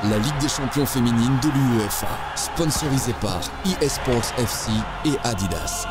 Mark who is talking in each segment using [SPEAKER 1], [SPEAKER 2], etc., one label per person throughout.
[SPEAKER 1] la Ligue des champions féminines de l'UEFA, sponsorisée par eSports FC et Adidas.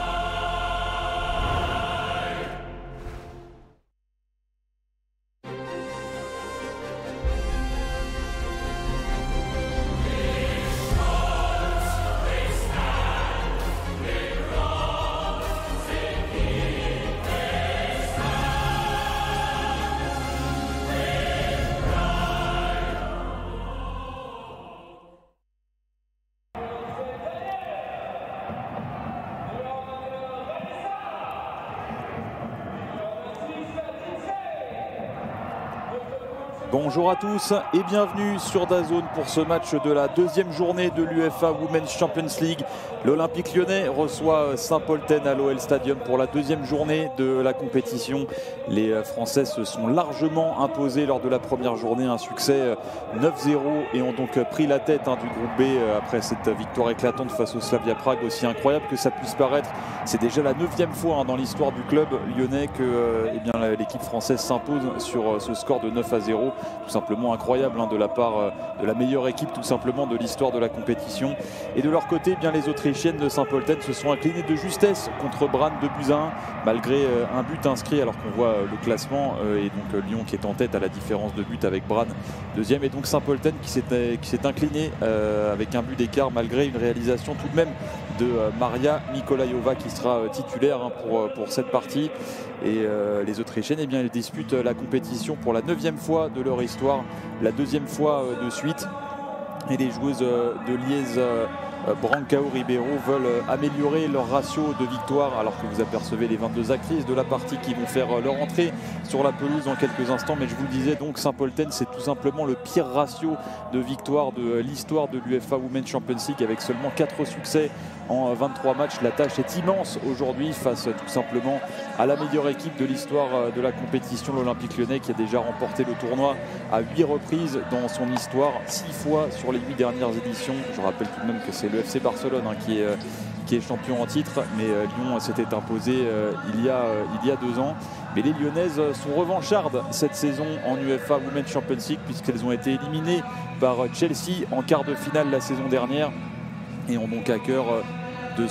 [SPEAKER 2] Bonjour à tous et bienvenue sur DAZN pour ce match de la deuxième journée de l'UEFA Women's Champions League. L'Olympique Lyonnais reçoit Saint-Polten à l'OL Stadium pour la deuxième journée de la compétition. Les Français se sont largement imposés lors de la première journée, un succès 9-0 et ont donc pris la tête du groupe B après cette victoire éclatante face au Slavia Prague. Aussi incroyable que ça puisse paraître, c'est déjà la 9e fois dans l'histoire du club lyonnais que l'équipe française s'impose sur ce score de 9-0. Tout simplement incroyable de la part de la meilleure équipe tout simplement de l'histoire de la compétition. Et de leur côté, les Autrichiennes de Saint-Polten se sont inclinées de justesse contre Brann 2-1 malgré un but inscrit, alors qu'on voit le classement et donc Lyon qui est en tête à la différence de but avec Brann deuxième, et donc Saint-Polten qui s'est incliné avec un but d'écart malgré une réalisation tout de même de Maria Mikolayova qui sera titulaire pour cette partie. Et les Autrichiennes, elles disputent la compétition pour la 9e fois de leur histoire, la 2e fois de suite. Et les joueuses de Liège, Brancao Ribeiro, veulent améliorer leur ratio de victoire, alors que vous apercevez les 22 actrices de la partie qui vont faire leur entrée sur la pelouse dans quelques instants. Mais je vous le disais, donc Saint-Polten, c'est tout simplement le pire ratio de victoire de l'histoire de l'UEFA Women's Champions League, avec seulement 4 succès en 23 matchs. La tâche est immense aujourd'hui face tout simplement à la meilleure équipe de l'histoire de la compétition, l'Olympique Lyonnais, qui a déjà remporté le tournoi à 8 reprises dans son histoire, 6 fois sur les 8 dernières éditions. Je rappelle tout de même que c'est le FC Barcelone qui est champion en titre, mais Lyon s'était imposé il y a 2 ans. Mais les Lyonnaises sont revanchardes cette saison en UEFA Women's Champions League, puisqu'elles ont été éliminées par Chelsea en quart de finale la saison dernière et ont donc à cœur de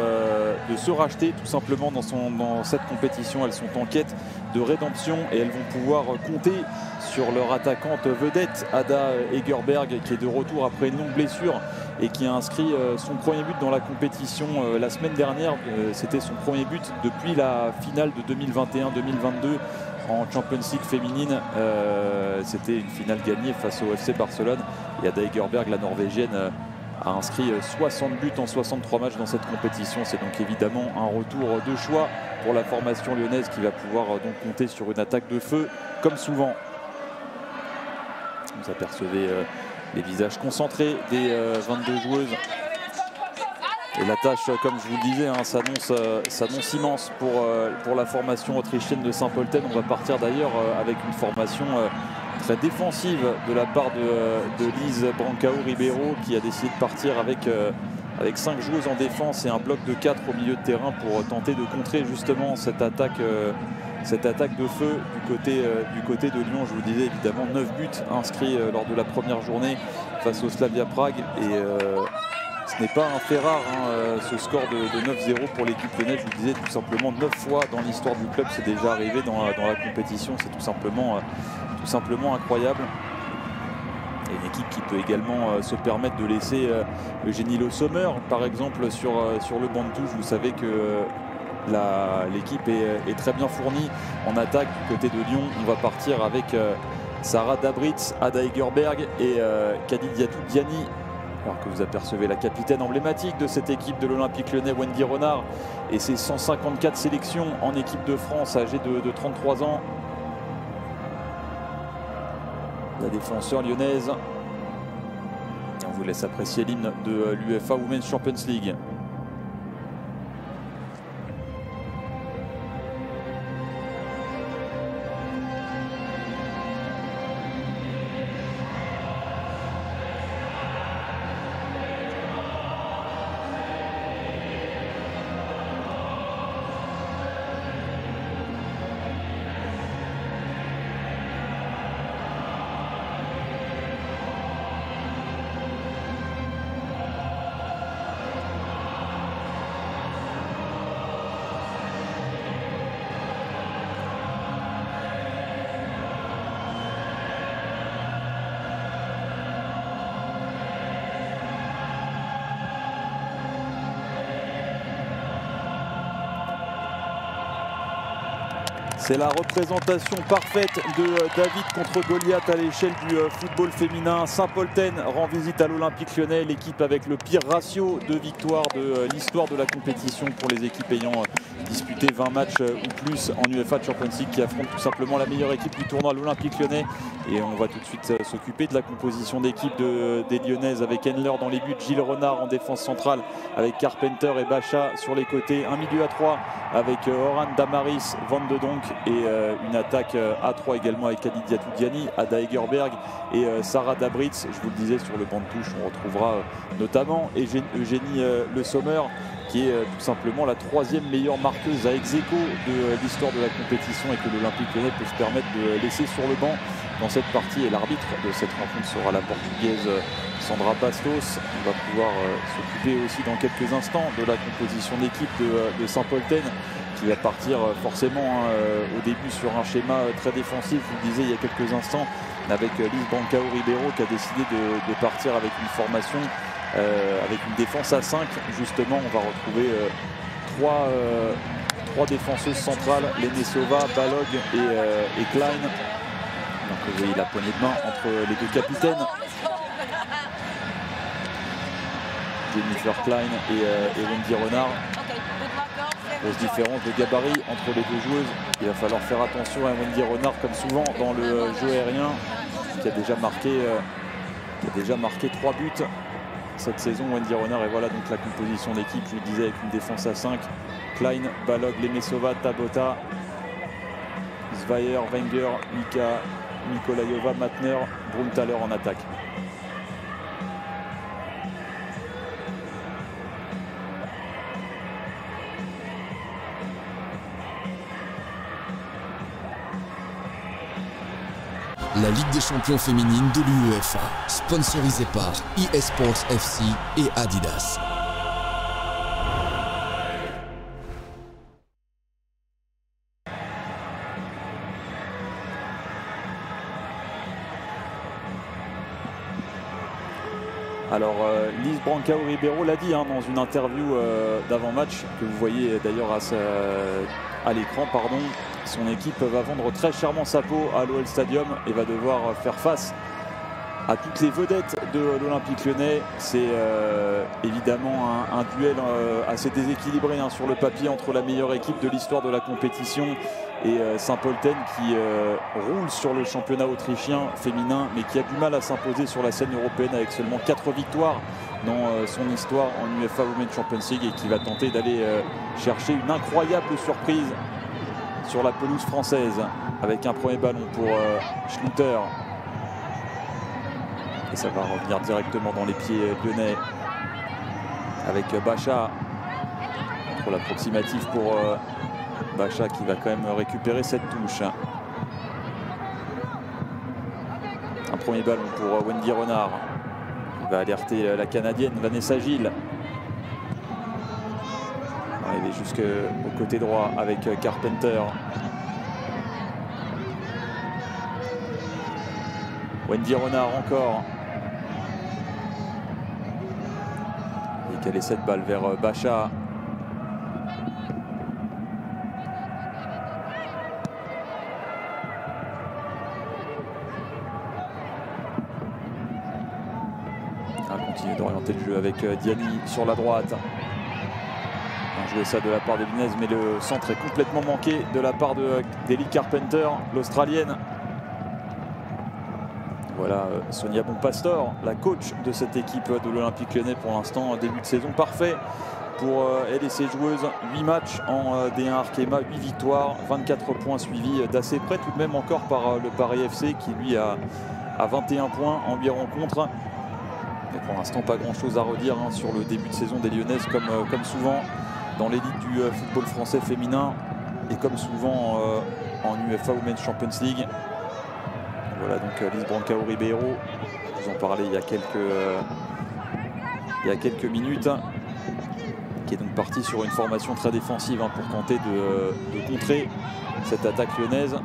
[SPEAKER 2] se racheter tout simplement dans cette compétition. Elles sont en quête de rédemption et elles vont pouvoir compter sur leur attaquante vedette Ada Egerberg, qui est de retour après une longue blessure et qui a inscrit son premier but dans la compétition la semaine dernière. C'était son premier but depuis la finale de 2021-2022 en Champions League féminine. C'était une finale gagnée face au FC Barcelone, et Ada Egerberg, la Norvégienne, a inscrit 60 buts en 63 matchs dans cette compétition. C'est donc évidemment un retour de choix pour la formation lyonnaise, qui va pouvoir donc compter sur une attaque de feu comme souvent. Vous apercevez les visages concentrés des 22 joueuses. Et la tâche, comme je vous le disais, s'annonce immense pour la formation autrichienne de Saint-Polten. On va partir d'ailleurs avec une formation très défensive de la part de Lise Brancao Ribeiro, qui a décidé de partir avec 5 joueuses en défense et un bloc de 4 au milieu de terrain pour tenter de contrer justement cette attaque de feu du côté de Lyon. Je vous disais évidemment 9 buts inscrits lors de la première journée face au Slavia Prague, et ce n'est pas un fait rare ce score de 9-0 pour l'équipe lyonnaise. Je vous disais, tout simplement 9 fois dans l'histoire du club c'est déjà arrivé dans la compétition. C'est tout simplement incroyable. Et une équipe qui peut également se permettre de laisser Eugénie Le Sommer par exemple sur le banc de touche. Vous savez que l'équipe est très bien fournie en attaque du côté de Lyon. On va partir avec Sarah Dabritz, Ada Egerberg et Kadidiatou Diani, alors que vous apercevez la capitaine emblématique de cette équipe de l'Olympique Lyonnais, Wendy Renard, et ses 154 sélections en équipe de France, âgée de 33 ans. La défenseur lyonnaise. Et on vous laisse apprécier l'hymne de l'UEFA Women's Champions League. C'est la représentation parfaite de David contre Goliath à l'échelle du football féminin. Saint-Polten rend visite à l'Olympique Lyonnais, l'équipe avec le pire ratio de victoire de l'histoire de la compétition pour les équipes ayant disputé 20 matchs ou plus en UEFA Champions League, qui affronte tout simplement la meilleure équipe du tournoi, l'Olympique Lyonnais. Et on va tout de suite s'occuper de la composition d'équipe des Lyonnaises, avec Henler dans les buts, Gilles Renard en défense centrale avec Carpenter et Bacha sur les côtés, un milieu à 3 avec Oran Damaris, Van de Donk, et une attaque à 3 également avec Khadija Toudiani, Ada Egerberg et Sarah Dabritz. Je vous le disais, sur le banc de touche on retrouvera notamment Eugénie Le Sommer, qui est tout simplement la 3e meilleure marqueuse à ex-aequo de l'histoire de la compétition, et que l'Olympique Lyonnais peut se permettre de laisser sur le banc dans cette partie. Et l'arbitre de cette rencontre sera la portugaise Sandra Bastos. On va pouvoir s'occuper aussi dans quelques instants de la composition d'équipe de Saint-Polten, qui va partir forcément au début sur un schéma très défensif. Je vous le disais il y a quelques instants, avec Lise Brancao Ribeiro, qui a décidé de partir avec une formation avec une défense à 5. Justement, on va retrouver trois défenseuses centrales, Lenesova, Balog et Klein. Donc vous voyez la poignée de main entre les deux capitaines, Jennifer Klein et Wendy Renard. Grosse différence de gabarit entre les deux joueuses. Il va falloir faire attention à Wendy Renard, comme souvent dans le jeu aérien, qui a déjà marqué 3 buts cette saison, Wendy Renard. Et voilà donc la composition d'équipe, je vous le disais, avec une défense à 5. Klein, Balog, Lemesova, Tabota, Zweier, Wenger, Mika, Mikolayova, Matner, Bruntaler en attaque.
[SPEAKER 1] La Ligue des champions féminines de l'UEFA, sponsorisée par eSports FC et Adidas.
[SPEAKER 2] Alors Lise Brancao Ribeiro l'a dit dans une interview d'avant-match, que vous voyez d'ailleurs à l'écran, pardon. Son équipe va vendre très chèrement sa peau à l'OL Stadium et va devoir faire face à toutes les vedettes de l'Olympique Lyonnais. C'est évidemment un duel assez déséquilibré sur le papier entre la meilleure équipe de l'histoire de la compétition et Saint-Polten, qui roule sur le championnat autrichien féminin, mais qui a du mal à s'imposer sur la scène européenne, avec seulement 4 victoires dans son histoire en UEFA Women's Champions League, et qui va tenter d'aller chercher une incroyable surprise sur la pelouse française, avec un premier ballon pour Schluter. Et ça va revenir directement dans les pieds lyonnais, avec Bacha pour l'approximatif pour Bacha, qui va quand même récupérer cette touche. Un premier ballon pour Wendy Renard, qui va alerter la Canadienne Vanessa Gilles. Arrivé jusqu'au côté droit avec Carpenter. Wendy Renard encore. Et qu'elle essaie cette balle vers Bacha. On continue d'orienter le jeu avec Diani sur la droite. Jouer ça de la part des Lyonnaises, mais le centre est complètement manqué de la part d'Ellie Carpenter, l'Australienne. Voilà Sonia Bonpastor, la coach de cette équipe de l'Olympique Lyonnais pour l'instant. Un début de saison parfait pour elle et ses joueuses. 8 matchs en D1 Arkema, 8 victoires, 24 points suivis d'assez près tout de même encore par le Paris FC, qui lui a 21 points en 8 rencontres. Mais pour l'instant pas grand chose à redire sur le début de saison des Lyonnaises, comme souvent dans l'élite du football français féminin, et comme souvent en UEFA Women's Champions League. Voilà donc Lise Brancao Ribeiro, je vous en parlais il y a quelques minutes, qui est donc partie sur une formation très défensive pour tenter de contrer cette attaque lyonnaise.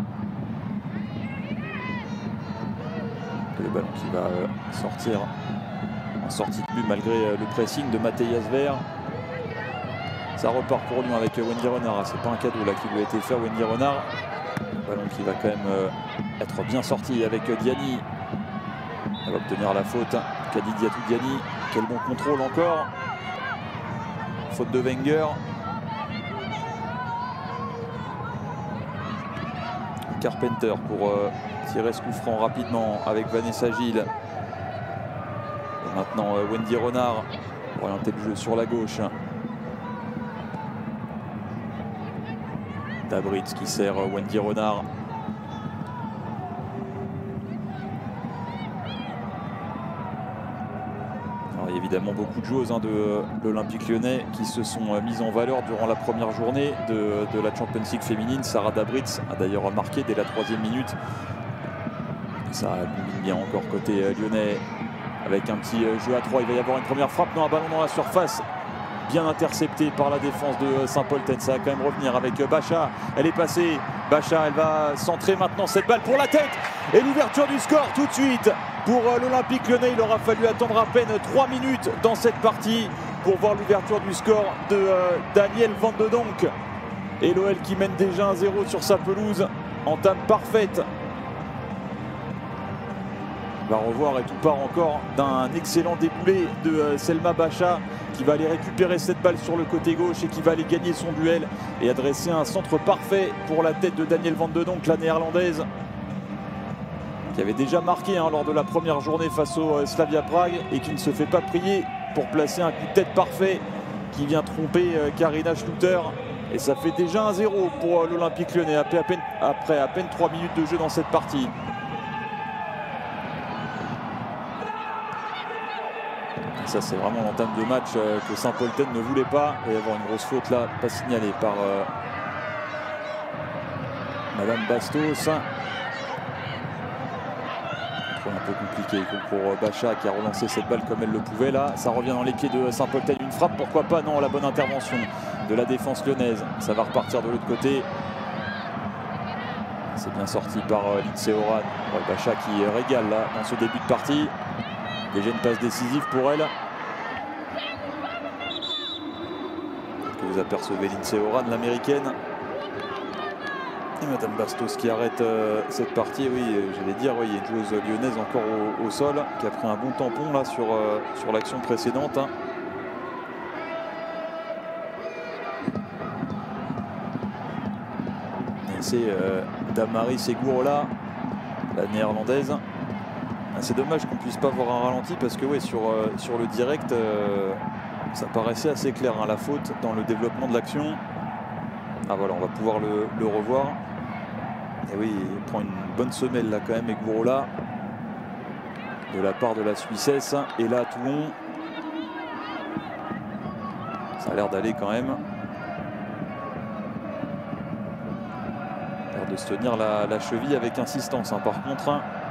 [SPEAKER 2] Et le ballon qui va sortir en sortie de but malgré le pressing de Mathias Ver. Ça repart pour Lyon avec Wendy Renard. C'est pas un cadeau là qui lui a été fait à Wendy Renard. Ballon qui va quand même être bien sorti avec Diani. Elle va obtenir la faute. Khady Diatou Diani. Quel bon contrôle encore. Faute de Wenger. Carpenter pour tirer ce coup franc rapidement avec Vanessa Gilles. Et maintenant Wendy Renard pour orienter le jeu sur la gauche. Dabritz qui sert Wendy Renard. Alors, il y a évidemment beaucoup de joueuses de l'Olympique Lyonnais qui se sont mises en valeur durant la première journée de la Champions League féminine. Sarah Dabritz a d'ailleurs marqué dès la 3e minute. Et ça boumine bien encore côté lyonnais avec un petit jeu à 3. Il va y avoir une première frappe, un ballon dans la surface. Bien intercepté par la défense de Saint-Polten. Ça va quand même revenir avec Bacha. Elle est passée. Bacha, elle va centrer maintenant cette balle pour la tête. Et l'ouverture du score tout de suite pour l'Olympique Lyonnais. Il aura fallu attendre à peine 3 minutes dans cette partie pour voir l'ouverture du score de Danielle Van de Donk. Et l'OL qui mène déjà 1-0 sur sa pelouse. Entame parfaite. On va revoir et tout part encore d'un excellent déboulé de Selma Bacha qui va aller récupérer cette balle sur le côté gauche et qui va aller gagner son duel et adresser un centre parfait pour la tête de Danielle Van de Donk, la néerlandaise, qui avait déjà marqué lors de la première journée face au Slavia Prague et qui ne se fait pas prier pour placer un coup de tête parfait qui vient tromper Karina Schluter. Et ça fait déjà 1-0 pour l'Olympique Lyonnais après à peine 3 minutes de jeu dans cette partie. Ça, c'est vraiment l'entame de match que Saint-Polten ne voulait pas. Il va y avoir une grosse faute là, pas signalée par Madame Bastos. Un peu compliqué pour Bacha qui a relancé cette balle comme elle le pouvait là. Ça revient dans les pieds de Saint-Polten. Une frappe, pourquoi pas? Non, la bonne intervention de la défense lyonnaise. Ça va repartir de l'autre côté. C'est bien sorti par Lindsay Oran. Bacha qui régale là dans ce début de partie. Déjà une passe décisive pour elle. Que vous apercevez Lindsay Oran, l'américaine. Et Madame Bastos qui arrête cette partie. Oui, j'allais dire, oui, il y a une joueuse lyonnaise encore au sol qui a pris un bon tampon là sur l'action précédente. Et c'est Damaris Segurola, la néerlandaise. C'est dommage qu'on ne puisse pas voir un ralenti parce que oui, sur le direct, ça paraissait assez clair la faute dans le développement de l'action. Ah voilà, on va pouvoir le revoir. Et oui, il prend une bonne semelle là quand même, Segurola, de la part de la Suissesse. Et là, Toulon, ça a l'air d'aller quand même. De se tenir la cheville avec insistance par contre.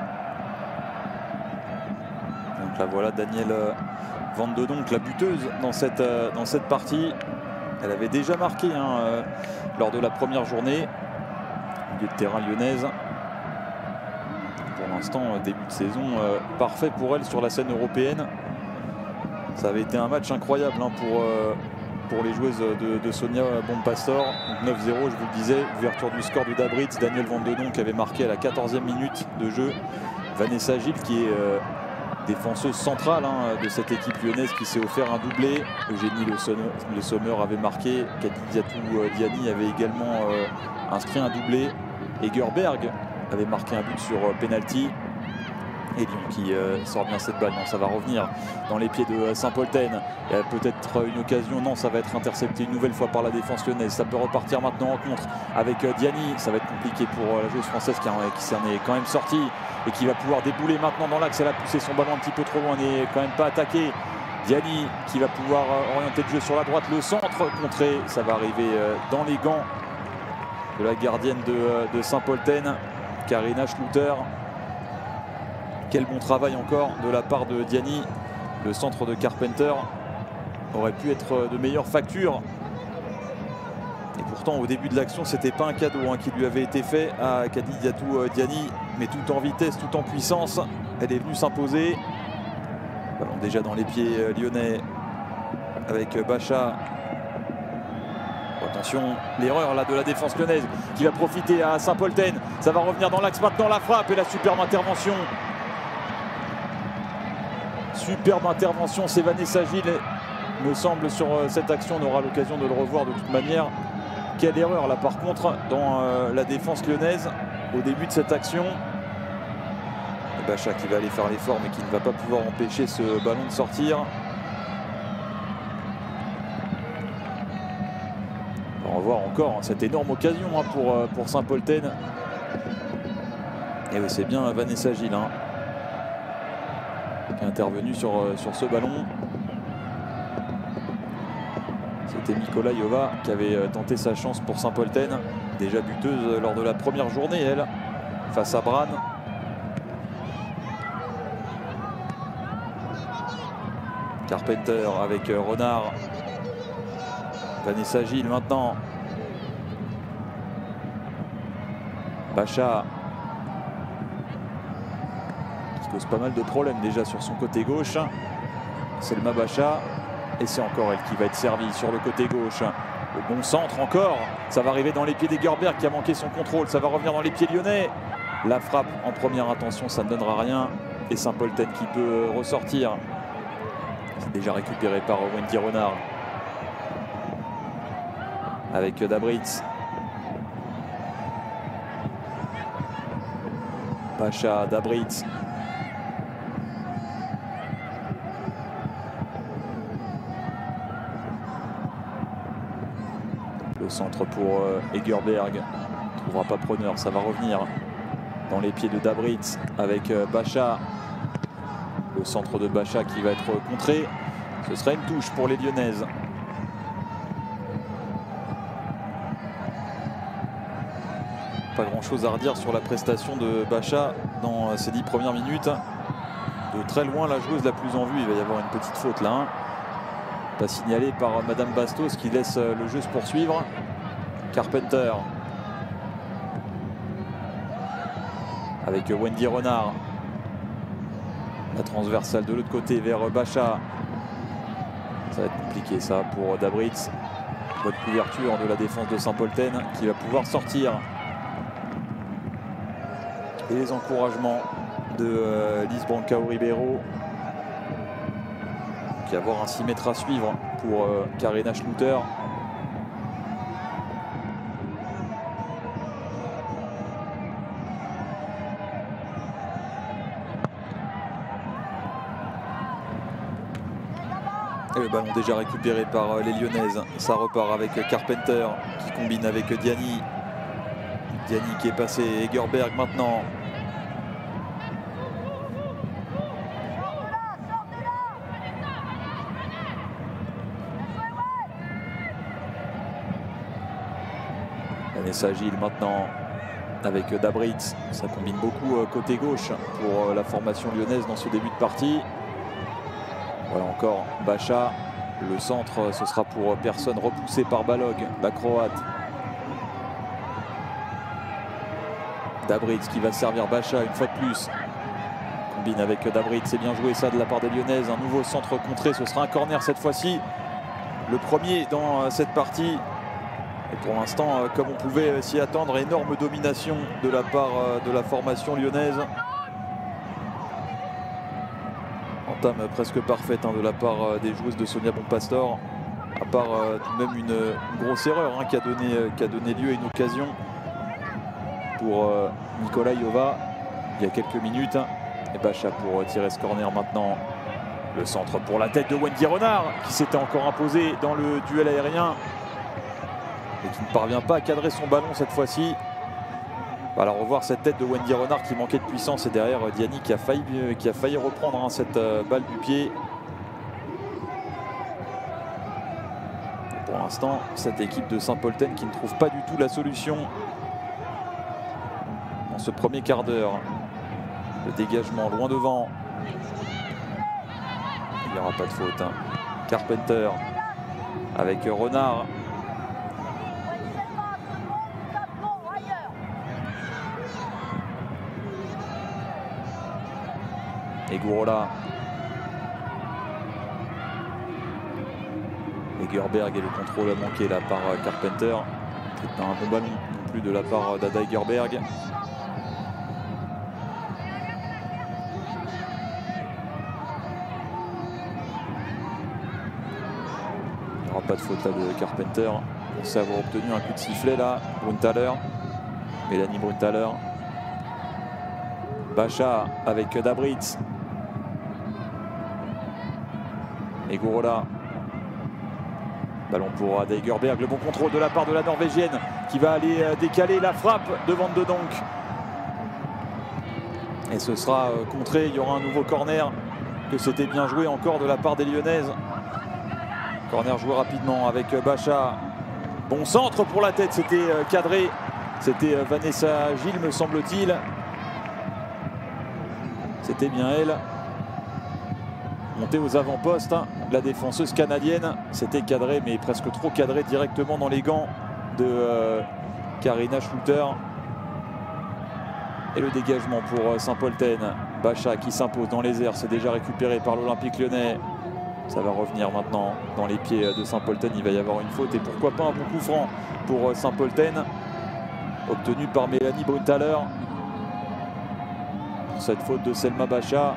[SPEAKER 2] Donc là voilà Danielle Van de Donk, la buteuse dans cette partie. Elle avait déjà marqué lors de la première journée. Milieu de terrain lyonnaise. Pour l'instant, début de saison parfait pour elle sur la scène européenne. Ça avait été un match incroyable pour les joueuses de Sonia Bonpastor. 9-0, je vous le disais. Ouverture du score du Dabritz. Danielle Van de Donk avait marqué à la 14e minute de jeu. Vanessa Gilles qui est défenseuse centrale de cette équipe lyonnaise qui s'est offert un doublé. Eugénie Le Sommer avait marqué. Khady Diatou Diani avait également inscrit un doublé. Et Gerberg avait marqué un but sur penalty. Et Lyon qui sort bien cette balle. Non, ça va revenir dans les pieds de Saint-Polten. Il y a peut-être une occasion. Non, ça va être intercepté une nouvelle fois par la défense lyonnaise. Ça peut repartir maintenant en contre avec Diani. Ça va être compliqué pour la joueuse française qui s'en est quand même sortie et qui va pouvoir débouler maintenant dans l'axe. Elle a poussé son ballon un petit peu trop loin, n'est quand même pas attaqué. Diani qui va pouvoir orienter le jeu sur la droite. Le centre contré. Ça va arriver dans les gants de la gardienne de Saint-Polten, Karina Schluter. Quel bon travail encore de la part de Diani. Le centre de Carpenter aurait pu être de meilleure facture. Et pourtant, au début de l'action, c'était pas un cadeau qui lui avait été fait à Khady Diatou Diani. Mais tout en vitesse, tout en puissance, elle est venue s'imposer. Ballon déjà dans les pieds lyonnais avec Bacha. Attention, l'erreur là de la défense lyonnaise qui va profiter à Saint-Polten. Ça va revenir dans l'axe maintenant, la frappe et la superbe intervention. Superbe intervention, c'est Vanessa Gilles, me semble, sur cette action. On aura l'occasion de le revoir de toute manière. Quelle erreur là par contre dans la défense lyonnaise au début de cette action. Et Bacha qui va aller faire l'effort mais qui ne va pas pouvoir empêcher ce ballon de sortir. On va voir encore cette énorme occasion pour Saint-Polten. Et oui, c'est bien Vanessa Gilles qui est intervenu sur ce ballon. C'était Mykolaiova qui avait tenté sa chance pour Saint-Polten, déjà buteuse lors de la première journée, elle, face à Brann. Carpenter avec Renard. Vanessa Gilles maintenant. Bacha qui cause pas mal de problèmes déjà sur son côté gauche. Selma Bacha. Et c'est encore elle qui va être servie sur le côté gauche. Le bon centre encore. Ça va arriver dans les pieds d'Egerberg qui a manqué son contrôle. Ça va revenir dans les pieds lyonnais. La frappe en première intention, ça ne donnera rien. Et Saint-Polten qui peut ressortir. C'est déjà récupéré par Wendy Renard. Avec Dabritz. Bacha, Dabritz. Le centre pour Egerberg. Ne trouvera pas preneur, ça va revenir dans les pieds de Dabritz avec Bacha. Le centre de Bacha qui va être contré. Ce sera une touche pour les Lyonnaises. Pas grand chose à redire sur la prestation de Bacha dans ces 10 premières minutes. De très loin la joueuse la plus en vue. Il va y avoir une petite faute là. Pas signalé par Madame Bastos qui laisse le jeu se poursuivre. Carpenter avec Wendy Renard. La transversale de l'autre côté vers Bacha. Ça va être compliqué ça pour Dabritz. Bonne couverture de la défense de Saint-Polten qui va pouvoir sortir. Et les encouragements de Lise Brancao-Ribeiro. Il va y avoir un 6 mètres à suivre pour Karina Schluter. Et le ballon déjà récupéré par les Lyonnaises. Ça repart avec Carpenter qui combine avec Diani. Diani qui est passé, Egerberg maintenant. Vanessa Gilles maintenant avec Dabritz. Ça combine beaucoup côté gauche pour la formation lyonnaise dans ce début de partie. Voilà encore Bacha. Le centre, ce sera pour personne, repoussé par Balog, la Croate. Dabritz qui va servir Bacha une fois de plus. Combine avec Dabritz, c'est bien joué ça de la part des Lyonnaises. Un nouveau centre contré, ce sera un corner cette fois-ci. Le premier dans cette partie. Et pour l'instant, comme on pouvait s'y attendre, énorme domination de la part de la formation lyonnaise. Entame presque parfaite de la part des joueuses de Sonia Bonpastor. À part tout de même une grosse erreur qui a donné lieu à une occasion pour Mykolaiova il y a quelques minutes. Et Bacha pour tirer ce corner maintenant. Le centre pour la tête de Wendy Renard qui s'était encore imposé dans le duel aérien. Et qui ne parvient pas à cadrer son ballon cette fois-ci. Alors revoir cette tête de Wendy Renard qui manquait de puissance et derrière Diani qui a failli reprendre cette balle du pied. Et pour l'instant, cette équipe de Saint-Polten qui ne trouve pas du tout la solution dans ce premier quart d'heure. Le dégagement loin devant. Il n'y aura pas de faute. Carpenter avec Renard. Et Gourola. Egerberg et le contrôle manqué là par Carpenter. C'est pas un bon ballon non plus de la part d'Ada Egerberg. Il n'y aura pas de faute là de Carpenter. On sait avoir obtenu un coup de sifflet là. Brunnthaler, Mélanie Brunnthaler. Bacha avec Dabritz. Egorola. Ballon pour Ada Egerberg. Le bon contrôle de la part de la Norvégienne qui va aller décaler la frappe de Van de Donk. Et ce sera contré. Il y aura un nouveau corner. Que c'était bien joué encore de la part des Lyonnaises. Corner joué rapidement avec Bacha. Bon centre pour la tête. C'était cadré. C'était Vanessa Gilles, me semble-t-il. C'était bien elle. Montée aux avant-postes, la défenseuse canadienne. C'était cadré, mais presque trop cadré directement dans les gants de Karina Schluter. Et le dégagement pour Saint-Polten. Bacha qui s'impose dans les airs. C'est déjà récupéré par l'Olympique Lyonnais. Ça va revenir maintenant dans les pieds de Saint-Polten. Il va y avoir une faute. Et pourquoi pas un bon coup franc pour Saint-Polten. Obtenu par Mélanie Brunnthaler. Cette faute de Selma Bacha.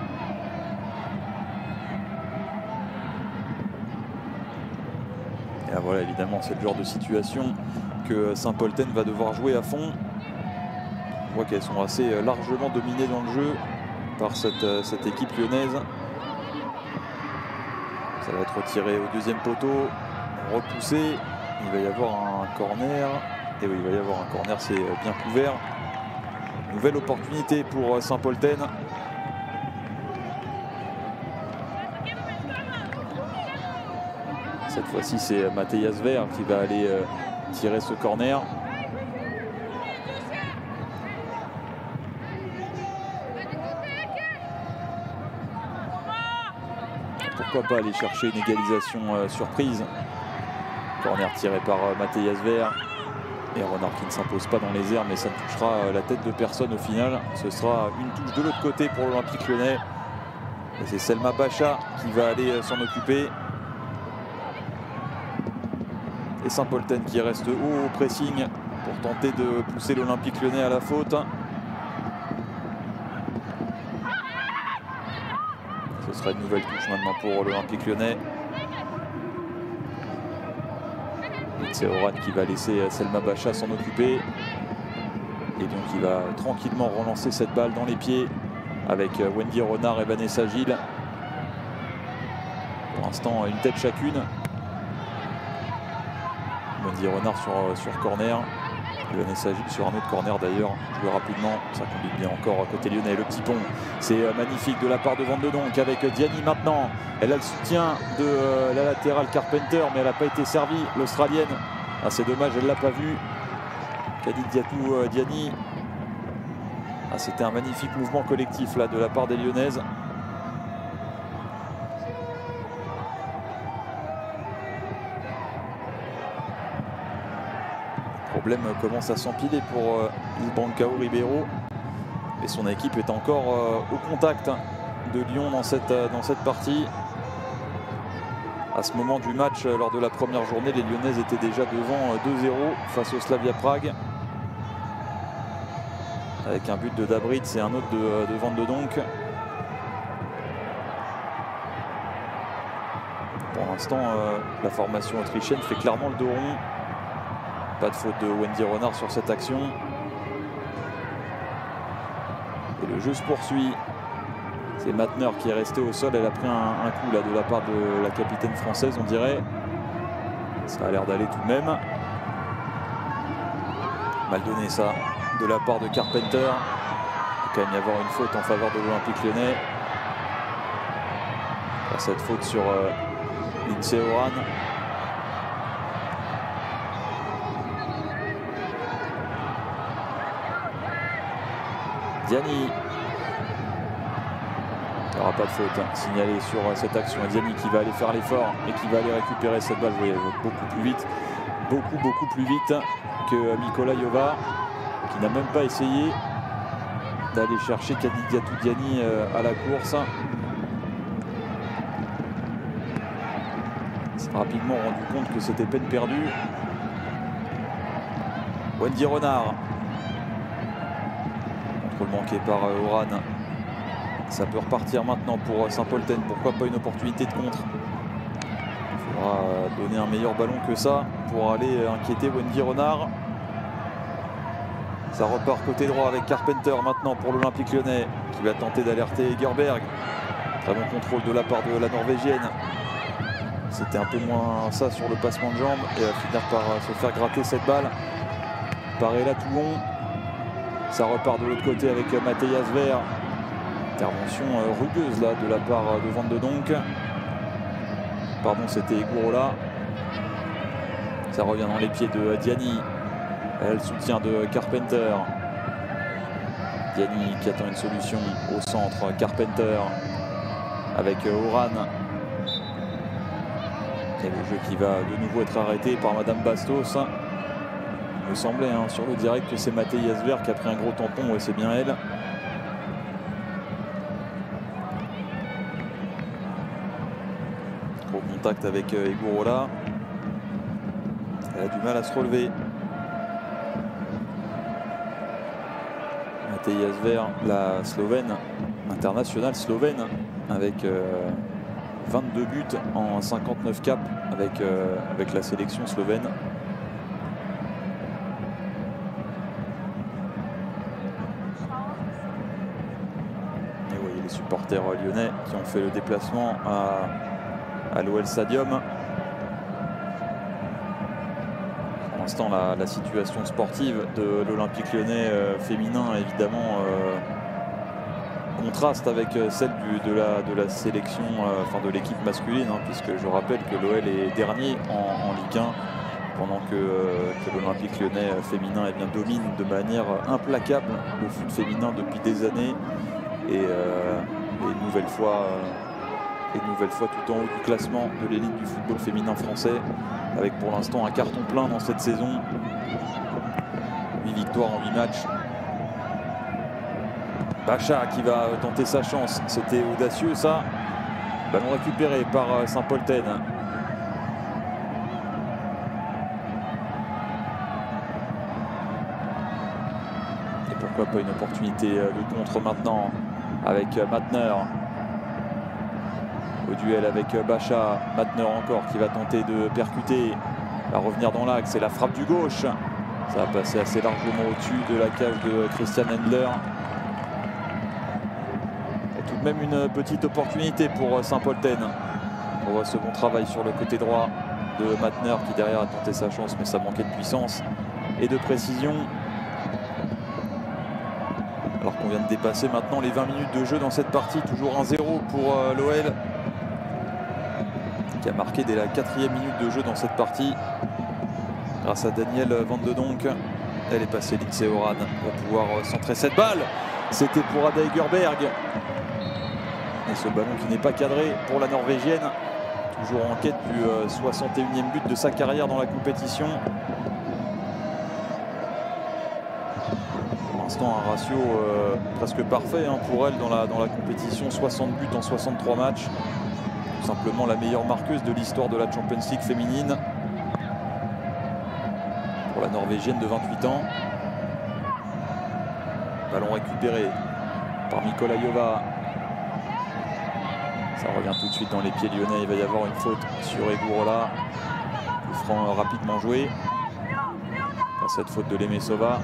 [SPEAKER 2] Et là, voilà, évidemment, c'est le genre de situation que Saint-Polten va devoir jouer à fond. On voit qu'elles sont assez largement dominées dans le jeu par cette équipe lyonnaise. Ça va être retiré au deuxième poteau, repoussé. Il va y avoir un corner. Et oui, il va y avoir un corner, c'est bien couvert. Nouvelle opportunité pour Saint-Polten. Cette fois-ci, c'est Mathias Ver qui va aller tirer ce corner. Pourquoi pas aller chercher une égalisation surprise. Corner tiré par Mathias Ver. Et Renard qui ne s'impose pas dans les airs, mais ça ne touchera la tête de personne au final. Ce sera une touche de l'autre côté pour l'Olympique Lyonnais. Et c'est Selma Bacha qui va aller s'en occuper. Et Saint-Polten qui reste haut au pressing pour tenter de pousser l'Olympique Lyonnais à la faute. Ce sera une nouvelle touche maintenant pour l'Olympique Lyonnais. C'est Oran qui va laisser Selma Bacha s'en occuper. Et donc il va tranquillement relancer cette balle dans les pieds avec Wendy Renard et Vanessa Gilles. Pour l'instant, une tête chacune. Wendy Renard sur corner. Et Vanessa Gilles sur un autre corner d'ailleurs. Joué rapidement, ça combine bien encore côté lyonnais. Le petit pont, c'est magnifique de la part de Van de Donk avec Diani maintenant. Elle a le soutien de la latérale Carpenter, mais elle n'a pas été servie, l'Australienne. Ah, c'est dommage, elle ne l'a pas vu. Kadidiatou Diani. Ah, c'était un magnifique mouvement collectif là de la part des Lyonnaises. Le problème commence à s'empiler pour Il Brancao Ribeiro. Et son équipe est encore au contact de Lyon dans cette partie. À ce moment du match, lors de la première journée, les Lyonnaises étaient déjà devant 2-0 face au Slavia Prague. Avec un but de Dabritz et un autre de Van de Donk. Pour l'instant, la formation autrichienne fait clairement le dos rond. Pas de faute de Wendy Renard sur cette action. Et le jeu se poursuit. C'est Matner qui est resté au sol. Elle a pris un coup là de la part de la capitaine française, on dirait. Ça a l'air d'aller tout de même. Mal donné ça de la part de Carpenter. Il va quand même y avoir une faute en faveur de l'Olympique Lyonnais. Cette faute sur Lindsay Oran. Diani. Il n'y aura pas de faute signalée sur cette action. Diani qui va aller faire l'effort et qui va aller récupérer cette balle. Vous voyez, beaucoup plus vite que Mykolaiova, qui n'a même pas essayé d'aller chercher Kadidiatou Diani à la course. rapidement rendu compte que c'était peine perdue. Wendy Renard. Contrôle manqué par Oran. Ça peut repartir maintenant pour Saint-Polten. Pourquoi pas une opportunité de contre. Il faudra donner un meilleur ballon que ça pour aller inquiéter Wendy Renard. Ça repart côté droit avec Carpenter maintenant pour l'Olympique Lyonnais qui va tenter d'alerter Gerberg. Très bon contrôle de la part de la Norvégienne. C'était un peu moins ça sur le passement de jambes et va finir par se faire gratter cette balle. Parella Toulon. Ça repart de l'autre côté avec Mathias Ver. Intervention rugueuse là de la part de Van de Donk. Pardon, c'était Egorola. Ça revient dans les pieds de Diani. Elle, le soutien de Carpenter. Diani qui attend une solution au centre. Carpenter avec Oran. Et le jeu qui va de nouveau être arrêté par Madame Bastos. Il me semblait sur le direct que c'est Mathias Ver qui a pris un gros tampon. Ouais, c'est bien elle. Gros contact avec Egorola. Elle a du mal à se relever. Mathias Ver, la Slovène, internationale slovène, avec 22 buts en 59 caps avec la sélection slovène. Et vous voyez les supporters lyonnais qui ont fait le déplacement à l'OL Stadium. Pour l'instant, la situation sportive de l'Olympique Lyonnais féminin évidemment contraste avec celle de la sélection, enfin de l'équipe masculine, puisque je rappelle que l'OL est dernier en Ligue 1, pendant que l'Olympique Lyonnais féminin domine de manière implacable le foot féminin depuis des années et une nouvelle fois tout en haut du classement de l'élite du football féminin français, avec pour l'instant un carton plein dans cette saison. 8 victoires en 8 matchs. Bacha qui va tenter sa chance, c'était audacieux ça. Ballon récupéré par Saint-Polten. Et pourquoi pas une opportunité de contre maintenant avec Matner. Au duel avec Bacha. Matner encore qui va tenter de percuter. Va revenir dans l'axe et la frappe du gauche. Ça va passer assez largement au-dessus de la cage de Christian Hendler. Même une petite opportunité pour Saint-Polten. On voit ce bon travail sur le côté droit de Matner qui derrière a tenté sa chance, mais ça manquait de puissance et de précision. Alors qu'on vient de dépasser maintenant les 20 minutes de jeu dans cette partie, toujours 1-0 pour l'OL qui a marqué dès la 4e minute de jeu dans cette partie grâce à Daniel Van de Donk. Elle est passée, Lindsay Oran va pouvoir centrer cette balle. C'était pour Ada Egerberg. Et ce ballon qui n'est pas cadré pour la Norvégienne, toujours en quête du 61e but de sa carrière dans la compétition. Pour l'instant un ratio presque parfait pour elle dans la compétition, 60 buts en 63 matchs. Tout simplement la meilleure marqueuse de l'histoire de la Champions League féminine. Pour la Norvégienne de 28 ans. Ballon récupéré par Mikolayova. Ça revient tout de suite dans les pieds lyonnais. Il va y avoir une faute sur Egorola. Coup franc rapidement joué. Cette faute de Lemesova.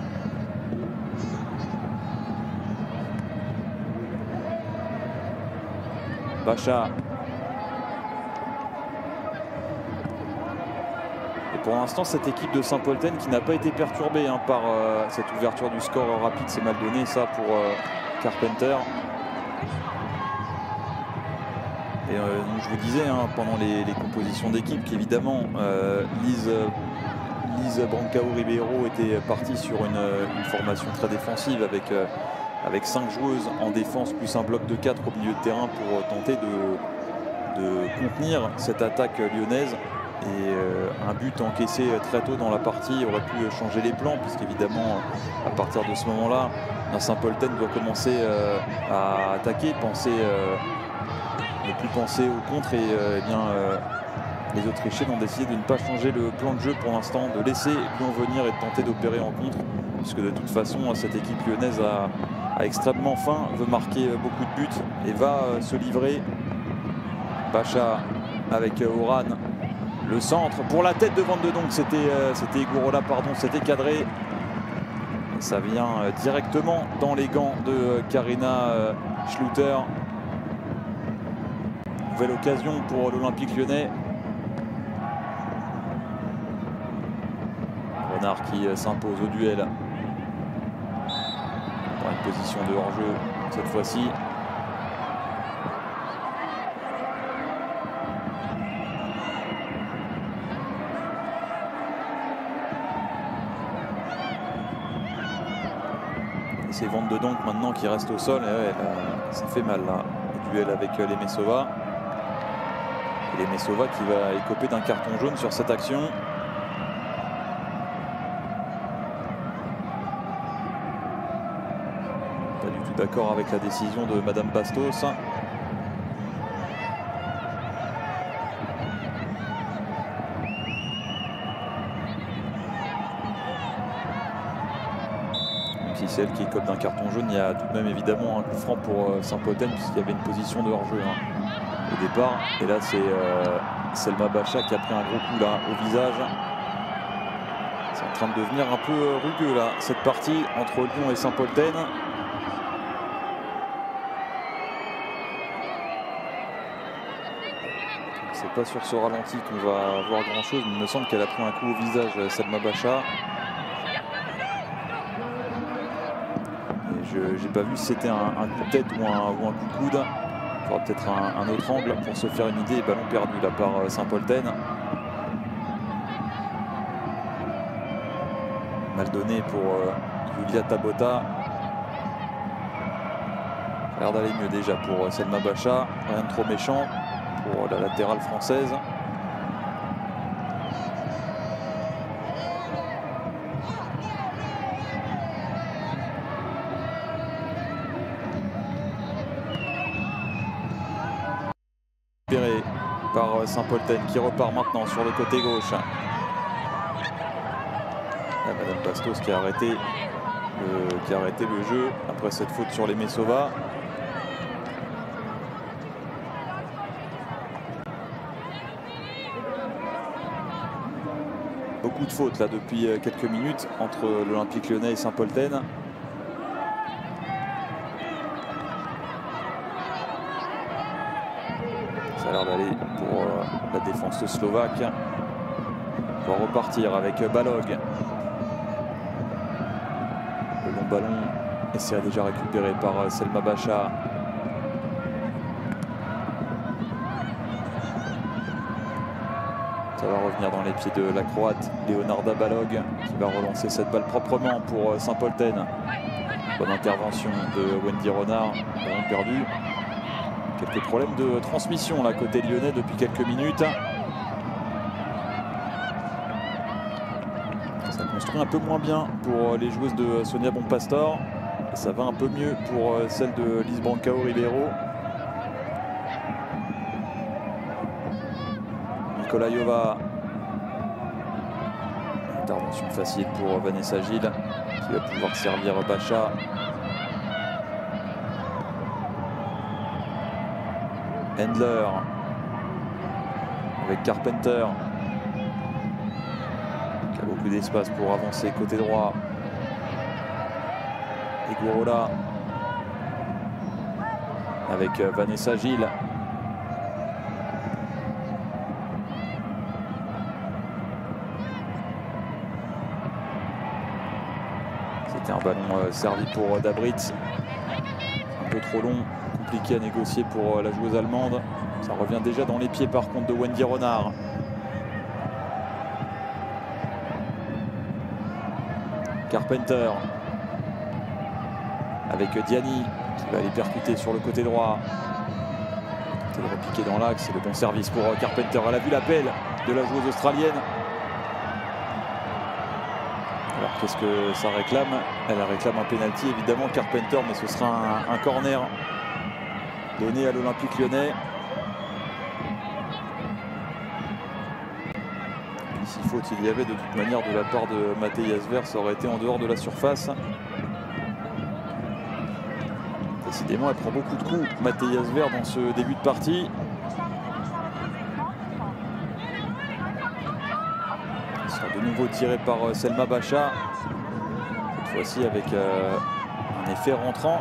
[SPEAKER 2] Bacha. Et pour l'instant, cette équipe de Saint-Polten qui n'a pas été perturbée par cette ouverture du score rapide. C'est mal donné ça pour Carpenter. Et je vous disais pendant les compositions d'équipe qu'évidemment Lise Brancao-Ribeiro était partie sur une formation très défensive avec 5 joueuses en défense plus un bloc de 4 au milieu de terrain pour tenter de contenir cette attaque lyonnaise. Et un but encaissé très tôt dans la partie aurait pu changer les plans, puisqu'évidemment à partir de ce moment-là, Saint-Polten doit commencer à attaquer, ne plus penser au contre et Les Autrichiens ont décidé de ne pas changer le plan de jeu pour l'instant, de laisser Lyon venir et de tenter d'opérer en contre, puisque de toute façon cette équipe lyonnaise a extrêmement faim, veut marquer beaucoup de buts et va se livrer. Bacha avec Oran, le centre pour la tête de Van de Donk, c'était Iguorola, pardon, c'était cadré. Et ça vient directement dans les gants de Karina Schluter. Nouvelle occasion pour l'Olympique lyonnais. Renard qui s'impose au duel. Dans une position de hors-jeu cette fois-ci. C'est Van de Donk maintenant qui reste au sol. Et ouais, ça fait mal là. Le duel avec Lemesova. Et Lemesova qui va écoper d'un carton jaune sur cette action. Pas du tout d'accord avec la décision de Madame Bastos. Si c'est elle qui écope d'un carton jaune, il y a tout de même évidemment un coup franc pour Saint-Polten puisqu'il y avait une position de hors-jeu au départ. Et là c'est Selma Bacha qui a pris un gros coup là au visage. C'est en train de devenir un peu rugueux là cette partie entre Lyon et Saint-Polten. C'est pas sur ce ralenti qu'on va voir grand chose, mais il me semble qu'elle a pris un coup au visage, Selma Bacha. J'ai pas vu si c'était un coup de tête ou un coup de coude. Il faudra peut-être un autre angle pour se faire une idée. Ballon perdu là par Saint-Polten. Mal donné pour Yulia Tabota. Ça a l'air d'aller mieux déjà pour Selma Bacha. Rien de trop méchant pour la latérale française. Par Saint-Polten qui repart maintenant sur le côté gauche. Là, Madame Bastos qui a arrêté le jeu après cette faute sur Lemesova. Beaucoup de fautes là depuis quelques minutes entre l'Olympique lyonnais et Saint-Polten. Ça a l'air d'aller pour la défense slovaque. On va repartir avec Balog. Le long ballon et c'est déjà récupéré par Selma Bacha. Ça va revenir dans les pieds de la Croate Leonarda Balog qui va relancer cette balle proprement pour Saint-Polten. Bonne intervention de Wendy Renard. Ballon perdu. Quelques problèmes de transmission là côté lyonnais depuis quelques minutes. Ça construit un peu moins bien pour les joueuses de Sonia Bonpastor. Et ça va un peu mieux pour celle de Lise Brancao Ribeiro. Nikolaïova. Intervention facile pour Vanessa Gilles qui va pouvoir servir Bacha. Hendler avec Carpenter qui a beaucoup d'espace pour avancer côté droit. Iguorola avec Vanessa Gilles. C'était un ballon servi pour Dabritz. Un peu trop long. Compliqué à négocier pour la joueuse allemande. Ça revient déjà dans les pieds par contre de Wendy Renard. Carpenter avec Diani qui va aller percuter sur le côté droit. Tenter de repiquer dans l'axe. C'est le bon service pour Carpenter. Elle a vu l'appel de la joueuse australienne. Alors qu'est-ce que ça réclame? Elle réclame un pénalty évidemment Carpenter, mais ce sera un corner donné à l'Olympique lyonnais. Si faute il y avait, de toute manière, de la part de Matej Asver, ça aurait été en dehors de la surface. Décidément, elle prend beaucoup de coups, Matej Asver, dans ce début de partie. Il sera de nouveau tiré par Selma Bacha. Cette fois-ci avec un effet rentrant.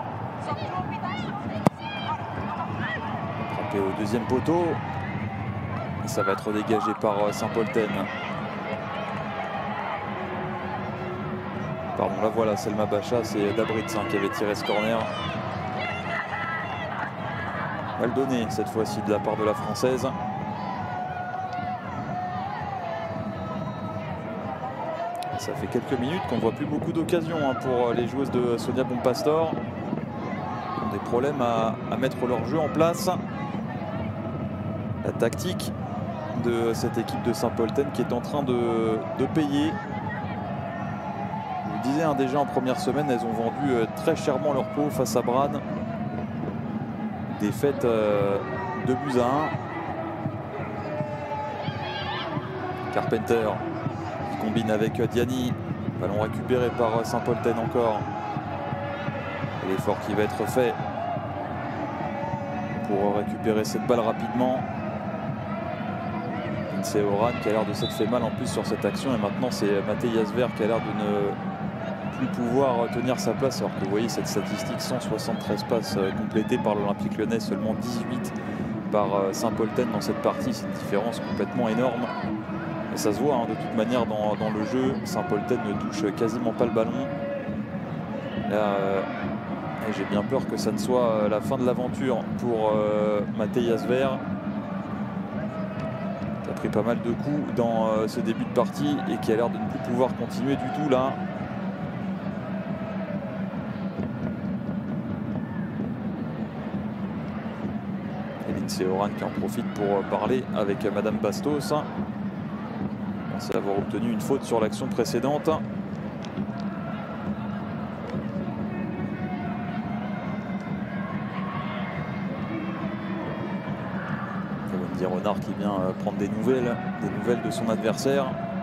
[SPEAKER 2] Frappé au deuxième poteau. Et ça va être dégagé par Saint-Polten. Pardon, là voilà, Selma Bacha, c'est Dabritz qui avait tiré ce corner. Mal donné cette fois-ci de la part de la Française. Ça fait quelques minutes qu'on ne voit plus beaucoup d'occasions pour les joueuses de Sonia Bonpastor. Des problèmes à mettre leur jeu en place. La tactique de cette équipe de Saint-Polten qui est en train de payer. Je vous disais déjà en première semaine, elles ont vendu très chèrement leur peau face à Bran. Défaite 2 buts à 1. Carpenter qui combine avec Diani. Ballon récupéré par Saint-Polten encore. L'effort qui va être fait pour récupérer cette balle rapidement. C'est Oran qui a l'air de s'être fait mal en plus sur cette action, et maintenant c'est Matej Asver qui a l'air de ne plus pouvoir tenir sa place, alors que vous voyez cette statistique, 173 passes complétées par l'Olympique Lyonnais, seulement 18 par Saint-Polten dans cette partie. C'est une différence complètement énorme et ça se voit de toute manière dans le jeu. Saint-Polten ne touche quasiment pas le ballon. Là, j'ai bien peur que ça ne soit la fin de l'aventure pour Matej Asver, qui a pris pas mal de coups dans ce début de partie et qui a l'air de ne plus pouvoir continuer du tout là. C'est Oran qui en profite pour parler avec Madame Bastos. Pensez avoir obtenu une faute sur l'action précédente. Wendy Renard qui vient prendre des nouvelles de son adversaire.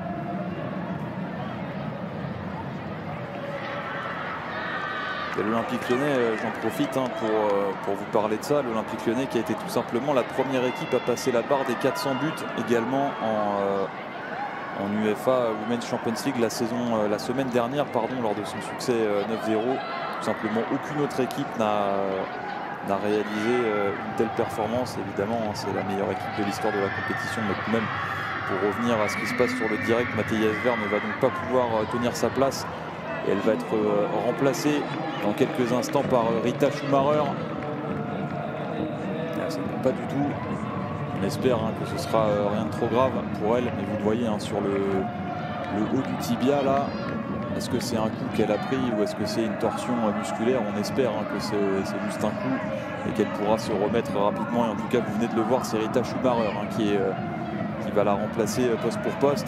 [SPEAKER 2] L'Olympique Lyonnais, j'en profite pour vous parler de ça. L'Olympique Lyonnais qui a été tout simplement la première équipe à passer la barre des 400 buts également en UEFA Women's Champions League la semaine dernière, lors de son succès 9-0. Tout simplement aucune autre équipe n'a réalisé une telle performance. Évidemment, c'est la meilleure équipe de l'histoire de la compétition, mais tout de même, pour revenir à ce qui se passe sur le direct, Matej Asver ne va donc pas pouvoir tenir sa place. Et elle va être remplacée dans quelques instants par Rita Schumacher. Ça ne compte pas du tout. On espère que ce sera rien de trop grave pour elle. Mais vous le voyez sur le haut du tibia là. Est-ce que c'est un coup qu'elle a pris ou est-ce que c'est une torsion musculaire? On espère que c'est juste un coup et qu'elle pourra se remettre rapidement. Et en tout cas, vous venez de le voir, c'est Rita Schumacher qui va la remplacer poste pour poste.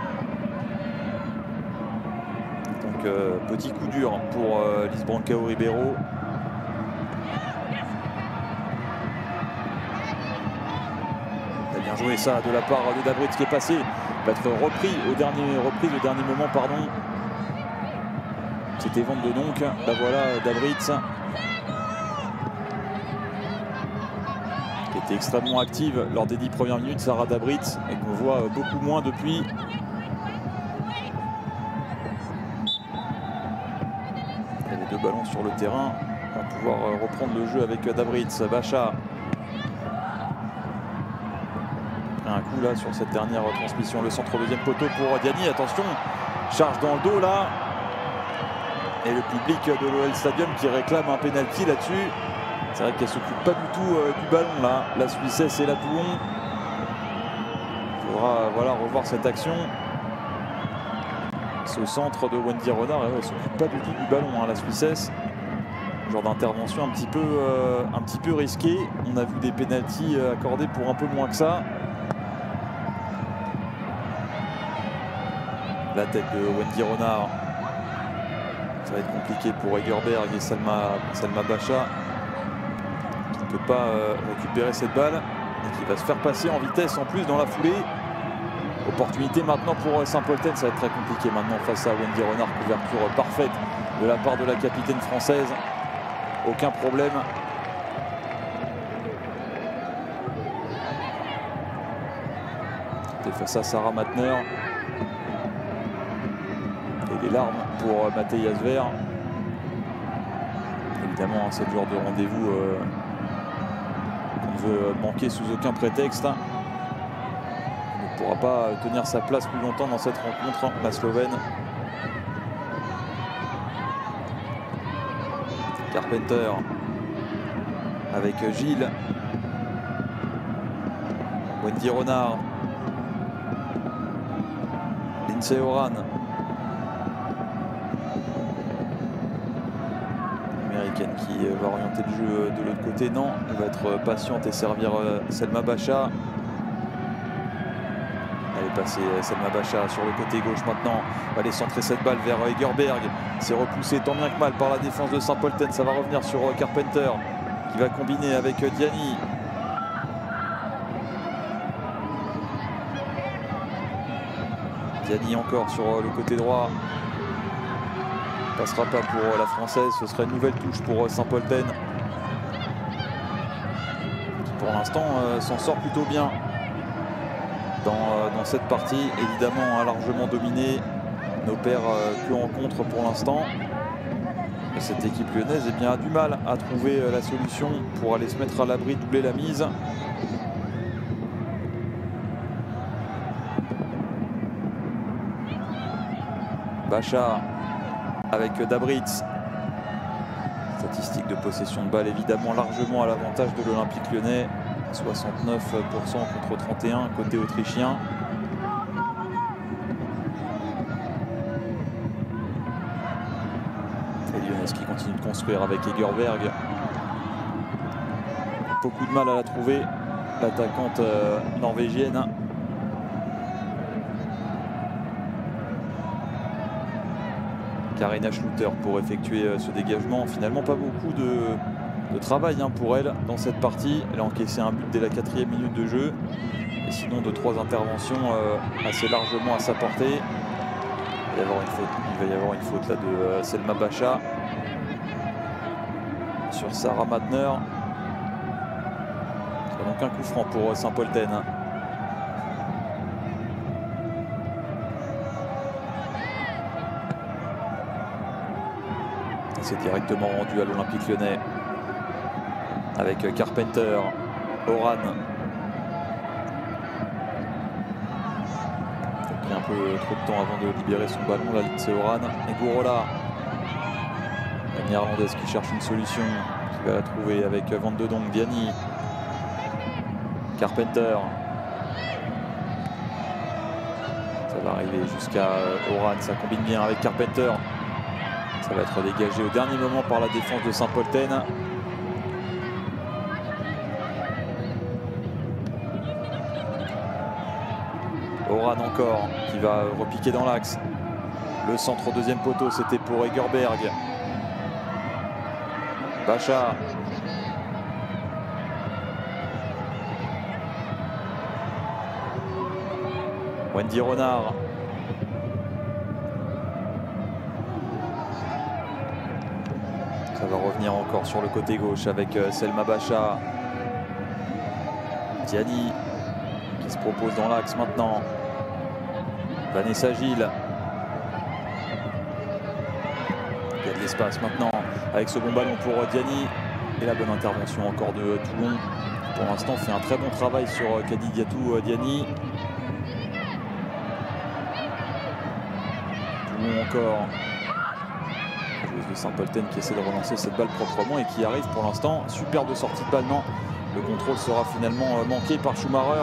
[SPEAKER 2] Petit coup dur pour Lise Brancao Ribeiro. Il a bien joué ça de la part de Dabritz qui est passé. Il va être repris au dernier moment, pardon. C'était Van de Donk. Là voilà Dabritz qui était extrêmement active lors des 10 premières minutes, Sarah Dabritz, et qu'on voit beaucoup moins depuis. Ballon sur le terrain, on va pouvoir reprendre le jeu avec Dabritz. Bacha, un coup là sur cette dernière transmission, le centre deuxième poteau pour Diani, attention, charge dans le dos là, et le public de l'OL Stadium qui réclame un pénalty là-dessus. C'est vrai qu'elle s'occupe pas du tout du ballon là, la Suissesse et la Toulon. Il faudra revoir cette action. Ce centre de Wendy Renard, elle ne s'occupe pas du tout du ballon, la Suissesse. Genre d'intervention un petit peu risquée. On a vu des pénaltys accordés pour un peu moins que ça. La tête de Wendy Renard. Ça va être compliqué pour Egerberg et Selma Bacha, qui ne peut pas récupérer cette balle et qui va se faire passer en vitesse en plus dans la foulée. Faut Opportunité maintenant pour Saint-Polten, ça va être très compliqué maintenant face à Wendy Renard. Couverture parfaite de la part de la capitaine française. Aucun problème. Et face à Sarah Matner. Et les larmes pour Matej Asver. Évidemment, c'est le genre de rendez-vous qu'on ne veut manquer sous aucun prétexte. Il ne pourra pas tenir sa place plus longtemps dans cette rencontre, la Slovène. Carpenter avec Gilles. Wendy Renard. Lindsey Horan. Américaine qui va orienter le jeu de l'autre côté. Non, elle va être patiente et servir Selma Bacha. Elle est passée Selma Bacha sur le côté gauche maintenant. Elle va aller centrer cette balle vers Egerberg. C'est repoussé tant bien que mal par la défense de Saint-Polten. Ça va revenir sur Carpenter qui va combiner avec Diani. Diani encore sur le côté droit. Passera pas pour la française. Ce serait une nouvelle touche pour Saint-Polten, qui pour l'instant s'en sort plutôt bien dans cette partie. Évidemment largement dominé, n'opère que en contre pour l'instant. Cette équipe lyonnaise eh bien, a du mal à trouver la solution pour aller se mettre à l'abri, doubler la mise. Bacha avec Dabritz. Statistique de possession de balle évidemment largement à l'avantage de l'Olympique lyonnais. 69% contre 31 côté autrichien. Et Lyonnais qui continue de construire avec Egerberg. Beaucoup de mal à la trouver, l'attaquante norvégienne. Karina Schluter pour effectuer ce dégagement. Finalement pas beaucoup de travail pour elle dans cette partie. Elle a encaissé un but dès la 4e minute de jeu. Et sinon 2-3 interventions assez largement à sa portée. Il va y avoir une faute là de Selma Bacha sur Sarah Matner. C'est donc un coup franc pour Saint-Polten. C'est directement rendu à l'Olympique lyonnais avec Carpenter, Horan. Il a pris un peu trop de temps avant de libérer son ballon, là, c'est Horan. Et Gourola, la néerlandaise qui cherche une solution, qui va la trouver avec Van de Donk, Diani, Carpenter. Ça va arriver jusqu'à Horan, ça combine bien avec Carpenter. Ça va être dégagé au dernier moment par la défense de Saint-Polten. Horan encore qui va repiquer dans l'axe. Le centre au deuxième poteau, c'était pour Egerberg. Bacha. Wendy Renard. Ça va revenir encore sur le côté gauche avec Selma Bacha. Diani qui se propose dans l'axe maintenant. Vanessa Gilles. Il y a de l'espace maintenant avec ce bon ballon pour Diani. Et la bonne intervention encore de Toulon. Pour l'instant fait un très bon travail sur Kadidiatou Diani. Toulon encore. Joueuse de Saint-Polten qui essaie de relancer cette balle proprement et qui arrive pour l'instant. Superbe sortie de balle. Non, le contrôle sera finalement manqué par Schumacher.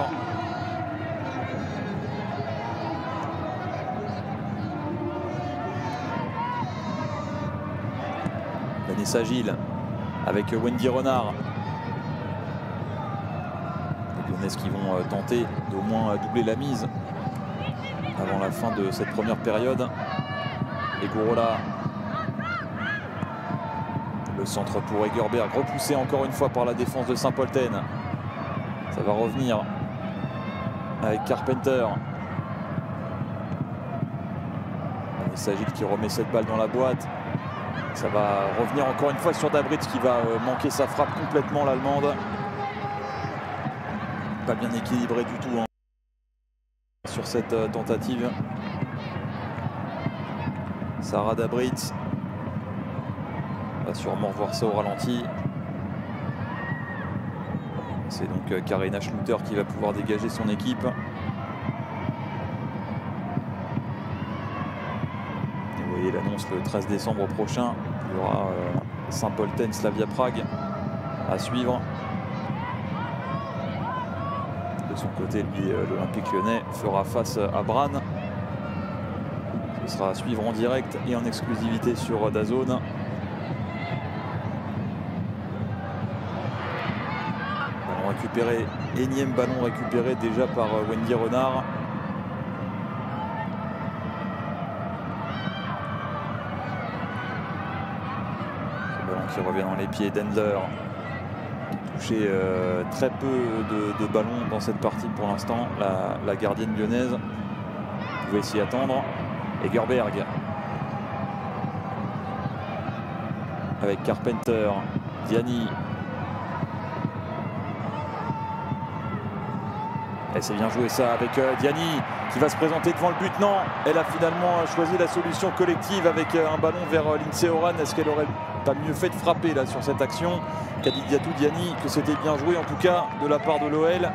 [SPEAKER 2] Vanessa Gilles avec Wendy Renard. Les Lyonnaises qui vont tenter d'au moins doubler la mise avant la fin de cette première période. Et Gourola. Le centre pour Egerberg, repoussé encore une fois par la défense de Saint-Polten. Ça va revenir avec Carpenter. Sagil qui remet cette balle dans la boîte. Ça va revenir encore une fois sur Dabritz qui va manquer sa frappe complètement, l'Allemande. Pas bien équilibré du tout hein, sur cette tentative. Sarah Dabritz va sûrement revoir ça au ralenti. C'est donc Karina Schluter qui va pouvoir dégager son équipe. Et vous voyez l'annonce le 13 décembre prochain. Il y aura Saint-Polten, Slavia Prague à suivre. De son côté, lui, l'Olympique Lyonnais fera face à Brann. Ce sera à suivre en direct et en exclusivité sur DAZN. Ballon récupéré, énième ballon récupéré déjà par Wendy Renard. Ce ballon qui revient dans les pieds d'Endler. Touché très peu de ballons dans cette partie pour l'instant. La gardienne lyonnaise. Vous pouvez s'y attendre. Egerberg avec Carpenter, Diani. Et c'est bien joué ça avec Diani qui va se présenter devant le but. Non, elle a finalement choisi la solution collective avec un ballon vers Lindsay Horan. Est-ce qu'elle aurait pas mieux fait de frapper là sur cette action qu'a dit Diatou Diani que c'était bien joué en tout cas de la part de l'OL.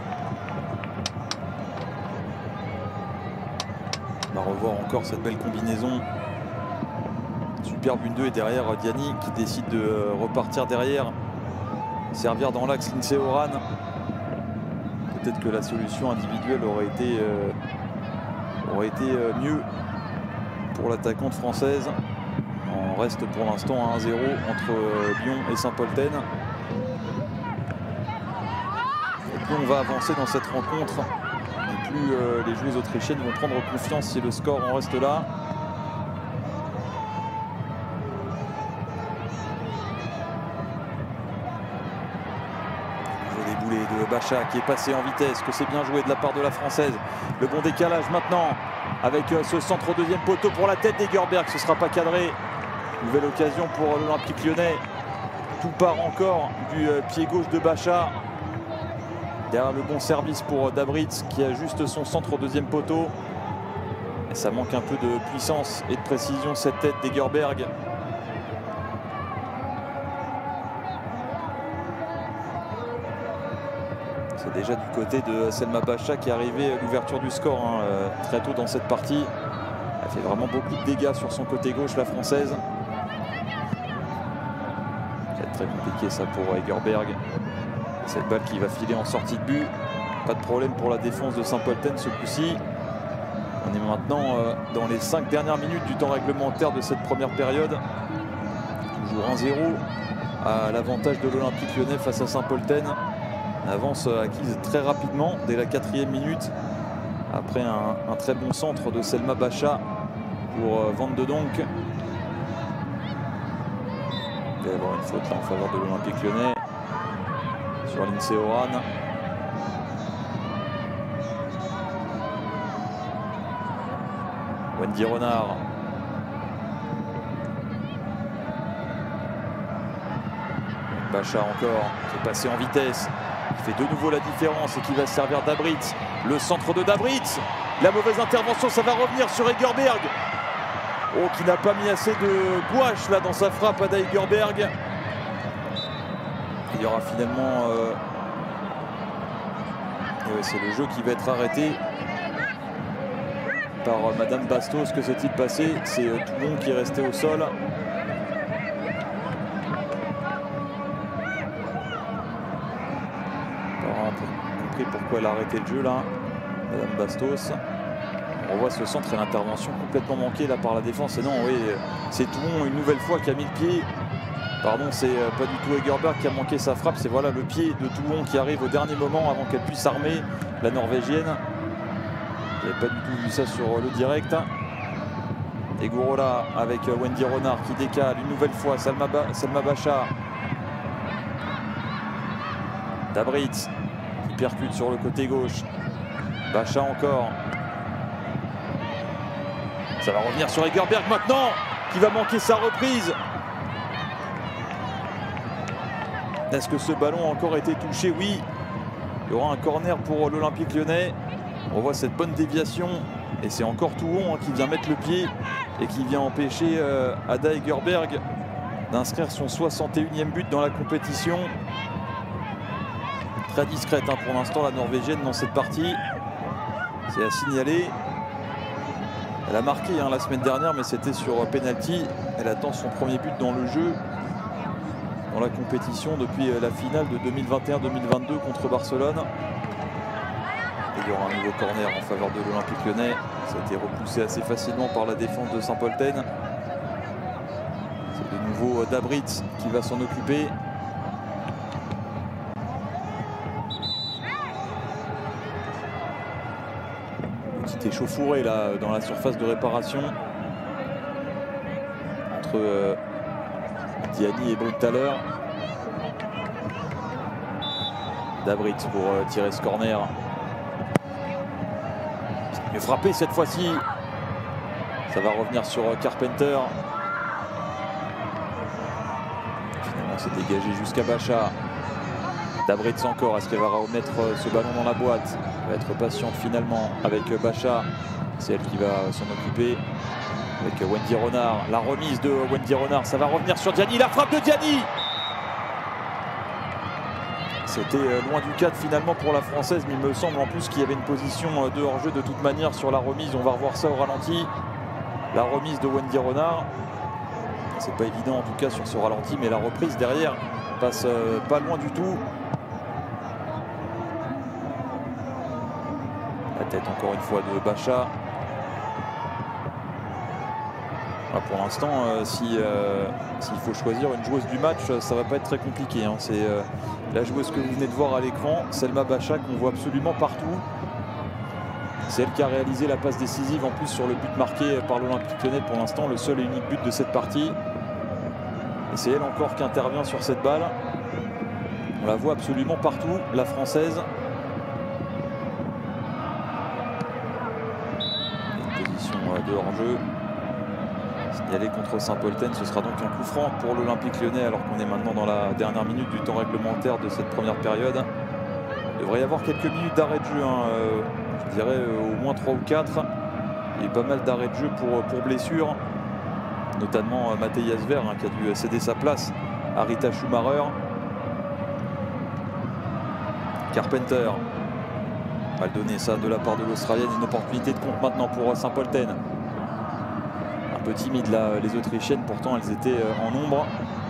[SPEAKER 2] On va revoir encore cette belle combinaison. Superbe 1-2 et derrière Diani qui décide de repartir derrière. Servir dans l'axe Lindsay Horan. Peut-être que la solution individuelle aurait été mieux pour l'attaquante française. On reste pour l'instant à 1-0 entre Lyon et Saint-Polten. Et plus on va avancer dans cette rencontre, et plus les joueuses autrichiennes vont prendre confiance si le score en reste là. De Bacha qui est passé en vitesse, que c'est bien joué de la part de la Française. Le bon décalage maintenant avec ce centre au deuxième poteau pour la tête d'Egerberg. Ce ne sera pas cadré. Nouvelle occasion pour l'Olympique Lyonnais. Tout part encore du pied gauche de Bacha. Derrière le bon service pour Dabritz qui ajuste son centre au deuxième poteau. Et ça manque un peu de puissance et de précision cette tête d'Egerberg. C'est déjà du côté de Selma Bacha qui est arrivée à l'ouverture du score très tôt dans cette partie. Elle fait vraiment beaucoup de dégâts sur son côté gauche, la Française. Ça va être très compliqué ça pour Egerberg. Cette balle qui va filer en sortie de but. Pas de problème pour la défense de Saint-Polten ce coup-ci. On est maintenant dans les 5 dernières minutes du temps réglementaire de cette première période. Toujours 1-0 à l'avantage de l'Olympique Lyonnais face à Saint-Polten. Avance acquise très rapidement dès la 4e minute après un très bon centre de Selma Bacha pour Van de Donk. Il va y avoir une faute là en faveur de l'Olympique Lyonnais sur Lindsay Horan. Wendy Renard. Bacha encore qui est passé en vitesse. Qui fait de nouveau la différence et qui va se servir Dabritz. Le centre de Dabritz. La mauvaise intervention, ça va revenir sur Egerberg. Oh, qui n'a pas mis assez de gouache là dans sa frappe à Egerberg. Il y aura finalement... ouais, c'est le jeu qui va être arrêté par Madame Bastos. Que s'est-il passé? C'est Toulon qui est resté au sol. Pourquoi elle a arrêté le jeu là, Madame Bastos. On revoit ce centre et l'intervention complètement manquée là par la défense. Et non, oui, c'est Toulon une nouvelle fois qui a mis le pied. Pardon, c'est pas du tout Egerberg qui a manqué sa frappe. C'est voilà le pied de Toulon qui arrive au dernier moment avant qu'elle puisse armer la Norvégienne. Il n'avait pas du tout vu ça sur le direct. Et Gourola avec Wendy Renard qui décale une nouvelle fois. Selma Bacha. Dabritz. Percute sur le côté gauche. Bacha encore. Ça va revenir sur Egerberg maintenant, qui va manquer sa reprise. Est-ce que ce ballon a encore été touché? Oui. Il y aura un corner pour l'Olympique Lyonnais. On voit cette bonne déviation. Et c'est encore Touron qui vient mettre le pied et qui vient empêcher Ada Egerberg d'inscrire son 61e but dans la compétition. Très discrète pour l'instant la Norvégienne dans cette partie. C'est à signaler. Elle a marqué la semaine dernière, mais c'était sur penalty. Elle attend son premier but dans le jeu, dans la compétition, depuis la finale de 2021-2022 contre Barcelone. Et il y aura un nouveau corner en faveur de l'Olympique Lyonnais. Ça a été repoussé assez facilement par la défense de Saint-Polten. C'est de nouveau Dabritz qui va s'en occuper. Petit échauffouré là dans la surface de réparation entre Diani et Brugthaler. Dabritz pour tirer ce corner. Mieux frappé cette fois-ci. Ça va revenir sur Carpenter. Finalement c'est dégagé jusqu'à Bacha. Dabritz encore, est-ce qu'elle va remettre ce ballon dans la boîte? Elle va être patiente finalement avec Bacha. C'est elle qui va s'en occuper avec Wendy Renard. La remise de Wendy Renard, ça va revenir sur Diani. La frappe de Diani! C'était loin du cadre finalement pour la Française, mais il me semble en plus qu'il y avait une position de hors-jeu de toute manière sur la remise. On va revoir ça au ralenti. La remise de Wendy Renard. C'est pas évident en tout cas sur ce ralenti, mais la reprise derrière passe pas loin du tout. La tête encore une fois de Bacha. Pour l'instant, s'il faut choisir une joueuse du match, ça va pas être très compliqué. C'est la joueuse que vous venez de voir à l'écran, Selma Bacha, qu'on voit absolument partout. C'est elle qui a réalisé la passe décisive en plus sur le but marqué par l'Olympique Lyonnais pour l'instant, le seul et unique but de cette partie. Et c'est elle encore qui intervient sur cette balle. On la voit absolument partout, la Française. Une position de hors-jeu. Signalé contre Saint-Polten, ce sera donc un coup franc pour l'Olympique Lyonnais alors qu'on est maintenant dans la dernière minute du temps réglementaire de cette première période. Il devrait y avoir quelques minutes d'arrêt de jeu, je dirais au moins 3 ou 4. Il y a pas mal d'arrêts de jeu pour blessure, notamment Matej Asver qui a dû céder sa place à Rita Schumacher. Carpenter, mal donné ça de la part de l'Australienne, une opportunité de compte maintenant pour Saint-Polten. Un peu timide là, les Autrichiennes, pourtant elles étaient en nombre.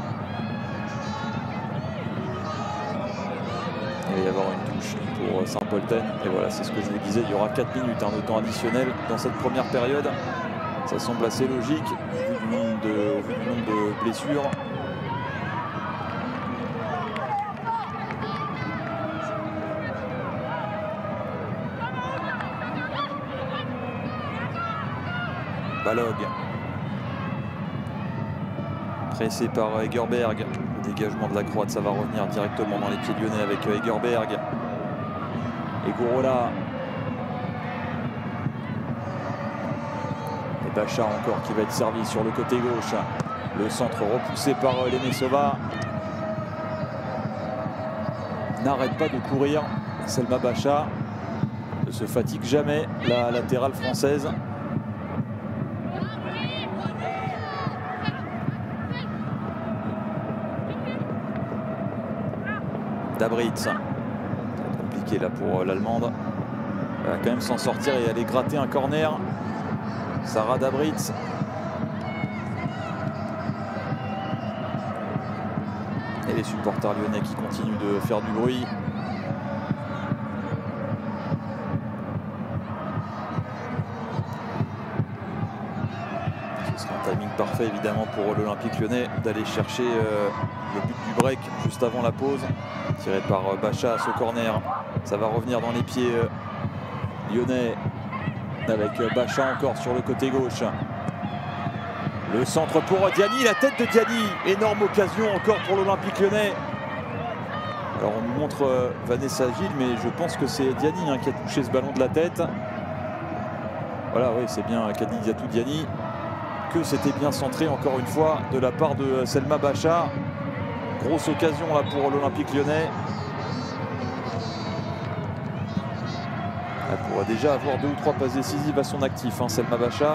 [SPEAKER 2] Il va y avoir une touche pour Saint-Polten. Et voilà, c'est ce que je vous disais, il y aura 4 minutes de temps additionnel dans cette première période. Ça semble assez logique au vu du nombre de blessures. Balog. Pressé par Egerberg. Le dégagement de la croate, ça va revenir directement dans les pieds lyonnais avec Egerberg. Et Gorola. Et Bacha encore qui va être servi sur le côté gauche. Le centre repoussé par Lemesova. N'arrête pas de courir. Selma Bacha ne se fatigue jamais, la latérale française. Dabritz, compliqué là pour l'Allemande. Elle va quand même s'en sortir et aller gratter un corner. Sarah Dabritz. Et les supporters lyonnais qui continuent de faire du bruit. Ce sera un timing parfait évidemment pour l'Olympique Lyonnais d'aller chercher le but du break juste avant la pause. Tiré par Bacha à ce corner. Ça va revenir dans les pieds lyonnais avec Bacha encore sur le côté gauche. Le centre pour Diani, la tête de Diani. Énorme occasion encore pour l'Olympique Lyonnais. Alors on nous montre Vanessa Gilles, mais je pense que c'est Diani qui a touché ce ballon de la tête. Voilà, oui, c'est bien Khadijatou Diani, que c'était bien centré encore une fois de la part de Selma Bacha. Grosse occasion là pour l'Olympique Lyonnais. Elle pourra déjà avoir 2 ou 3 passes décisives à son actif, hein, Selma Bacha.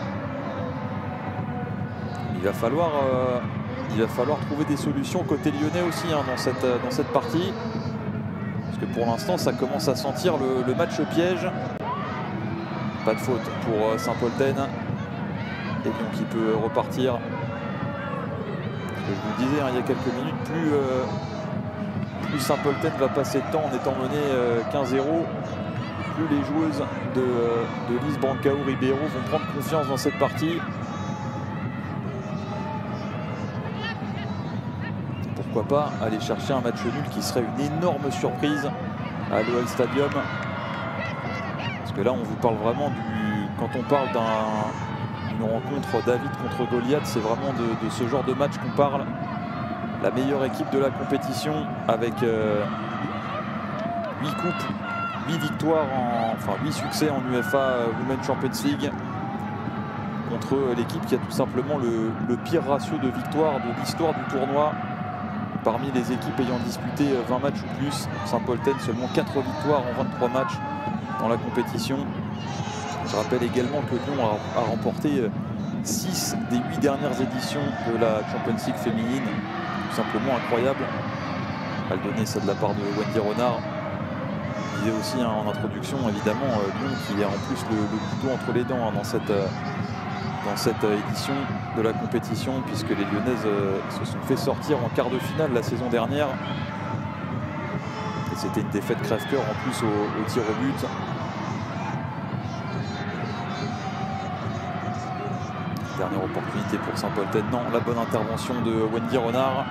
[SPEAKER 2] Il va falloir trouver des solutions côté lyonnais aussi, hein, dans cette partie. Parce que pour l'instant, ça commence à sentir le match piège. Pas de faute pour Saint-Polten. Et donc il peut repartir. Ce que je vous disais, hein, il y a quelques minutes, plus Saint-Polten va passer de temps en étant mené 15-0, plus les joueuses de Lise Brancao-Ribeiro vont prendre confiance dans cette partie. Pourquoi pas aller chercher un match nul qui serait une énorme surprise à l'OL Stadium. Parce que là, on vous parle vraiment quand on parle d'une rencontre David contre Goliath, c'est vraiment de ce genre de match qu'on parle. La meilleure équipe de la compétition avec 8 coupes, 8 victoires, 8 succès en UEFA Women's Champions League, contre l'équipe qui a tout simplement le pire ratio de victoires de l'histoire du tournoi. Parmi les équipes ayant disputé 20 matchs ou plus, Saint-Polten seulement 4 victoires en 23 matchs dans la compétition. Je rappelle également que Lyon a remporté 6 des 8 dernières éditions de la Champions League féminine. Tout simplement incroyable. Elle donnait ça de la part de Wendy Renard. Il disait aussi, hein, en introduction, évidemment, Lyon qui a en plus le couteau entre les dents, hein, dans cette édition de la compétition, puisque les Lyonnaises se sont fait sortir en quart de finale la saison dernière. Et c'était une défaite crève-cœur en plus au tir au but. Dernière opportunité pour Saint-Polten. Non, la bonne intervention de Wendy Renard.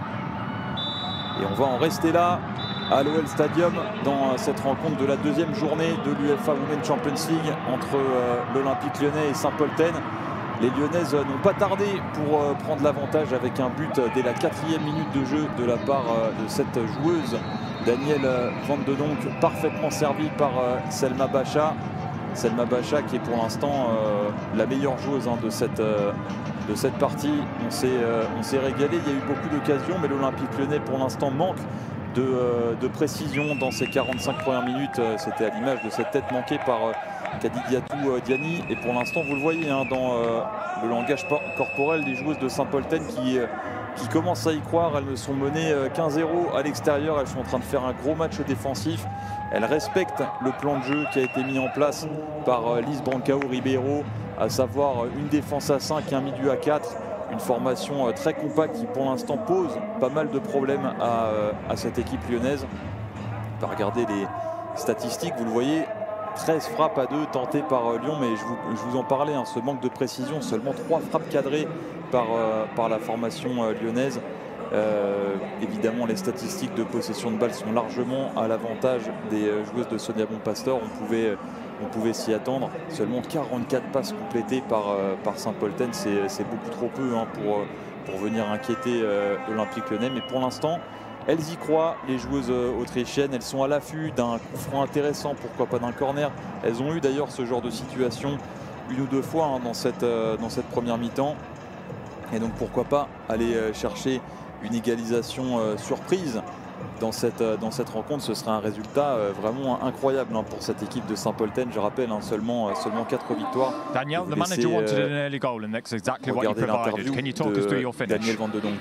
[SPEAKER 2] Et on va en rester là à l'OL Stadium dans cette rencontre de la 2e journée de l'UEFA Women's Champions League entre l'Olympique Lyonnais et Saint-Polten. Les Lyonnaises n'ont pas tardé pour prendre l'avantage avec un but dès la 4e minute de jeu de la part de cette joueuse Danielle Van de Donk, parfaitement servie par Selma Bacha. Selma Bacha qui est pour l'instant la meilleure joueuse, hein, de cette partie. On s'est régalé, il y a eu beaucoup d'occasions, mais l'Olympique Lyonnais pour l'instant manque de précision dans ces 45 premières minutes. C'était à l'image de cette tête manquée par Khadijatou Diani. Et pour l'instant, vous le voyez, hein, dans le langage corporel des joueuses de Saint-Polten qui commencent à y croire. Elles sont menées 15-0 à l'extérieur. Elles sont en train de faire un gros match défensif. Elles respectent le plan de jeu qui a été mis en place par Lise Brancao-Ribeiro, à savoir une défense à 5 et un milieu à 4. Une formation très compacte qui pour l'instant pose pas mal de problèmes à cette équipe lyonnaise. On va regarder les statistiques, vous le voyez, 13 frappes à 2 tentées par Lyon, mais je vous en parlais, hein, ce manque de précision, seulement 3 frappes cadrées par la formation lyonnaise. Évidemment, les statistiques de possession de balle sont largement à l'avantage des joueuses de Sonia Bonpastor. On pouvait s'y attendre. Seulement 44 passes complétées par Saint-Polten, c'est beaucoup trop peu, hein, pour venir inquiéter l'Olympique Lyonnais. Mais pour l'instant, elles y croient, les joueuses autrichiennes. Elles sont à l'affût d'un coup franc intéressant, pourquoi pas d'un corner. Elles ont eu d'ailleurs ce genre de situation une ou deux fois, hein, dans cette première mi-temps. Et donc pourquoi pas aller chercher une égalisation surprise dans cette rencontre. Ce serait un résultat vraiment incroyable, hein, pour cette équipe de Saint-Polten. Je rappelle, hein, seulement 4 victoires.
[SPEAKER 3] Danielle, the manager wanted an early goal and that's exactly what you provided. Can you talk us through your finish?
[SPEAKER 2] Danielle Van de Donk.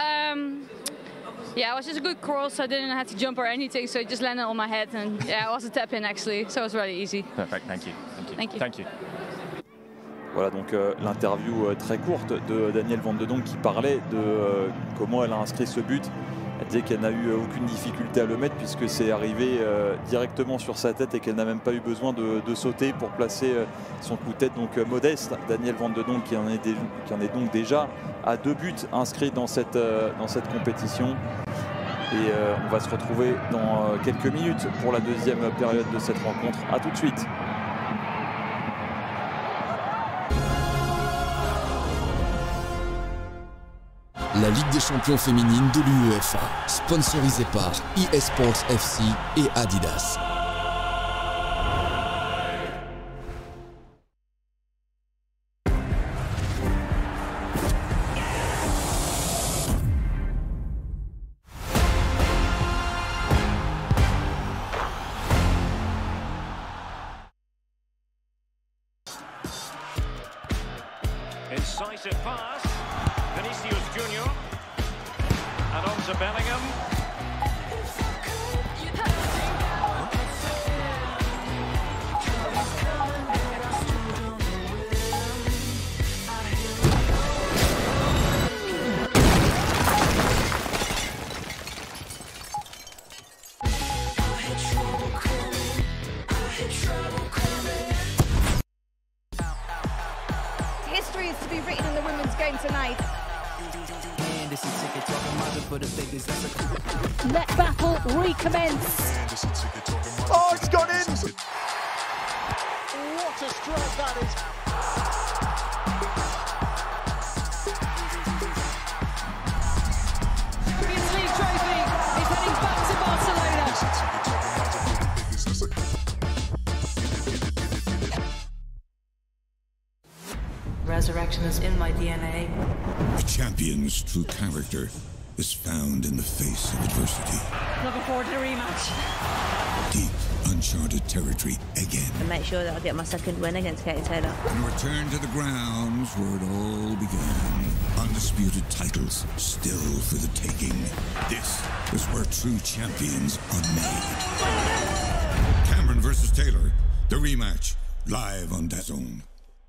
[SPEAKER 4] Yeah, it was just a good cross. I didn't have to jump or anything, so it just landed on my head, and yeah, it was a tap in actually, so it was really easy.
[SPEAKER 3] Perfect, thank you.
[SPEAKER 4] Thank you.
[SPEAKER 3] Thank you.
[SPEAKER 2] Voilà donc l'interview très courte de Danielle Van de Donk qui parlait de comment elle a inscrit ce but. Elle disait qu'elle n'a eu aucune difficulté à le mettre puisque c'est arrivé directement sur sa tête et qu'elle n'a même pas eu besoin de sauter pour placer son coup de tête. Donc modeste, Danielle Van de Donk qui en est donc déjà à 2 buts inscrits dans cette compétition. Et on va se retrouver dans quelques minutes pour la 2e période de cette rencontre. A tout de suite.
[SPEAKER 1] La Ligue des champions féminines de l'UEFA, sponsorisée par eSports FC et Adidas.
[SPEAKER 5] Decisive pass. Vinicius Junior. And on to Bellingham.
[SPEAKER 6] History is to be written in the women's game tonight.
[SPEAKER 7] Let battle recommence.
[SPEAKER 8] Oh, it's gone in! What a strike that is!
[SPEAKER 7] Champions League trophy is heading back to Barcelona.
[SPEAKER 9] Resurrection is in my DNA.
[SPEAKER 10] A champion's true character is found in the face of adversity.
[SPEAKER 7] Looking forward to the rematch.
[SPEAKER 10] Deep, uncharted territory again.
[SPEAKER 9] And make sure that I get my second win against Katie Taylor.
[SPEAKER 10] And return to the grounds where it all began. Undisputed titles still for the taking. This is where true champions are made. Cameron versus Taylor, the rematch, live on DAZN.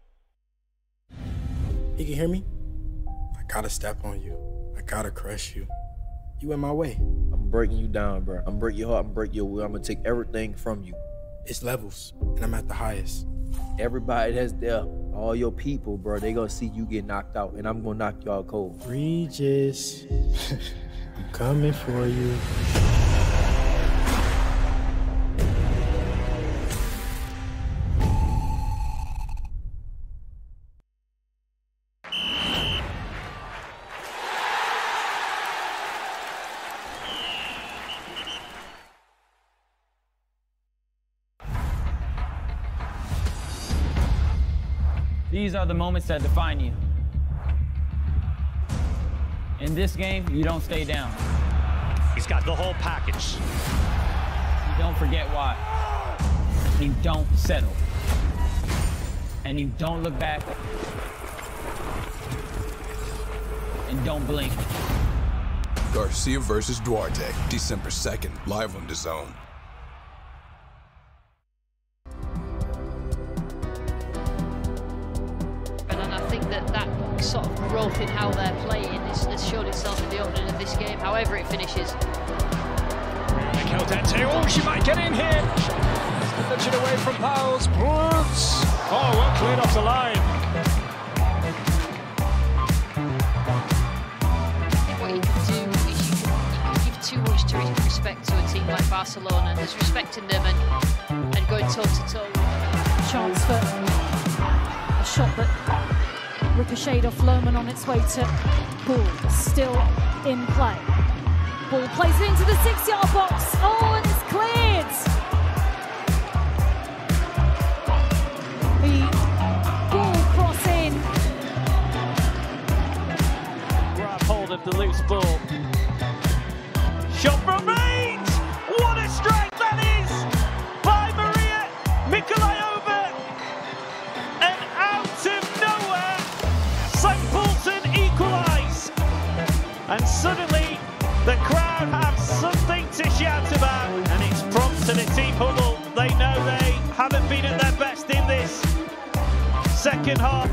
[SPEAKER 11] You can hear me? I gotta step on you. I gotta crush you. You in my way.
[SPEAKER 12] I'm breaking you down, bro. I'm breaking your heart, I'm breaking your will. I'm gonna take everything from you.
[SPEAKER 11] It's levels, and I'm at the highest.
[SPEAKER 12] Everybody that's there, all your people, bro, they gonna see you get knocked out, and I'm gonna knock y'all cold.
[SPEAKER 11] Regis, I'm coming for you.
[SPEAKER 13] These are the moments that define you. In this game, you don't stay down.
[SPEAKER 5] He's got the whole package.
[SPEAKER 13] You don't forget why. You don't settle. And you don't look back. And don't blink.
[SPEAKER 14] Garcia versus Duarte, December 2nd, live on DAZN.
[SPEAKER 15] That sort of growth in how they're playing has shown itself in the opening of this game, however it finishes.
[SPEAKER 5] Mikel Dante, oh, she might get in here. Looking away from Powell's. Brooks. Oh, well cleared off the line.
[SPEAKER 15] What you can do is you can give too much to respect to a team like Barcelona. There's respecting them and going toe-to-toe.
[SPEAKER 7] Chance for a shot that ricocheted off Lohmann on its way to Ball, still in play. Ball plays it into the 6-yard box. Oh, and it's cleared. The ball cross in.
[SPEAKER 5] Grab hold of the loose ball. Shot from range. What a strike that is by Maria Mikolayova. And out of nowhere, St. Paulton equalise, and suddenly the crowd have something to shout about, and it's prompted a team huddle. They know they haven't been at their best in this second half.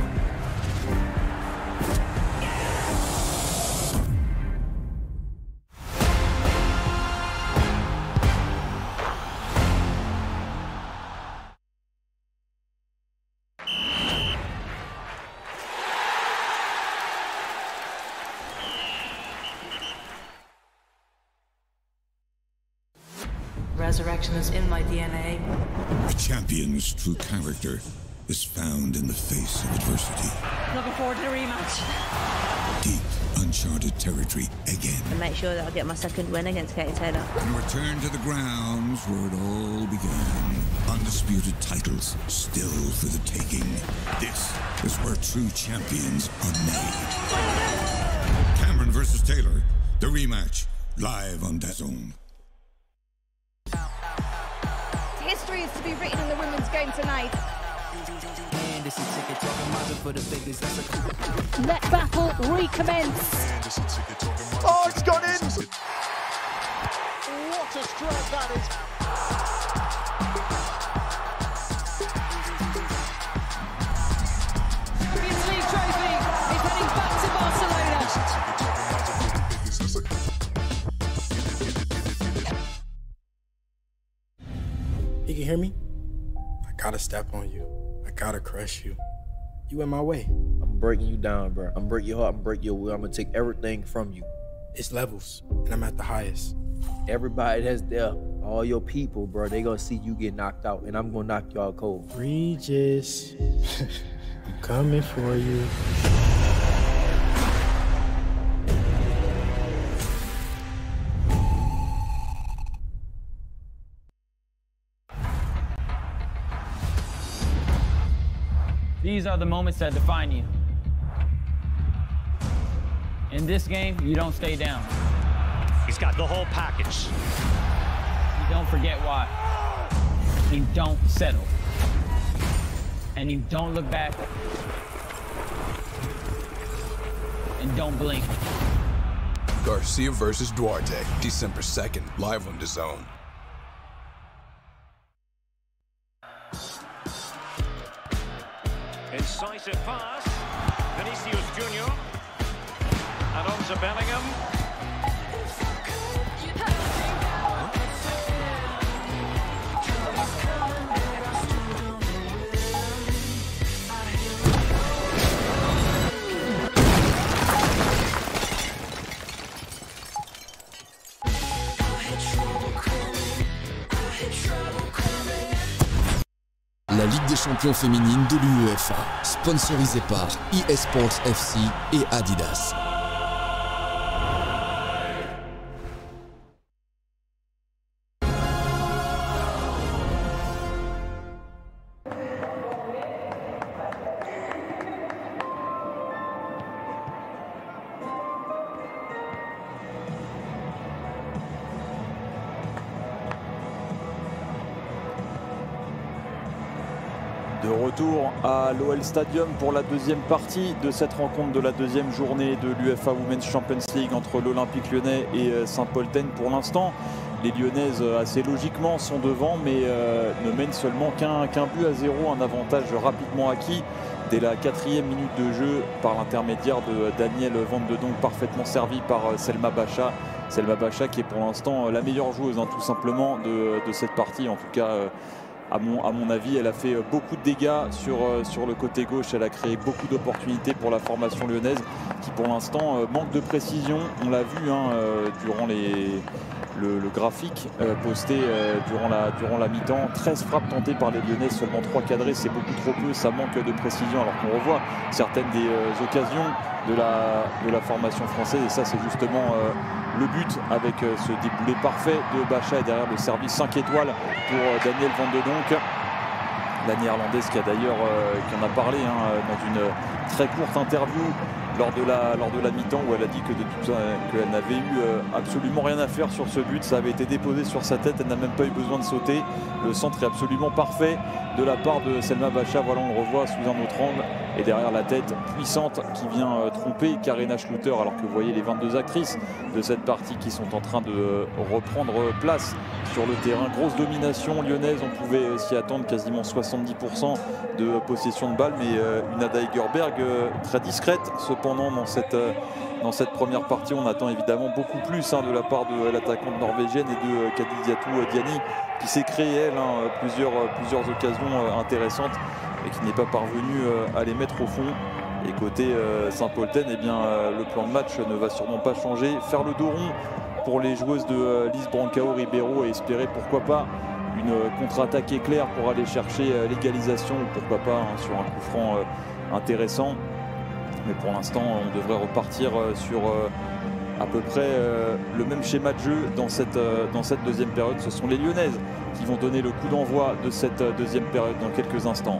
[SPEAKER 9] Resurrection is in my DNA.
[SPEAKER 10] A champion's true character is found in the face of adversity.
[SPEAKER 7] Looking forward to the rematch.
[SPEAKER 10] Deep, uncharted territory again.
[SPEAKER 9] And make sure that I get my second win against Katie Taylor.
[SPEAKER 10] And return to the grounds where it all began. Undisputed titles still for the taking. This is where true champions are made. Cameron versus Taylor, the rematch, live on DAZN.
[SPEAKER 6] History is to be written in the women's game tonight.
[SPEAKER 7] Let battle recommence.
[SPEAKER 8] Oh, it's gone in! What a strike that is!
[SPEAKER 7] Champions League trophy is heading back to Barcelona.
[SPEAKER 11] You can hear me? I gotta step on you. I gotta crush you. You in my way.
[SPEAKER 12] I'm breaking you down, bro. I'm breaking your heart, I'm breaking your will. I'm gonna take everything from you.
[SPEAKER 11] It's levels, and I'm at the highest.
[SPEAKER 12] Everybody that's there, all your people, bro, they gonna see you get knocked out, and I'm gonna knock y'all cold.
[SPEAKER 11] Regis, I'm coming for you.
[SPEAKER 13] These are the moments that define you. In this game, you don't stay down.
[SPEAKER 5] He's got the whole package.
[SPEAKER 13] You don't forget why. You don't settle. And you don't look back. And don't blink.
[SPEAKER 14] Garcia versus Duarte, December 2nd, live on DAZN.
[SPEAKER 5] Incisive pass. Vinicius Junior. And on to Bellingham.
[SPEAKER 1] La Ligue des champions féminines de l'UEFA, sponsorisée par eSports FC et Adidas.
[SPEAKER 2] De retour à l'OL Stadium pour la deuxième partie de cette rencontre de la deuxième journée de l'UEFA Women's Champions League entre l'Olympique Lyonnais et Saint-Polten. Pour l'instant, les Lyonnaises assez logiquement sont devant, mais ne mènent seulement qu'un but à 0, un avantage rapidement acquis dès la 4e minute de jeu par l'intermédiaire de Daniel Van de Donk, parfaitement servi par Selma Bacha. Selma Bacha qui est pour l'instant la meilleure joueuse tout simplement de cette partie, en tout cas à mon avis. Elle a fait beaucoup de dégâts sur le côté gauche. Elle a créé beaucoup d'opportunités pour la formation lyonnaise qui pour l'instant manque de précision. On l'a vu durant le graphique posté durant la mi-temps. 13 frappes tentées par les Lyonnaises, seulement 3 cadrées, c'est beaucoup trop peu, ça manque de précision, alors qu'on revoit certaines des occasions de la formation française, et ça c'est justement le but avec ce déboulé parfait de Bacha et derrière le service 5 étoiles pour Daniel Van de Donk, la néerlandaise qui en a parlé dans une très courte interview lors de la mi-temps, où elle a dit qu'elle n'avait eu absolument rien à faire sur ce but. Ça avait été déposé sur sa tête, elle n'a même pas eu besoin de sauter. Le centre est absolument parfait de la part de Selma Bacha. Voilà, on le revoit sous un autre angle, et derrière la tête puissante qui vient tromper Karina Schluter, alors que vous voyez les 22 actrices de cette partie qui sont en train de reprendre place sur le terrain. Grosse domination lyonnaise, on pouvait s'y attendre, quasiment 70% de possession de balle, mais une Ada Egerberg très discrète cependant dans cette première partie. On attend évidemment beaucoup plus de la part de l'attaquante norvégienne et de Khadijatou Diani, qui s'est créé elle plusieurs occasions intéressantes et qui n'est pas parvenue à les mettre au fond. Et côté Saint-Polten, eh bien, le plan de match ne va sûrement pas changer. Faire le dos rond pour les joueuses de Lise Brancao Ribeiro et espérer pourquoi pas une contre-attaque éclair pour aller chercher l'égalisation, ou pourquoi pas sur un coup franc intéressant. Mais pour l'instant, on devrait repartir sur à peu près le même schéma de jeu dans cette deuxième période. Ce sont les Lyonnaises qui vont donner le coup d'envoi de cette deuxième période dans quelques instants.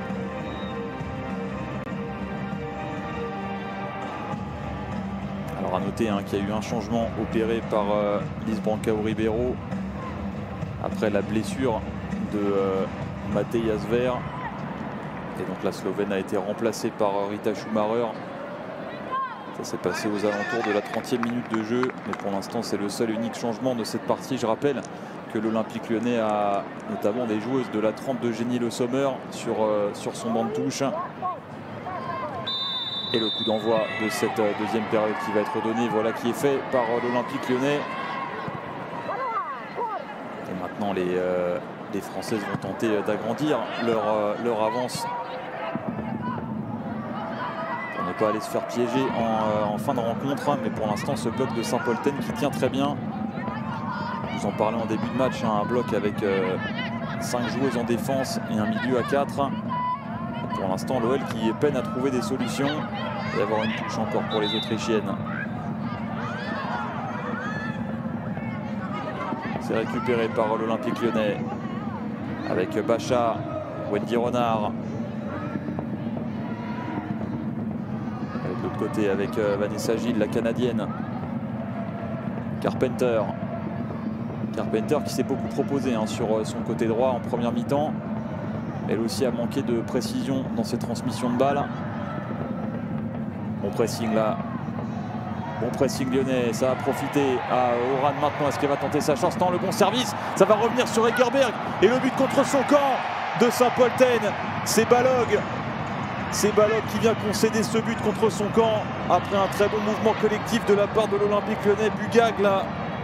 [SPEAKER 2] Alors À noter qu'il y a eu un changement opéré par Lise Brancao Ribeiro après la blessure de Matej Asver. Et donc la Slovène a été remplacée par Rita Schumacher. Ça s'est passé aux alentours de la 30e minute de jeu. Mais pour l'instant, c'est le seul et unique changement de cette partie. Je rappelle que l'Olympique Lyonnais a notamment des joueuses de la trempe de Jenny Le Sommer sur son banc de touche. Et le coup d'envoi de cette deuxième période qui va être donné, voilà, qui est fait par l'Olympique Lyonnais. Et maintenant, les Françaises vont tenter d'agrandir leur avance pour ne pas aller se faire piéger en fin de rencontre. Mais pour l'instant, ce bloc de Saint-Polten qui tient très bien. Je vous en parlais en début de match, un bloc avec 5 joueuses en défense et un milieu à 4. Pour l'instant, l'OL qui peine à trouver des solutions. Il va y avoir une touche encore pour les Autrichiennes. C'est récupéré par l'Olympique Lyonnais avec Bacha, Wendy Renard. De l'autre côté avec Vanessa Gilles, la Canadienne. Carpenter. Carpenter qui s'est beaucoup proposé sur son côté droit en première mi-temps. Elle aussi a manqué de précision dans ses transmissions de balles. Bon pressing là. Bon pressing lyonnais. Ça a profité à Oran maintenant. Est-ce qu'elle va tenter sa chance? Non, le bon service. Ça va revenir sur Egerberg. Et le but contre son camp de Saint-Polten. C'est Balog. C'est Balog qui vient concéder ce but contre son camp. Après un très bon mouvement collectif de la part de l'Olympique Lyonnais. Bugag là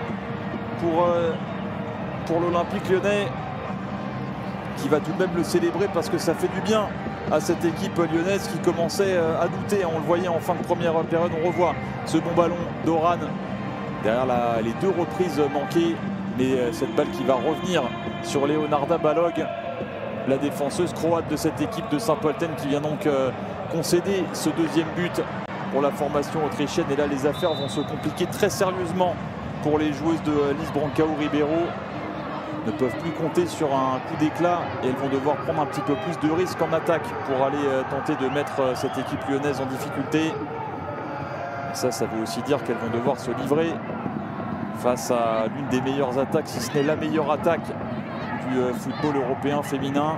[SPEAKER 2] pour l'Olympique Lyonnais, qui va tout de même le célébrer parce que ça fait du bien à cette équipe lyonnaise qui commençait à douter. On le voyait en fin de première période. On revoit ce bon ballon d'Oran derrière les 2 reprises manquées. Mais cette balle qui va revenir sur Leonarda Balog, la défenseuse croate de cette équipe de Saint-Polten, qui vient donc concéder ce deuxième but pour la formation autrichienne. Et là, les affaires vont se compliquer très sérieusement pour les joueuses de Lise Brancao Ribeiro. Ne peuvent plus compter sur un coup d'éclat et elles vont devoir prendre un petit peu plus de risques en attaque pour aller tenter de mettre cette équipe lyonnaise en difficulté. Et ça veut aussi dire qu'elles vont devoir se livrer face à l'une des meilleures attaques, si ce n'est la meilleure attaque du football européen féminin.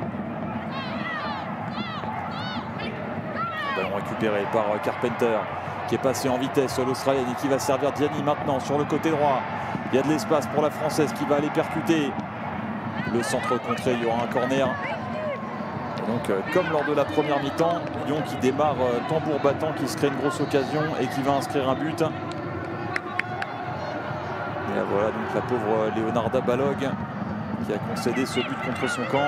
[SPEAKER 2] Ballon récupéré par Carpenter, qui est passé en vitesse, l'Australienne, et qui va servir Diani maintenant sur le côté droit. Il y a de l'espace pour la Française qui va aller percuter. Le centre contré, il y aura un corner. Et donc, comme lors de la première mi-temps, Lyon qui démarre tambour battant, qui se crée une grosse occasion et qui va inscrire un but. Et là, voilà donc la pauvre Leonarda Balog qui a concédé ce but contre son camp.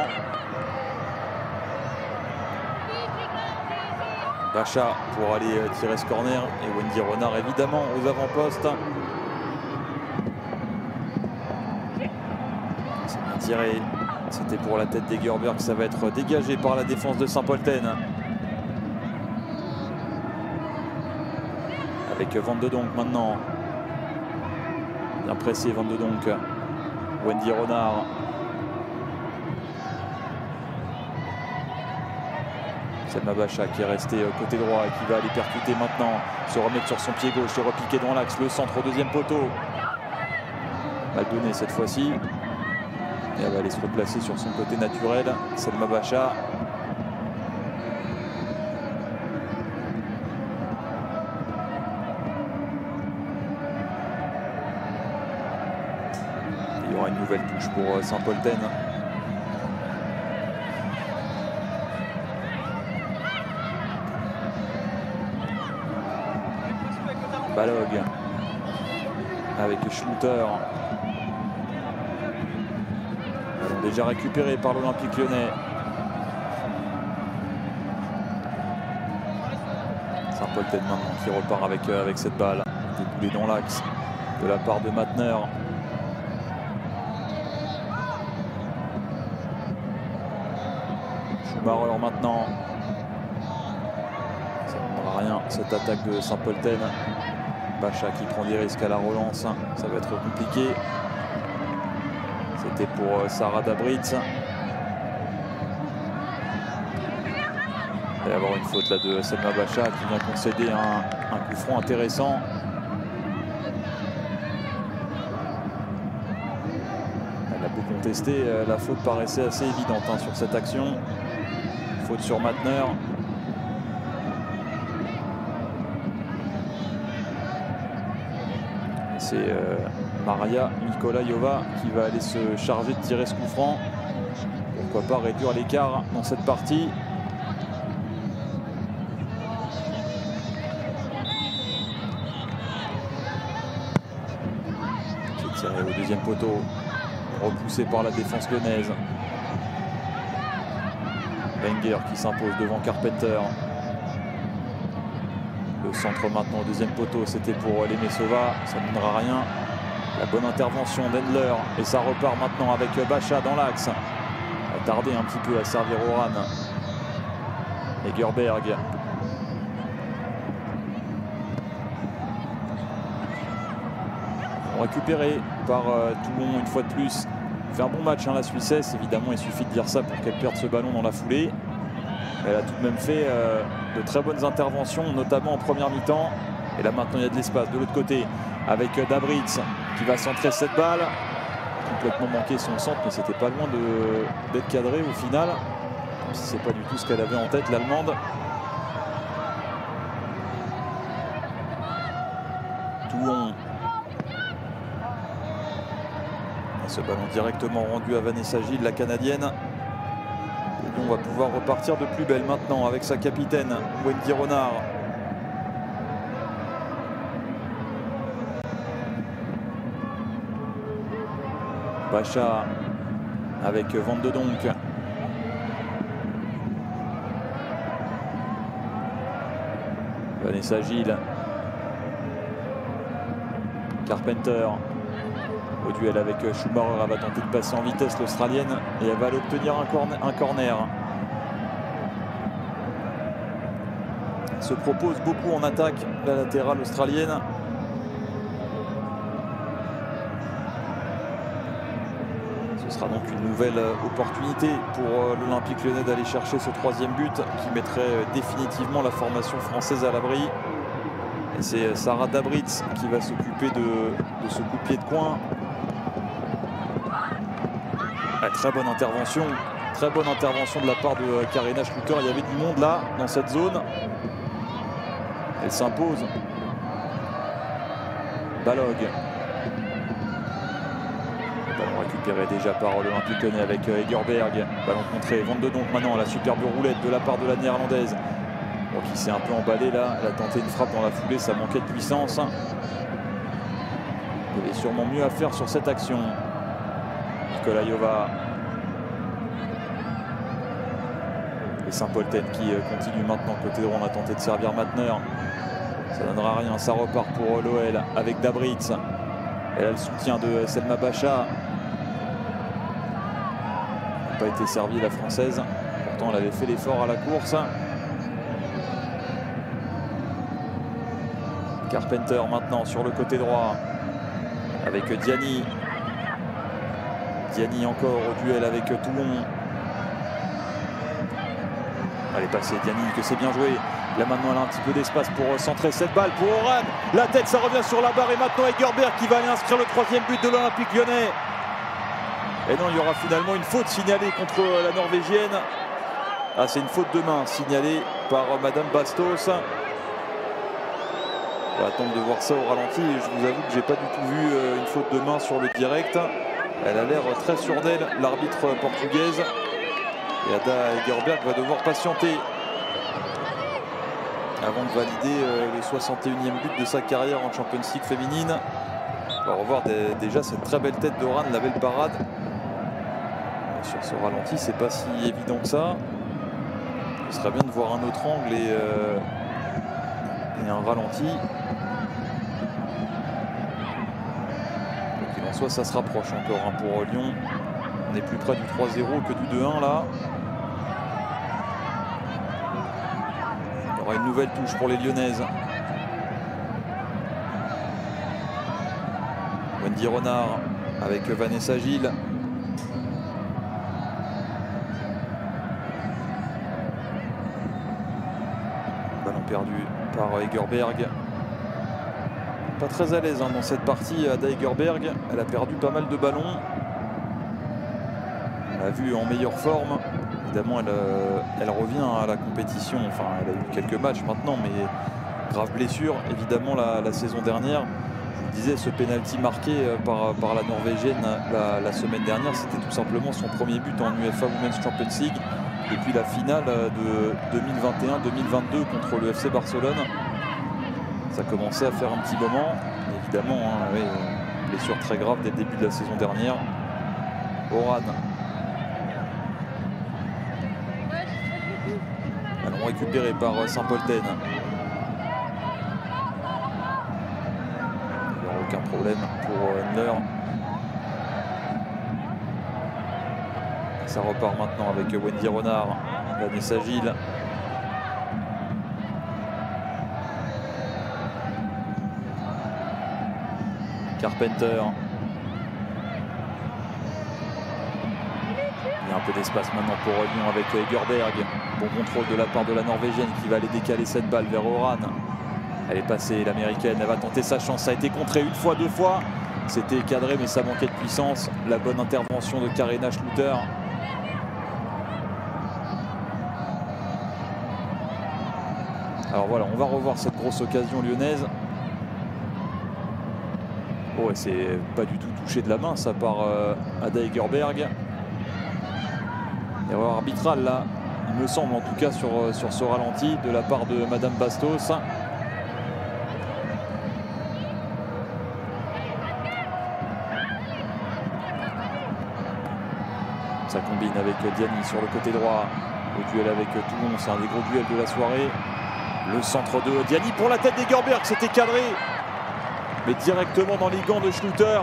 [SPEAKER 2] Bacha pour aller tirer ce corner et Wendy Renard évidemment aux avant-postes. C'est bien tiré. C'était pour la tête d'Egerberg. Ça va être dégagé par la défense de Saint-Polten. Avec Van de Donk maintenant. Bien pressé Van de Donk. Wendy Renard. Selma Bacha qui est resté côté droit et qui va aller percuter maintenant, se remettre sur son pied gauche, se repiquer dans l'axe, le centre au deuxième poteau. Mal donné cette fois-ci. Et elle va aller se replacer sur son côté naturel. Selma Bacha. Il y aura une nouvelle touche pour Saint-Polten. Balog avec Schluter. Déjà récupéré par l'Olympique Lyonnais. Saint-Polten maintenant qui repart avec cette balle. Déboulée dans l'axe de la part de Matner. Schumacher maintenant. Ça ne donnera rien cette attaque de Saint-Polten. Bacha qui prend des risques à la relance. Ça va être compliqué. C'était pour Sarah Dabritz. Il va y avoir une faute là de Selma Bacha qui vient concéder un coup franc intéressant. contester, la faute paraissait assez évidente hein, sur cette action. Faute sur Matner. C'est Maria Mikolayova qui va aller se charger de tirer ce coup franc. Pourquoi pas réduire l'écart dans cette partie. C'est tiré au deuxième poteau. Repoussé par la défense lyonnaise. Wenger qui s'impose devant Carpenter. Le centre maintenant au deuxième poteau, c'était pour Lemesova, ça ne donnera rien. La bonne intervention d'Endler et ça repart maintenant avec Bacha dans l'axe. A tardé un petit peu à servir Oran. Egerberg. Récupéré par Toulon une fois de plus. Fait un bon match hein, la Suissesse, évidemment il suffit de dire ça pour qu'elle perde ce ballon dans la foulée. Elle a tout de même fait de très bonnes interventions, notamment en première mi-temps. Et là maintenant il y a de l'espace de l'autre côté avec Dabritz qui va centrer cette balle. Complètement manqué son centre, mais c'était pas loin d'être cadré au final. Même si c'est pas du tout ce qu'elle avait en tête, l'Allemande. Toulon. Et ce ballon directement rendu à Vanessa Gilles, la Canadienne. On va pouvoir repartir de plus belle maintenant avec sa capitaine Wendy Renard. Bacha avec Van de Donk. Vanessa Gilles. Carpenter. Au duel avec Schumacher, elle va tenter de passer en vitesse l'Australienne et elle va l'obtenir un corner. Elle se propose beaucoup en attaque, la latérale australienne. Ce sera donc une nouvelle opportunité pour l'Olympique Lyonnais d'aller chercher ce troisième but qui mettrait définitivement la formation française à l'abri. Et c'est Sarah Dabritz qui va s'occuper de ce coup de pied de coin. Très bonne intervention de la part de Karina Schluter. Il y avait du monde là dans cette zone. Elle s'impose. Balog. Ballon récupéré déjà par l'Olympique Lyonnais avec Egerberg. Ballon contré. Van de Donk maintenant. La superbe roulette de la part de la néerlandaise. Bon, qui s'est un peu emballé là. Elle a tenté une frappe dans la foulée. Ça manquait de puissance. Il y avait sûrement mieux à faire sur cette action. Mikolayova. Et Saint-Polten qui continue maintenant côté droit. On a tenté de servir Matner. Ça donnera rien. Ça repart pour l'OL avec Dabritz. Elle a le soutien de Selma Bacha. Elle n'a pas été servie la française. Pourtant elle avait fait l'effort à la course. Carpenter maintenant sur le côté droit avec Diani. Diani encore au duel avec Toulon. Elle est passée Diani que c'est bien joué. Là maintenant elle a un petit peu d'espace pour centrer cette balle pour Oran. La tête ça revient sur la barre et maintenant Egerberg qui va aller inscrire le troisième but de l'Olympique Lyonnais. Et non, il y aura finalement une faute signalée contre la Norvégienne. Ah, c'est une faute de main signalée par Madame Bastos. On va attendre de voir ça au ralenti. Je vous avoue que j'ai pas du tout vu une faute de main sur le direct. Elle a l'air très sûre d'elle, l'arbitre portugaise. Et Ada Egerberg va devoir patienter avant de valider le 61e but de sa carrière en Champions League féminine. On va revoir déjà cette très belle tête d'Oran, la belle parade. Et sur ce ralenti, c'est pas si évident que ça. Ce serait bien de voir un autre angle et un ralenti. Donc il en soit, ça se rapproche encore hein, pour Lyon. On est plus près du 3-0 que du 2-1 là. Il y aura une nouvelle touche pour les Lyonnaises. Wendy Renard avec Vanessa Gilles. Ballon perdu par Egerberg. Pas très à l'aise hein, dans cette partie Ada Egerberg. Elle a perdu pas mal de ballons. On l'a vu en meilleure forme. Évidemment, elle revient à la compétition. Enfin, elle a eu quelques matchs maintenant, mais grave blessure. Évidemment, la saison dernière, je vous disais, ce penalty marqué par la Norvégienne la semaine dernière, c'était tout simplement son premier but en UEFA Women's Champions League depuis la finale de 2021-2022 contre le FC Barcelone. Ça commençait à faire un petit moment. Évidemment, hein, oui, blessure très grave dès le début de la saison dernière. Oran. Ballon récupéré par Saint-Polten. Il n'y aura aucun problème pour Endler. Ça repart maintenant avec Wendy Renard, Vanessa Gilles. Carpenter. Il y a un peu d'espace maintenant pour Lyon avec Egerberg. Bon contrôle de la part de la Norvégienne qui va aller décaler cette balle vers Oran. Elle est passée, l'américaine, elle va tenter sa chance. Ça a été contré une fois, deux fois. C'était cadré, mais ça manquait de puissance. La bonne intervention de Karina Schluter. Alors voilà, on va revoir cette grosse occasion lyonnaise. Oh, c'est pas du tout touché de la main, ça par Ada Egerberg. Erreur arbitrale là, il me semble en tout cas sur ce ralenti de la part de Madame Bastos. Ça combine avec Diani sur le côté droit. Au duel avec Toulon, c'est un des gros duels de la soirée. Le centre de Diani pour la tête d'Egerberg, c'était cadré. Mais directement dans les gants de Schluter.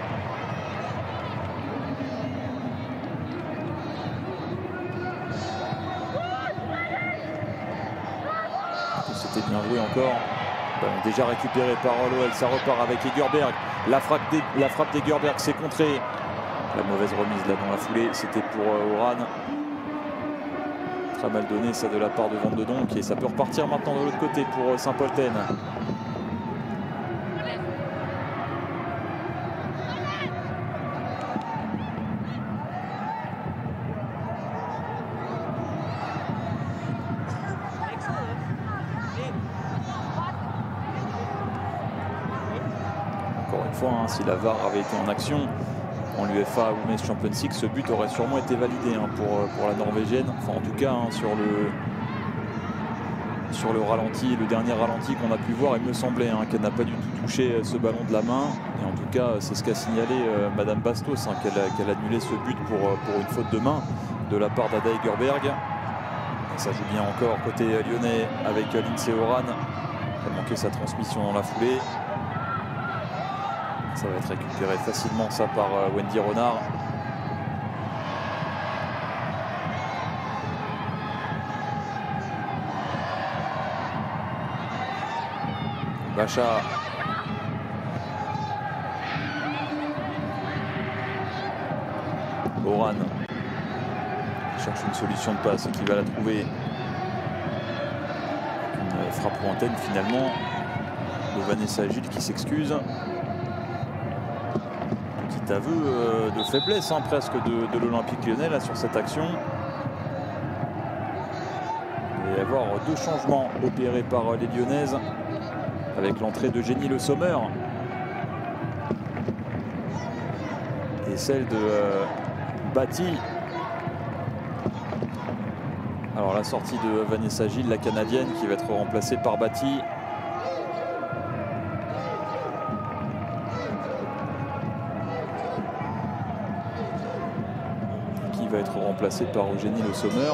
[SPEAKER 2] C'était bien joué encore. Déjà récupéré par l'OL, ça repart avec Egerberg. La frappe d'Egerberg s'est contrée. La mauvaise remise là dans la foulée, c'était pour Oran. Très mal donné ça de la part de Van de Donk. Et ça peut repartir maintenant de l'autre côté pour Saint-Polten. Hein, si la VAR avait été en action en l'UEFA Women's Champions League, ce but aurait sûrement été validé hein, pour la Norvégienne. Enfin en tout cas hein, sur le ralenti, le dernier ralenti qu'on a pu voir, il me semblait hein, qu'elle n'a pas du tout touché ce ballon de la main. Et en tout cas c'est ce qu'a signalé Madame Bastos, hein, qu'elle a annulé ce but pour une faute de main de la part d'Ada Egerberg. Et ça joue bien encore côté lyonnais avec Lindsay Oran. Elle a manqué sa transmission dans la foulée. Ça va être récupéré facilement ça par Wendy Renard. Bacha. Oran. Cherche une solution de passe et qui va la trouver. Une frappe lointaine finalement de Vanessa Gilles qui s'excuse. Aveu de faiblesse hein, presque de l'Olympique Lyonnais là, sur cette action. Il va y avoir deux changements opérés par les Lyonnaises avec l'entrée de Jenny Le Sommer et celle de Bati. Alors la sortie de Vanessa Gilles, la Canadienne, qui va être remplacée par Bati. Va être remplacé par Eugénie Le Sommer.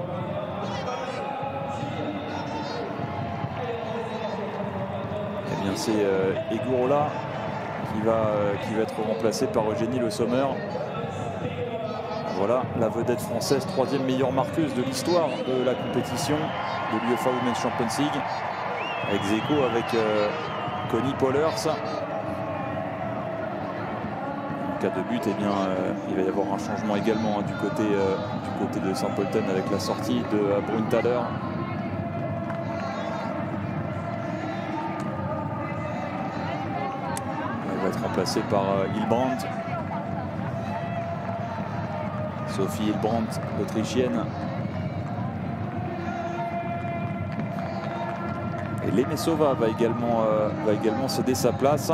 [SPEAKER 2] Et bien c'est Egurola qui va être remplacé par Eugénie Le Sommer. Voilà la vedette française, troisième meilleure marqueuse de l'histoire de la compétition de l'UEFA Women's Champions League. Ex aequo avec Connie Pollers. En cas de but, eh bien, il va y avoir un changement également hein, du côté de Saint-Polten avec la sortie de Brunnthaler. Il va être remplacé par Hilbrand. Sophie Hilbrandt, l'Autrichienne. Et Lemesova va également céder sa place.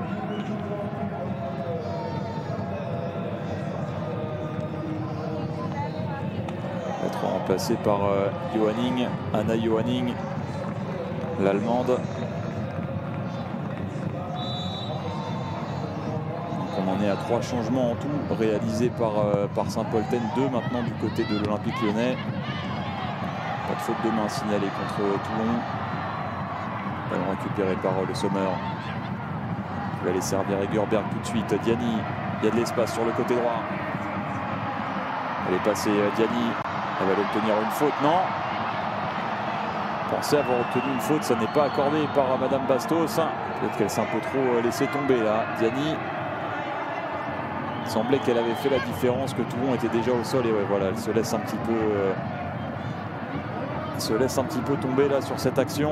[SPEAKER 2] Être remplacée par Johanning, Anna Johanning, l'Allemande. On en est à 3 changements en tout réalisés par Saint-Polten, 2 maintenant du côté de l'Olympique Lyonnais. Pas de faute de main signalée contre Toulon. Ballon récupéré par le Sommer. Il va aller servir Egerberg tout de suite. Diani, il y a de l'espace sur le côté droit. Elle est passée Diani. Elle va obtenir une faute, non? Pensez avoir obtenu une faute, ça n'est pas accordé par Madame Bastos. Peut-être qu'elle s'est un peu trop laissée tomber là. Diani. Il semblait qu'elle avait fait la différence, que Toulon était déjà au sol et ouais, voilà, elle se laisse un petit peu, tomber là sur cette action.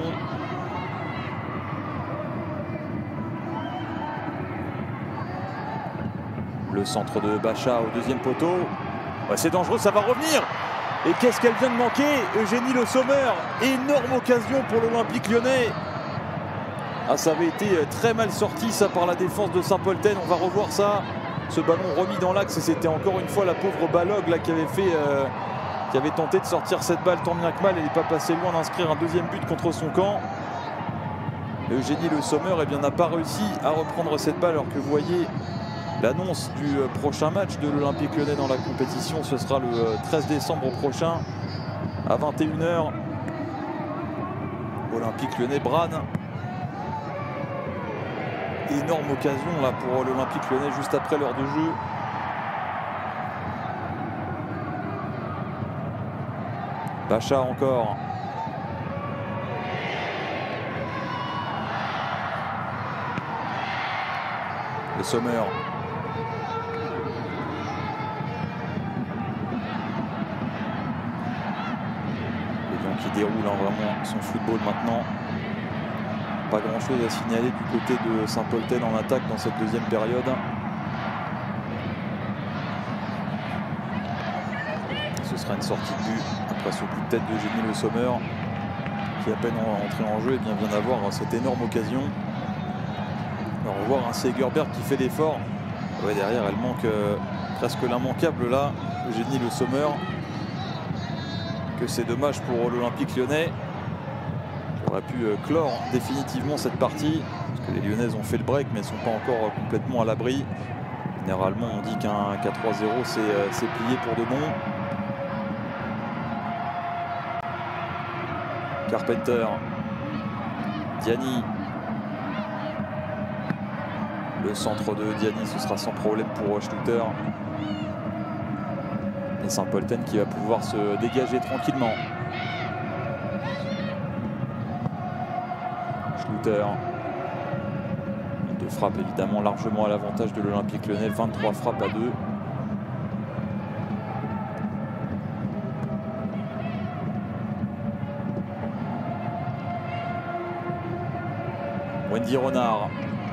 [SPEAKER 2] Le centre de Bacha au deuxième poteau. Ouais, c'est dangereux, ça va revenir. Et qu'est-ce qu'elle vient de manquer? Eugénie Le Sommer. Énorme occasion pour l'Olympique Lyonnais. Ah, ça avait été très mal sorti ça par la défense de Saint-Polten. On va revoir ça. Ce ballon remis dans l'axe et c'était encore une fois la pauvre Balog là, qui avait tenté de sortir cette balle tant bien que mal. Elle n'est pas passée loin d'inscrire un deuxième but contre son camp. Eugénie Le Sommer n'a pas réussi à reprendre cette balle, alors que vous voyez l'annonce du prochain match de l'Olympique Lyonnais dans la compétition. Ce sera le 13 décembre prochain à 21 h. Olympique Lyonnais Brann. Énorme occasion là pour l'Olympique Lyonnais juste après l'heure de jeu. Bacha encore. Le Sommer. Et donc il déroule vraiment son football maintenant. Pas grand chose à signaler du côté de Saint-Polten en attaque dans cette deuxième période. Ce sera une sortie de but après ce coup de tête d'Eugénie Le Sommer qui, à peine entré en jeu, vient d'avoir cette énorme occasion. On va revoir un Segerberg qui fait l'effort. Ouais, derrière elle manque presque l'immanquable là, Eugénie Le Sommer. Que c'est dommage pour l'Olympique Lyonnais. Aurait pu clore définitivement cette partie parce que les Lyonnaises ont fait le break mais ne sont pas encore complètement à l'abri. Généralement on dit qu'un 3-0 c'est plié pour de bon. Carpenter, Diani, le centre de Diani, ce sera sans problème pour Schluter. Et Saint-Polten qui va pouvoir se dégager tranquillement. De frappe évidemment largement à l'avantage de l'Olympique Lyonnais, 23 frappes à 2. Wendy Renard.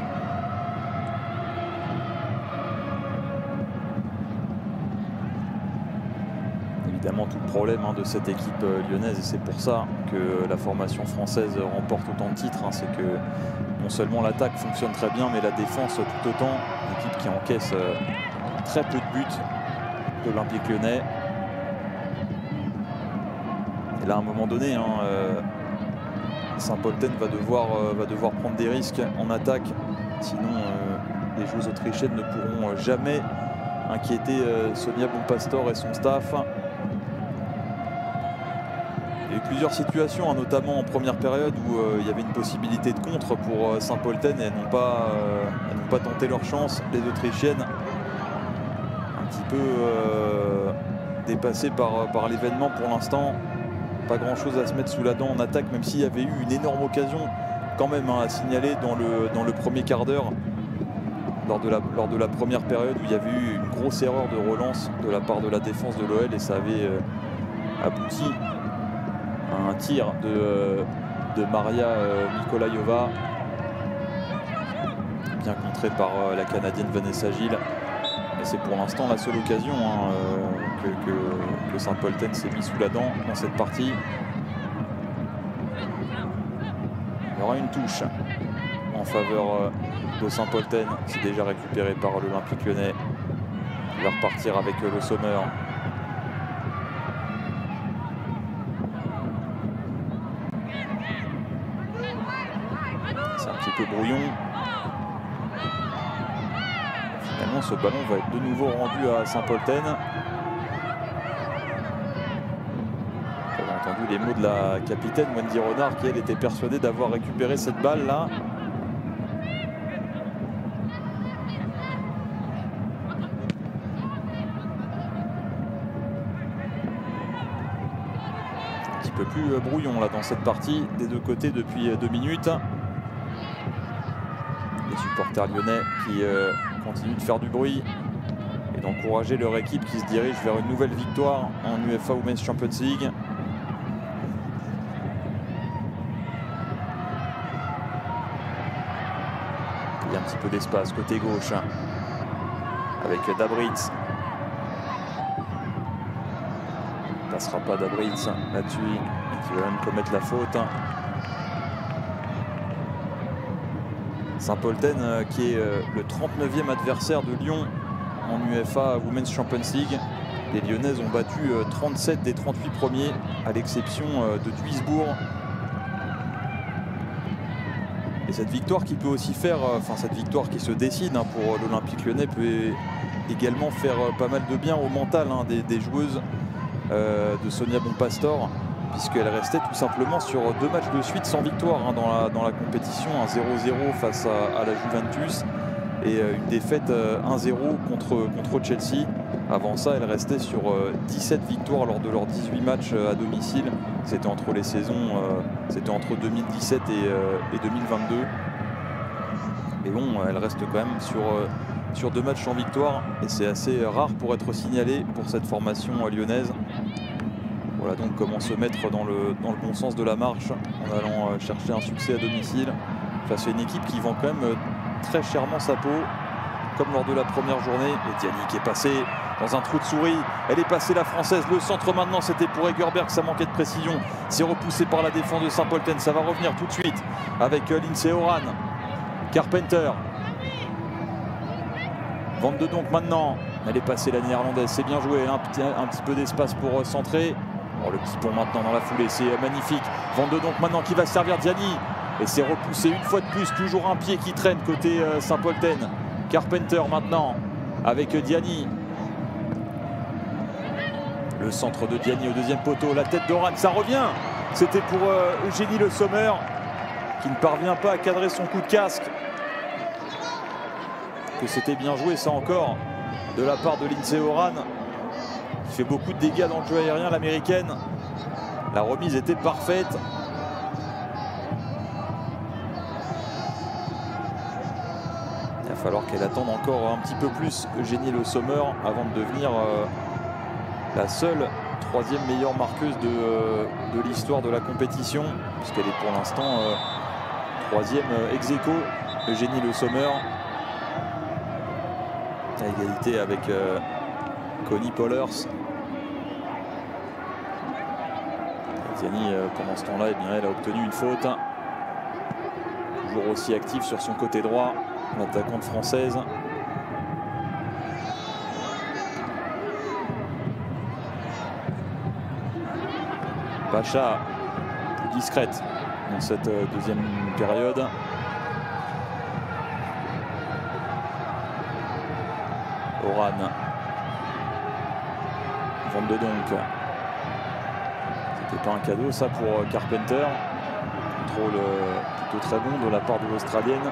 [SPEAKER 2] Évidemment tout le problème de cette équipe lyonnaise, et c'est pour ça que la formation française remporte autant de titres, c'est que non seulement l'attaque fonctionne très bien, mais la défense tout autant. Une équipe qui encaisse très peu de buts de l'Olympique Lyonnais. Et là à un moment donné, Saint-Polten va devoir prendre des risques en attaque, sinon les joueuses autrichiennes ne pourront jamais inquiéter Sonia Bonpastor et son staff. Il y a eu plusieurs situations, notamment en première période où il y avait une possibilité de contre pour Saint-Polten et elles n'ont pas tenté leur chance. Les Autrichiennes, un petit peu dépassées par l'événement pour l'instant. Pas grand chose à se mettre sous la dent en attaque, même s'il y avait eu une énorme occasion quand même à signaler dans le premier quart d'heure, lors de la première période, où il y avait eu une grosse erreur de relance de la part de la défense de l'OL et ça avait abouti à un tir de Maria Nikolaïova, bien contré par la Canadienne Vanessa Gilles. c'est pour l'instant la seule occasion que Saint-Polten s'est mis sous la dent dans cette partie. Il y aura une touche en faveur de Saint-Polten. C'est déjà récupéré par l'Olympique Lyonnais. Il va repartir avec le Sommer. C'est un petit peu brouillon. Finalement, ce ballon va être de nouveau rendu à Saint-Polten. Vous avez entendu les mots de la capitaine Wendy Renard qui, elle, était persuadée d'avoir récupéré cette balle là. Un petit peu plus brouillon là dans cette partie des deux côtés depuis 2 minutes. Les supporters lyonnais qui continuent de faire du bruit et d'encourager leur équipe qui se dirige vers une nouvelle victoire en UEFA Women's Champions League. Il y a un petit peu d'espace côté gauche avec Dabritz. Il ne passera pas Dabritz là-dessus, qui va même commettre la faute. Saint-Polten qui est le 39e adversaire de Lyon en UEFA Women's Champions League. Les Lyonnaises ont battu 37 des 38 premiers à l'exception de Duisbourg. Et cette victoire qui peut aussi faire, cette victoire qui se décide pour l'Olympique Lyonnais peut également faire pas mal de bien au mental des joueuses de Sonia Bonpastor, puisqu'elle restait tout simplement sur 2 matchs de suite sans victoire dans la compétition, un 0-0 face à la Juventus et une défaite 1-0 contre Chelsea. Avant ça, elle restait sur 17 victoires lors de leurs 18 matchs à domicile. C'était entre les saisons, c'était entre 2017 et 2022. Mais bon, elle reste quand même sur 2 matchs sans victoire et c'est assez rare pour être signalé pour cette formation lyonnaise. Voilà donc comment se mettre dans le bon sens de la marche en allant chercher un succès à domicile face à une équipe qui vend quand même très chèrement sa peau, comme lors de la première journée. Et Diani qui est passé dans un trou de souris. Elle est passée la française. Le centre maintenant, c'était pour Egerberg. Ça manquait de précision. C'est repoussé par la défense de Saint-Polten. Ça va revenir tout de suite avec Lindsay Horan. Carpenter. Van de Donk maintenant. Elle est passée la néerlandaise. C'est bien joué. Un petit peu d'espace pour centrer. Oh, le petit pont maintenant dans la foulée. C'est magnifique. Van de Donk maintenant qui va servir Diani. Et c'est repoussé une fois de plus. Toujours un pied qui traîne côté Saint-Polten. Carpenter maintenant avec Diani. Le centre de Diani au deuxième poteau. La tête d'Oran, ça revient. C'était pour Eugénie Le Sommer qui ne parvient pas à cadrer son coup de casque. Que c'était bien joué ça encore de la part de Lindsay Horan qui fait beaucoup de dégâts dans le jeu aérien, l'américaine. La remise était parfaite. Il va falloir qu'elle attende encore un petit peu plus Eugénie Le Sommer avant de devenir la seule 3e meilleure marqueuse de l'histoire de la compétition, puisqu'elle est pour l'instant 3e ex aequo, Eugénie Le Sommer, à égalité avec Connie Pollers. Diani, pendant ce temps-là, elle a obtenu une faute. Toujours aussi active sur son côté droit, l'attaquante française. Bacha, plus discrète dans cette deuxième période. Horan. Van de Donk. C'était pas un cadeau ça pour Carpenter. Contrôle plutôt très bon de la part de l'Australienne.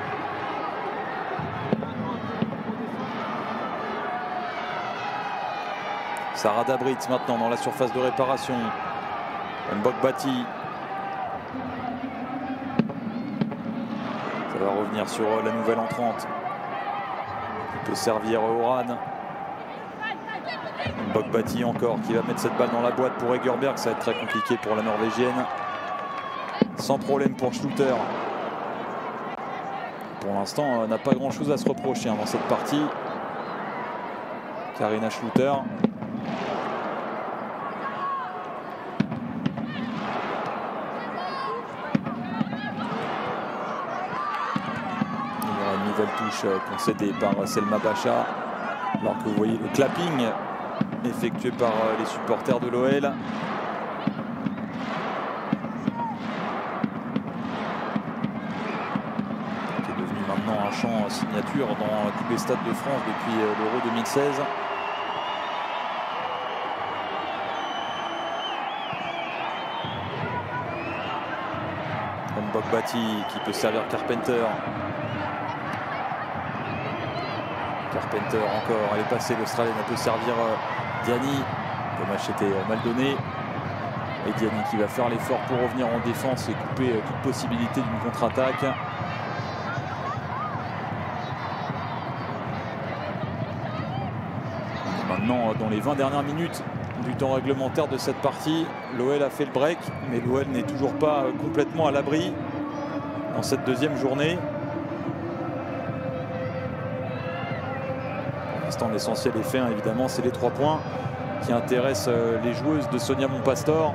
[SPEAKER 2] Sarah Dabritz maintenant dans la surface de réparation. Mbokbati. Ça va revenir sur la nouvelle entrante. Il peut servir Horan. Mbokbati encore qui va mettre cette balle dans la boîte pour Egerberg. Ça va être très compliqué pour la Norvégienne. Sans problème pour Schluter. Pour l'instant, n'a pas grand chose à se reprocher dans cette partie. Karina Schluter. Nouvelle touche concédée par Selma Bacha, alors que vous voyez le clapping effectué par les supporters de l'OL. Qui est devenu maintenant un chant signature dans tous les stades de France depuis l'Euro 2016. Mbogbati qui peut servir Carpenter. Carpenter encore, elle est passée, l'Australienne, elle peut servir Diani. Le match était mal donné. Et Diani qui va faire l'effort pour revenir en défense et couper toute possibilité d'une contre-attaque. Maintenant, dans les 20 dernières minutes du temps réglementaire de cette partie, l'OL a fait le break, mais l'OL n'est toujours pas complètement à l'abri dans cette deuxième journée. L'essentiel est fait, hein, évidemment, c'est les 3 points qui intéressent les joueuses de Sonia Montpastor.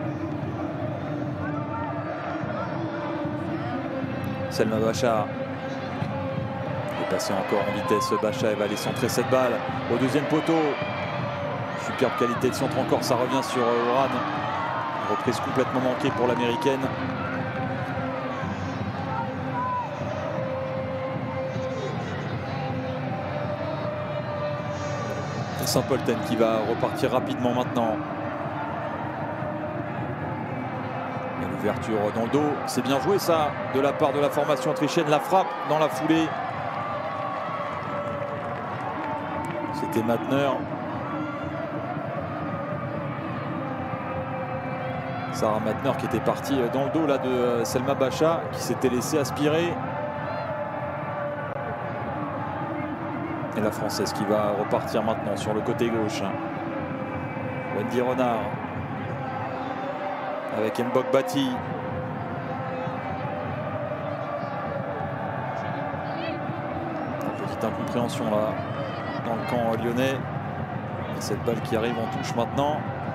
[SPEAKER 2] Selma Bacha est passée encore en vitesse. Bacha, elle va aller centrer cette balle au deuxième poteau. Superbe qualité de centre encore, ça revient sur Oran. Reprise complètement manquée pour l'américaine. Saint-Polten qui va repartir rapidement maintenant. L'ouverture dans le dos, c'est bien joué ça de la part de la formation autrichienne. La frappe dans la foulée. C'était Matner. Sarah Matner qui était partie dans le dos là de Selma Bacha, qui s'était laissé aspirer. Et la Française qui va repartir maintenant sur le côté gauche. Wendy Renard avec Mbogbati. Une petite incompréhension là dans le camp lyonnais. Et cette balle qui arrive en touche maintenant.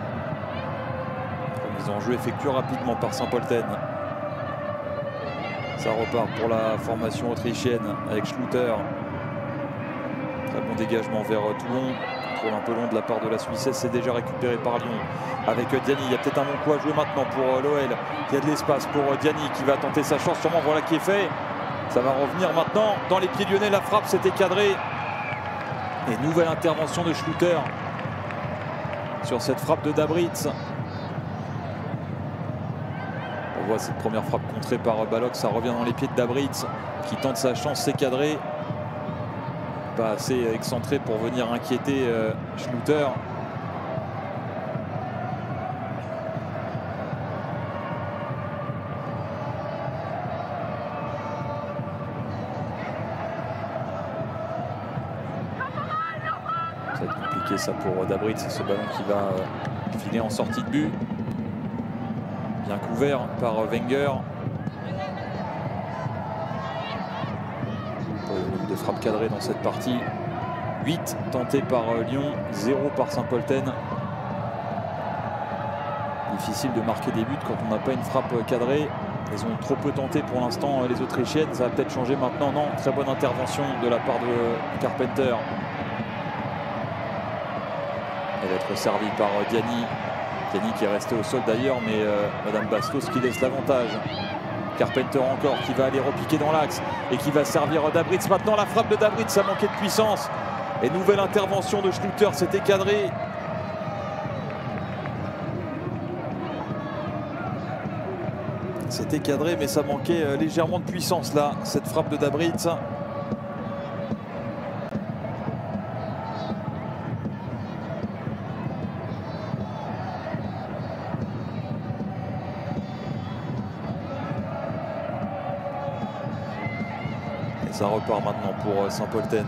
[SPEAKER 2] Remise en jeu effectuée rapidement par Saint-Polten. Ça repart pour la formation autrichienne avec Schluter. Très bon dégagement vers Toulon. Contrôle un peu long de la part de la Suissesse. C'est déjà récupéré par Lyon avec Diani. Il y a peut-être un bon coup à jouer maintenant pour l'OL. Il y a de l'espace pour Diani qui va tenter sa chance. Sûrement, voilà qui est fait. Ça va revenir maintenant dans les pieds lyonnais. La frappe, c'était cadré. Et nouvelle intervention de Schluter sur cette frappe de Dabritz. On voit cette première frappe contrée par Balog. Ça revient dans les pieds de Dabritz qui tente sa chance. C'est cadré. Pas assez excentré pour venir inquiéter Schluter. Ça va être compliqué ça pour Dabritz. C'est ce ballon qui va filer en sortie de but. Bien couvert par Wenger. De frappe cadrée dans cette partie. 8 tentés par Lyon, 0 par Saint-Polten. Difficile de marquer des buts quand on n'a pas une frappe cadrée. Ils ont trop peu tenté pour l'instant les Autrichiennes. Ça va peut-être changer maintenant. Non, très bonne intervention de la part de Carpenter. Elle va être servie par Diani. Diani qui est resté au sol d'ailleurs, mais Madame Bastos qui laisse l'avantage. Carpenter encore qui va aller repiquer dans l'axe et qui va servir Dabritz. Maintenant la frappe de Dabritz, ça manquait de puissance. Et nouvelle intervention de Schluter, c'était cadré. C'était cadré mais ça manquait légèrement de puissance là, cette frappe de Dabritz. Ça repart maintenant pour Saint-Polten.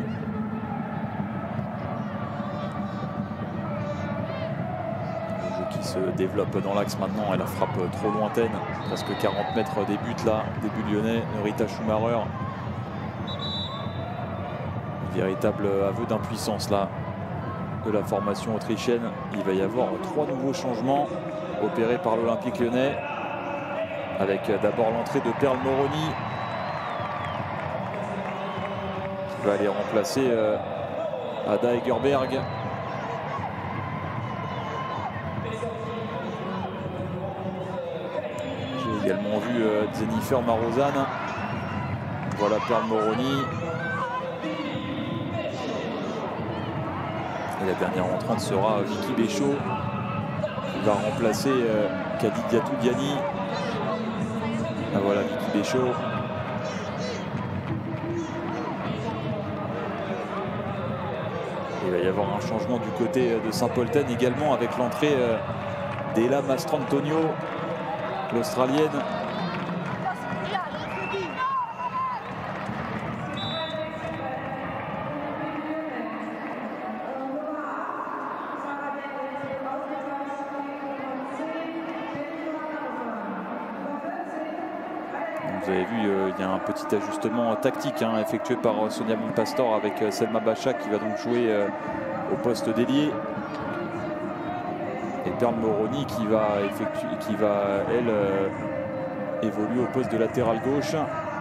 [SPEAKER 2] Le jeu qui qui se développe dans l'axe maintenant, et la frappe trop lointaine, presque 40 mètres des buts là, des buts lyonnais. Rita Schumacher, véritable aveu d'impuissance là de la formation autrichienne. Il va y avoir 3 nouveaux changements opérés par l'Olympique lyonnais, avec d'abord l'entrée de Perle Moroni qui va aller remplacer Ada Egerberg. J'ai également vu Jennifer Marozan. Voilà Perle Moroni. Et la dernière entrante sera Vicky Béchaud, qui va remplacer Kadidiatou Diani. Ah, voilà Vicky Béchaud. Il va y avoir un changement du côté de Saint-Polten également, avec l'entrée d'Ela Mastrantonio, l'Australienne. Vous avez vu, il y a un petit ajustement tactique effectué par Sonia Monpastor avec Selma Bacha qui va donc jouer au poste d'ailier. Et Perle Moroni qui va elle évoluer au poste de latéral gauche.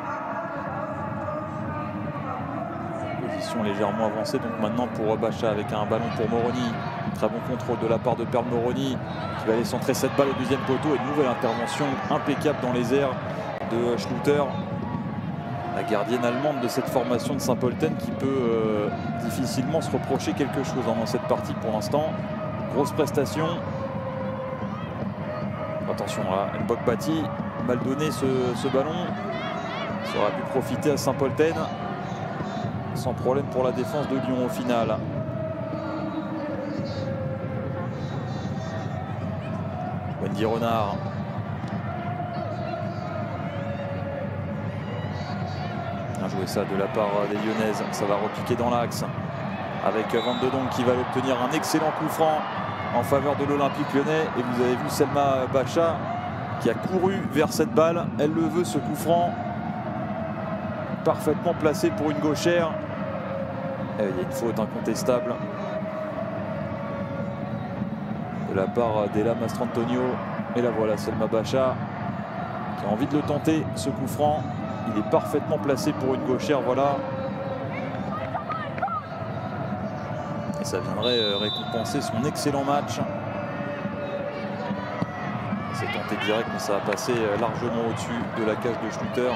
[SPEAKER 2] Position légèrement avancée donc maintenant pour Bacha avec un ballon pour Moroni. Très bon contrôle de la part de Perle Moroni qui va aller centrer cette balle au deuxième poteau. Et une nouvelle intervention impeccable dans les airs de Schluter, la gardienne allemande de cette formation de Saint-Polten, qui peut difficilement se reprocher quelque chose dans cette partie pour l'instant. Grosse prestation. Attention à Mbok Bati, mal donné ce ballon. Ça aurait pu profiter à Saint-Polten. Sans problème pour la défense de Lyon au final. Wendy Renard. Jouer ça de la part des Lyonnaises, ça va repiquer dans l'axe avec Van de Donk qui va obtenir un excellent coup franc en faveur de l'Olympique lyonnais. Et vous avez vu Selma Bacha qui a couru vers cette balle, elle le veut, ce coup franc parfaitement placé pour une gauchère. Et il y a une faute incontestable de la part d'Ela Mastrantonio, et la voilà Selma Bacha qui a envie de le tenter, ce coup franc. Il est parfaitement placé pour une gauchère, voilà. Et ça viendrait récompenser son excellent match. C'est tenté direct, mais ça a passé largement au-dessus de la cage de Schluter.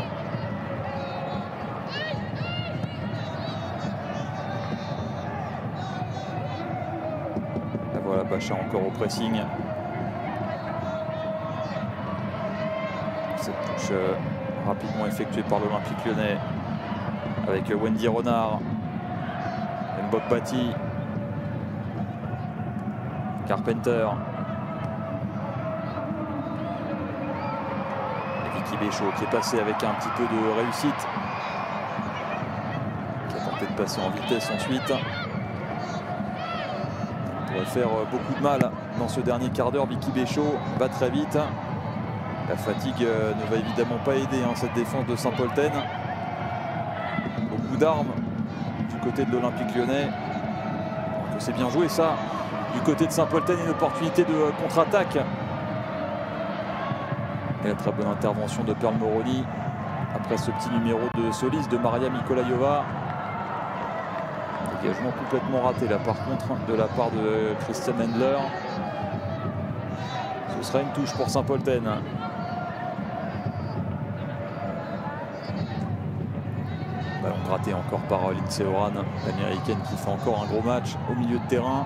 [SPEAKER 2] Et voilà, Bacha encore au pressing. Cette touche rapidement effectué par l'Olympique lyonnais avec Wendy Renard, Mbok Bati, Carpenter, et Vicky Béchaud qui est passé avec un petit peu de réussite, qui a tenté de passer en vitesse ensuite. On pourrait faire beaucoup de mal dans ce dernier quart d'heure. Vicky Béchaud va très vite. La fatigue ne va évidemment pas aider cette défense de Saint-Polten. Beaucoup d'armes du côté de l'Olympique lyonnais. C'est bien joué ça. Du côté de Saint-Polten, une opportunité de contre-attaque. Et la très bonne intervention de Perle Moroni après ce petit numéro de Solis de Maria Mikolayova. Dégagement complètement raté là par contre de la part de Christian Hendler. Ce sera une touche pour Saint-Polten. Ballon raté encore par Lindsay Horan, l'américaine qui fait encore un gros match au milieu de terrain.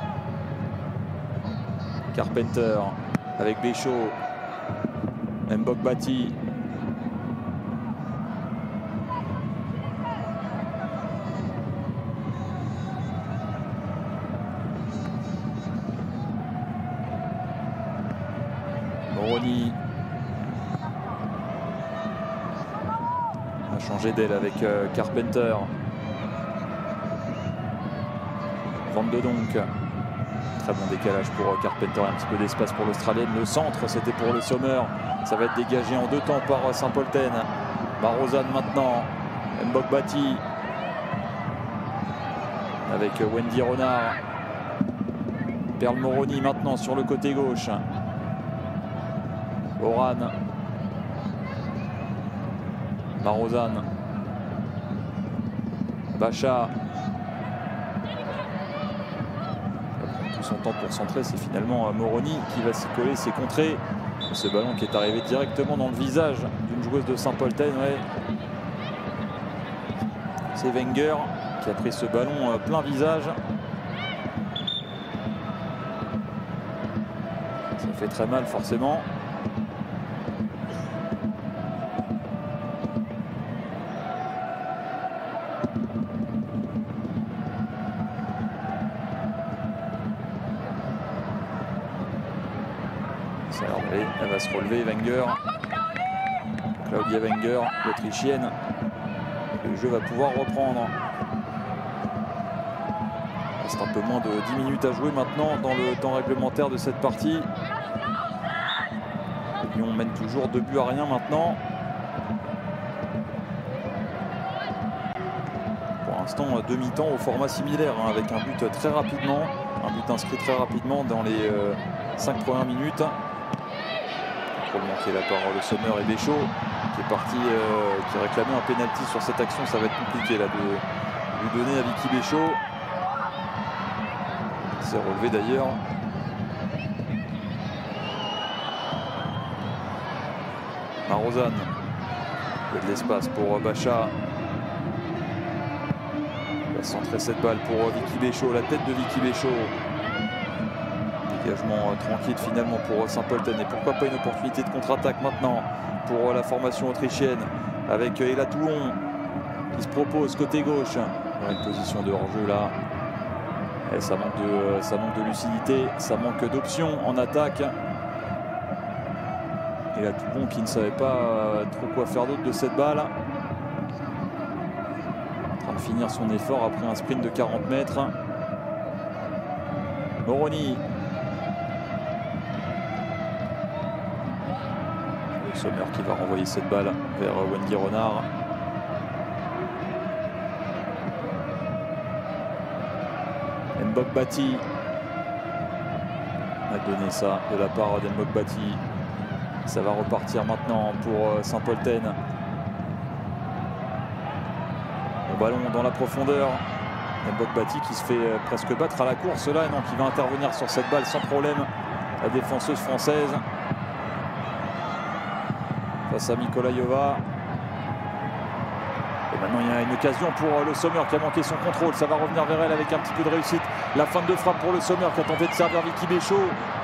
[SPEAKER 2] Carpenter avec Béchaud, Mbok Bati. Moroni a changé d'aile avec Carpenter. Van de Donk. Très bon décalage pour Carpenter, un petit peu d'espace pour l'Australienne. Le centre, c'était pour le Sommer. Ça va être dégagé en 2 temps par Saint-Polten. Marozan maintenant. Mbogbati avec Wendy Renard. Pearl Moroni maintenant sur le côté gauche. Oran. Marozan. Bacha. Tout son temps pour centrer, c'est finalement Moroni qui va s'y coller, s'est contré. Ce ballon qui est arrivé directement dans le visage d'une joueuse de Saint-Polten. Ouais. C'est Wenger qui a pris ce ballon plein visage. Ça fait très mal forcément. Elle va se relever, Wenger. Claudia Wenger, l'Autrichienne. Le jeu va pouvoir reprendre. Il reste un peu moins de 10 minutes à jouer maintenant dans le temps réglementaire de cette partie. Lyon mène toujours 2-1 maintenant. Pour l'instant, demi-temps au format similaire, hein, avec un but très rapidement. Un but inscrit très rapidement dans les 5 premières minutes. Pour manquer la parole le Sommer et Béchaud qui est parti, qui réclamait un pénalty sur cette action. Ça va être compliqué là de lui donner à Vicky Béchaud. Il s'est relevé d'ailleurs. Marozan. Il y a de l'espace pour Bacha. Il va centrer cette balle pour Vicky Béchaud, la tête de Vicky Béchaud. Dégagement tranquille finalement pour Saint-Polten, et pourquoi pas une opportunité de contre-attaque maintenant pour la formation autrichienne avec Ella Toulon qui se propose côté gauche. Une position de hors-jeu là. Et ça manque de lucidité, ça manque d'options en attaque. Ella Toulon qui ne savait pas trop quoi faire d'autre de cette balle. En train de finir son effort après un sprint de 40 mètres. Moroni. Sommer qui va renvoyer cette balle vers Wendy Renard. Mbogbati a donné ça de la part d'Mbogbati. Ça va repartir maintenant pour Saint-Polten. Le ballon dans la profondeur. Mbogbati qui se fait presque battre à la course là, non, qui va intervenir sur cette balle sans problème. La défenseuse française. Face à Mikolayova. Et maintenant il y a une occasion pour le Sommer qui a manqué son contrôle. Ça va revenir vers elle avec un petit peu de réussite. La fin de frappe pour le Sommer qui a tenté de servir Vicky Béchaud.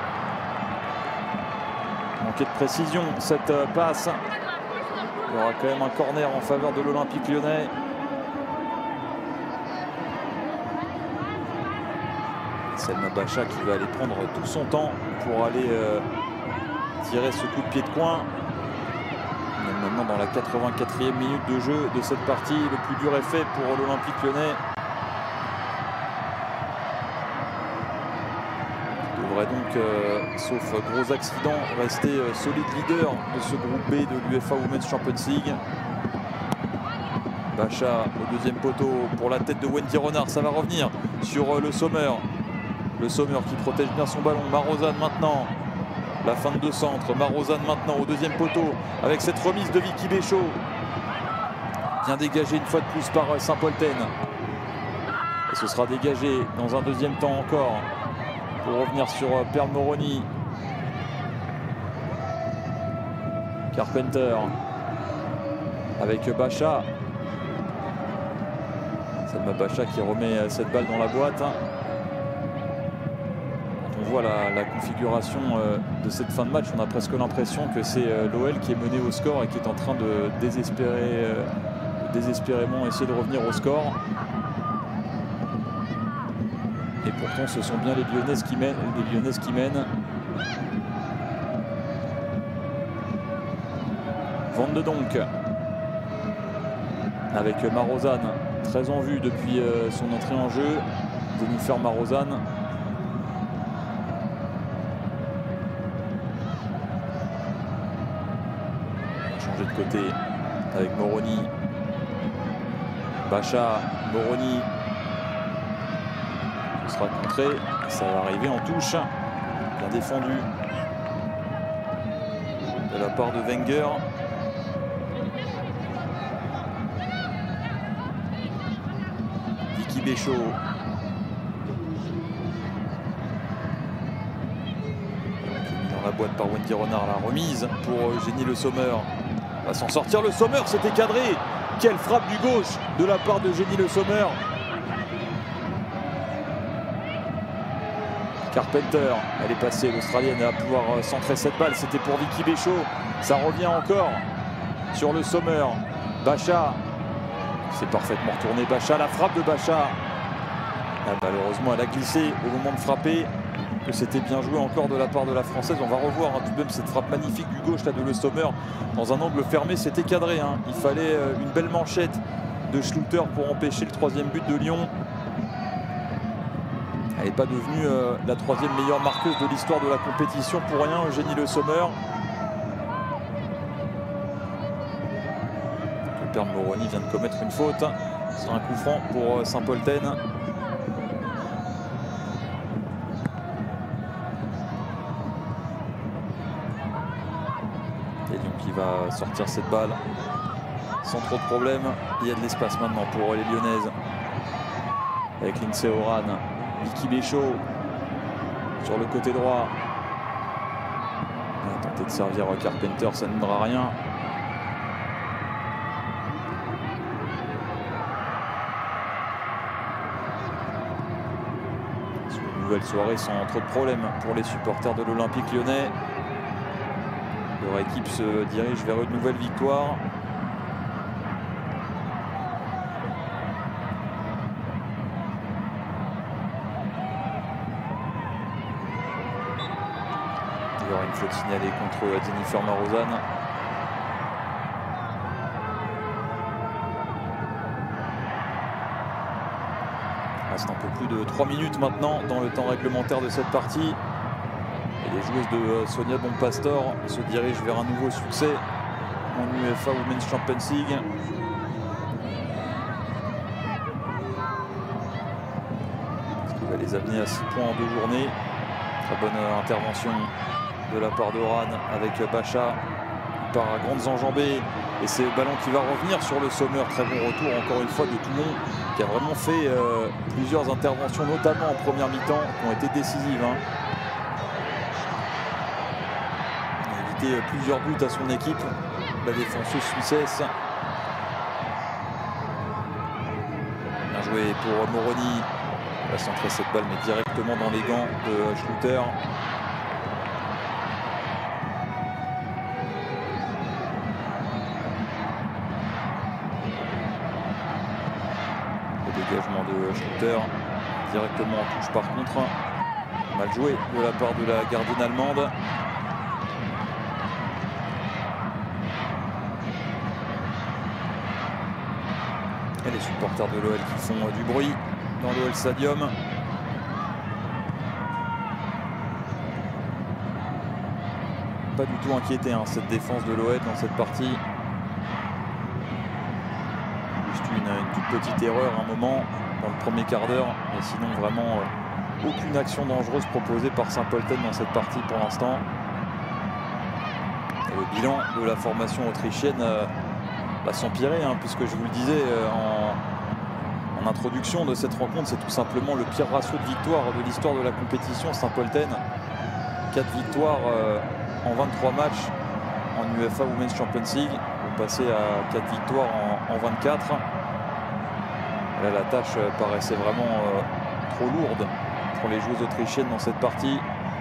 [SPEAKER 2] Manqué de précision cette passe. Il y aura quand même un corner en faveur de l'Olympique Lyonnais. Selma Bacha qui va aller prendre tout son temps pour aller tirer ce coup de pied de coin. On est maintenant dans la 84e minute de jeu de cette partie. Le plus dur est fait pour l'Olympique Lyonnais. Il devrait donc, sauf gros accident, rester solide leader de ce groupe B de l'UEFA Women's Champions League. Bacha au deuxième poteau pour la tête de Wendy Renard. Ça va revenir sur le Sommer. Le Sommer qui protège bien son ballon. Marozan maintenant. La fin de centre. Marozan maintenant au deuxième poteau avec cette remise de Vicky Béchaud. Bien dégagé une fois de plus par Saint-Polten. Et ce sera dégagé dans un deuxième temps encore pour revenir sur Pearl Moroni. Carpenter avec Bacha. Selma Bacha qui remet cette balle dans la boîte. On voit la configuration de cette fin de match, on a presque l'impression que c'est l'OL qui est mené au score et qui est en train de désespérément essayer de revenir au score. Et pourtant ce sont bien les Lyonnaises qui mènent. Van de Donk avec Marozan, très en vue depuis son entrée en jeu. Jennifer Marozan. l'autre côté avec Moroni. Bacha, Moroni. Ce sera contré. Ça va arriver en touche. Bien défendu de la part de Wenger. Vicky Béchaud. Dans la boîte par Wendy Renard. La remise pour Eugénie Le Sommer. Va s'en sortir Le Sommer, c'était cadré. Quelle frappe du gauche de la part de Eugénie Le Sommer. Carpenter, elle est passée, l'Australienne va pouvoir centrer cette balle. C'était pour Vicky Béchaud. Ça revient encore sur Le Sommer. Bacha, c'est parfaitement retourné. Bacha, la frappe de Bacha. Ah, malheureusement, elle a glissé au moment de frapper. Que c'était bien joué encore de la part de la Française. On va revoir tout de même cette frappe magnifique du gauche là, de Le Sommer dans un angle fermé. C'était cadré. Il fallait une belle manchette de Schluter pour empêcher le 3e but de Lyon. Elle n'est pas devenue la 3e meilleure marqueuse de l'histoire de la compétition pour rien, Eugénie Le Sommer. Le père de Moroni vient de commettre une faute. C'est un coup franc pour Saint-Polten. Et Lyon qui va sortir cette balle sans trop de problèmes. Il y a de l'espace maintenant pour les Lyonnaises. Avec Lindsay Horan. Vicky Béchaud sur le côté droit. On va tenter de servir Carpenter, ça ne donnera rien. C'est une nouvelle soirée sans trop de problèmes pour les supporters de l'Olympique Lyonnais. Leur équipe se dirige vers une nouvelle victoire. Il y aura une faute signalée contre Jennifer Marozan. Il reste un peu plus de 3 minutes maintenant dans le temps réglementaire de cette partie. Et les joueuses de Sonia Bonpastor se dirigent vers un nouveau succès en UEFA Women's Champions League. Ce qui va les amener à 6 points en 2 journées. Très bonne intervention de la part de Horan avec Bacha par grandes enjambées et c'est le ballon qui va revenir sur Le Sommer. Très bon retour encore une fois de Toulon qui a vraiment fait plusieurs interventions notamment en première mi-temps qui ont été décisives. Il a évité plusieurs buts à son équipe, la défenseuse suissesse. Bien joué pour Moroni. Il va centrer cette balle mais directement dans les gants de Schluter. Dégagement de Schluter directement en touche par contre. Mal joué de la part de la gardienne allemande. Et les supporters de l'OL qui font du bruit dans l'OL Stadium. Pas du tout inquiété cette défense de l'OL dans cette partie. Une toute petite erreur à un moment dans le premier quart d'heure, mais sinon vraiment aucune action dangereuse proposée par Saint-Polten dans cette partie pour l'instant. Le bilan de la formation autrichienne va s'empirer, puisque je vous le disais en introduction de cette rencontre, c'est tout simplement le pire ratio de victoire de l'histoire de la compétition. Saint-Polten, 4 victoires en 23 matchs en UEFA Women's Champions League, on passait à 4 victoires en 24. Là, la tâche paraissait vraiment trop lourde pour les joueuses autrichiennes dans cette partie.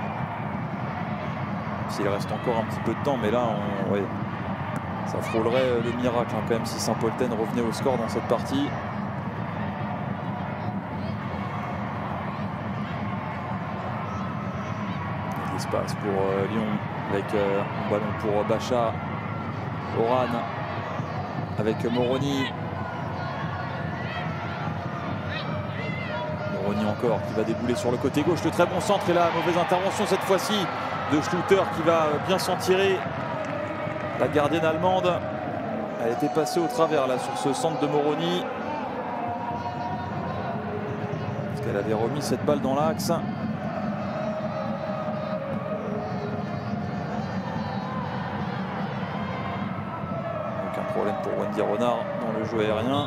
[SPEAKER 2] S'il reste encore un petit peu de temps, mais là, ça frôlerait le miracle quand même si Saint-Polten revenait au score dans cette partie. Il y a l'espace pour Lyon avec un ballon pour Bacha. Horan avec Moroni. Moroni encore qui va débouler sur le côté gauche. Le très bon centre et la mauvaise intervention cette fois-ci de Schluter qui va bien s'en tirer. La gardienne allemande. Elle était passée au travers là sur ce centre de Moroni. Parce qu'elle avait remis cette balle dans l'axe. Aucun problème pour Wendy Renard dans le jeu aérien.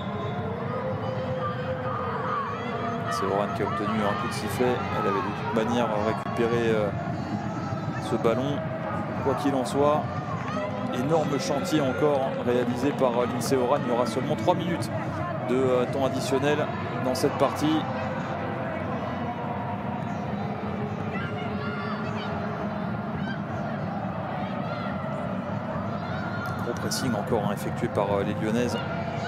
[SPEAKER 2] C'est Oran qui a obtenu un coup de sifflet. Elle avait de toute manière récupéré ce ballon. Quoi qu'il en soit, énorme chantier encore réalisé par Lindsey Oran. Il y aura seulement 3 minutes de temps additionnel dans cette partie. Gros pressing encore effectué par les Lyonnaises.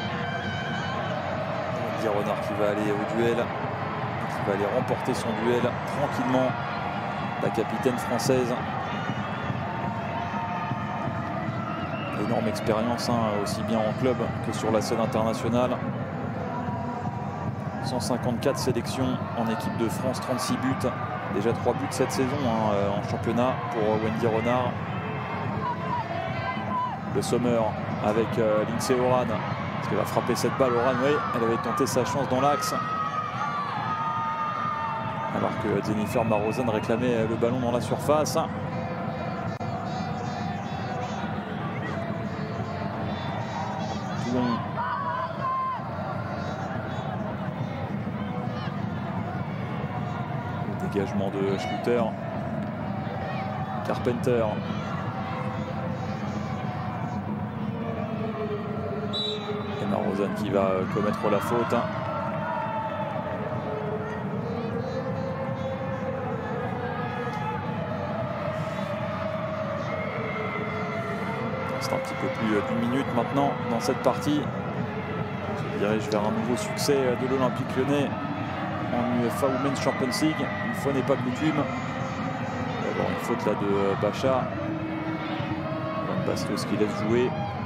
[SPEAKER 2] Wendy Renard qui va aller au duel, qui va aller remporter son duel tranquillement. La capitaine française. Énorme expérience, aussi bien en club que sur la scène internationale. 154 sélections en équipe de France, 36 buts. Déjà 3 buts cette saison en championnat pour Wendy Renard. Le Sommer avec Lindsey Oran. Est-ce qu'elle va frapper cette balle? Oran, oui, elle avait tenté sa chance dans l'axe. Alors que Jennifer Marozan réclamait le ballon dans la surface. Le dégagement de Schluter. Carpenter. Et Marozan qui va commettre la faute. C'est un petit peu plus d'une minute maintenant dans cette partie. On se dirige vers un nouveau succès de l'Olympique Lyonnais en UEFA Women's Champions League. Une fois n'est pas coutume. D'abord une faute là de Bacha. Van Bastos qui laisse jouer.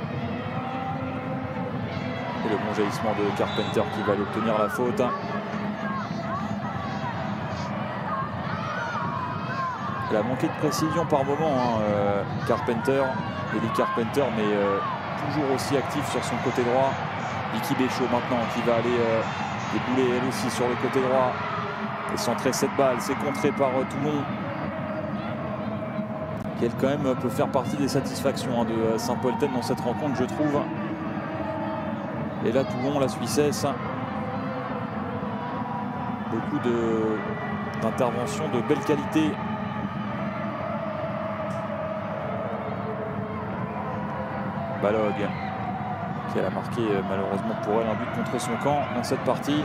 [SPEAKER 2] Et le bon jaillissement de Carpenter qui va obtenir la faute. Elle a manqué de précision par moment, Carpenter. Ellie Carpenter, mais toujours aussi actif sur son côté droit. Vicky Béchaud maintenant qui va aller débouler elle aussi sur le côté droit et centrer cette balle. C'est contré par Toulon, qui elle quand même peut faire partie des satisfactions de Saint-Polten dans cette rencontre, je trouve. Et là Toulon, la Suissesse, beaucoup d'interventions de belle qualité. Balog qui a marqué malheureusement pour elle un but contre son camp dans cette partie.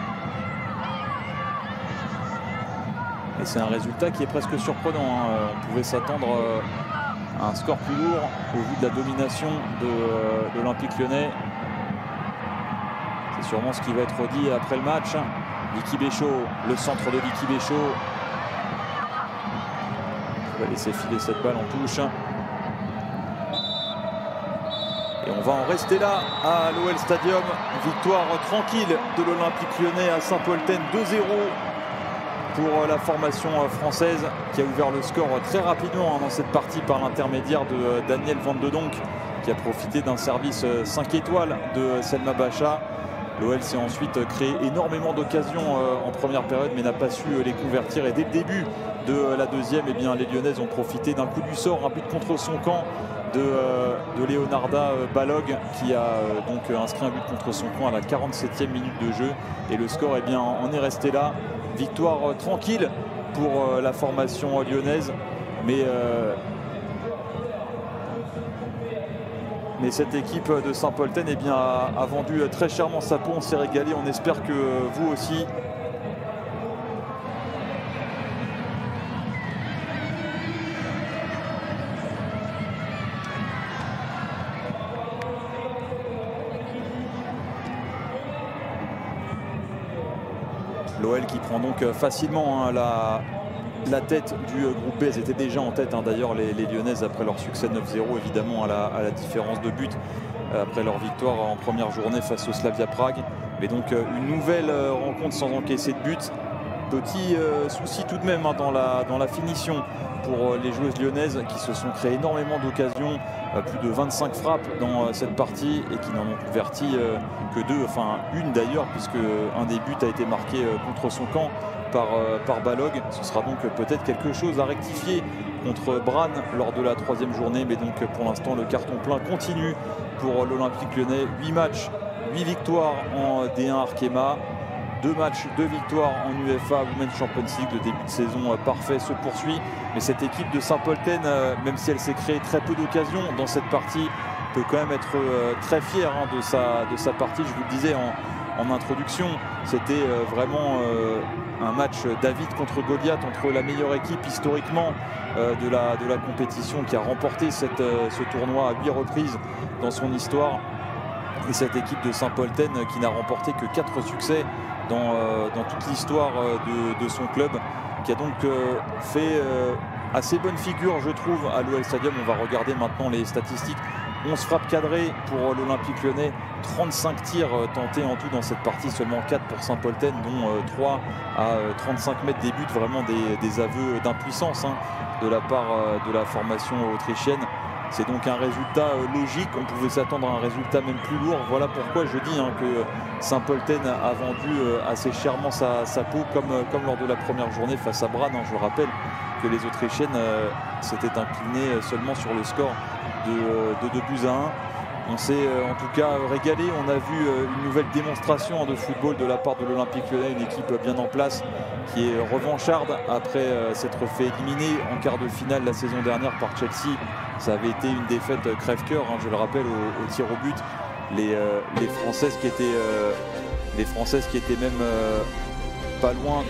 [SPEAKER 2] Et c'est un résultat qui est presque surprenant. On pouvait s'attendre à un score plus lourd au vu de la domination de l'Olympique Lyonnais. C'est sûrement ce qui va être dit après le match. Vicky Béchaud, le centre de Vicky Béchaud. On va laisser filer cette balle en touche. Et on va en rester là à l'OL Stadium. Victoire tranquille de l'Olympique Lyonnais à Saint-Polten, 2-0 pour la formation française qui a ouvert le score très rapidement dans cette partie par l'intermédiaire de Daniel Van de Donk qui a profité d'un service 5 étoiles de Selma Bacha. L'OL s'est ensuite créé énormément d'occasions en première période mais n'a pas su les convertir. Et dès le début de la deuxième, eh bien, les Lyonnaises ont profité d'un coup du sort, un but contre son camp de Leonarda Balog qui a donc inscrit un but contre son camp à la 47e minute de jeu. Et le score, eh bien, en est resté là. Victoire tranquille pour la formation lyonnaise. Mais cette équipe de Saint-Polten, eh bien, a vendu très chèrement sa peau. On s'est régalé. On espère que vous aussi. L'OL qui prend donc facilement la tête du groupe B. Elles étaient déjà en tête d'ailleurs les Lyonnaises après leur succès 9-0 évidemment à la différence de but après leur victoire en première journée face au Slavia Prague. Mais donc une nouvelle rencontre sans encaisser de but Petit souci tout de même hein, dans la finition pour les joueuses lyonnaises qui se sont créées énormément d'occasions, plus de 25 frappes dans cette partie et qui n'en ont converti que 2, enfin une d'ailleurs, puisque un des buts a été marqué contre son camp par Balog. Ce sera donc peut-être quelque chose à rectifier contre Brann lors de la 3e journée, mais donc pour l'instant le carton plein continue pour l'Olympique Lyonnais. 8 matchs, 8 victoires en D1 Arkema, 2 matchs, 2 victoires en UEFA Women's Champions League. Le début de saison parfait se poursuit, mais cette équipe de Saint-Polten, même si elle s'est créée très peu d'occasions dans cette partie, peut quand même être très fière hein, de sa partie. Je vous le disais en introduction, c'était vraiment un match David contre Goliath, entre la meilleure équipe historiquement de la compétition qui a remporté ce tournoi à 8 reprises dans son histoire, et cette équipe de Saint-Polten qui n'a remporté que 4 succès dans toute l'histoire de son club, qui a donc fait assez bonne figure je trouve à l'OL Stadium. On va regarder maintenant les statistiques. 11 frappes cadrées pour l'Olympique Lyonnais, 35 tirs tentés en tout dans cette partie, seulement 4 pour Saint-Polten, dont 3 à 35 mètres des buts, vraiment des aveux d'impuissance hein, de la part de la formation autrichienne. C'est donc un résultat logique, on pouvait s'attendre à un résultat même plus lourd. Voilà pourquoi je dis hein, que Saint-Polten a vendu assez chèrement sa peau, comme lors de la première journée face à Brann. Hein. Je rappelle que les Autrichiennes s'étaient inclinées seulement sur le score de 2 buts à 1. On s'est en tout cas régalé. On a vu une nouvelle démonstration de football de la part de l'Olympique Lyonnais, une équipe bien en place qui est revancharde après s'être fait éliminer en quart de finale la saison dernière par Chelsea. Ça avait été une défaite crève-cœur, hein, je le rappelle, au tir au but. Les Françaises qui étaient même pas loin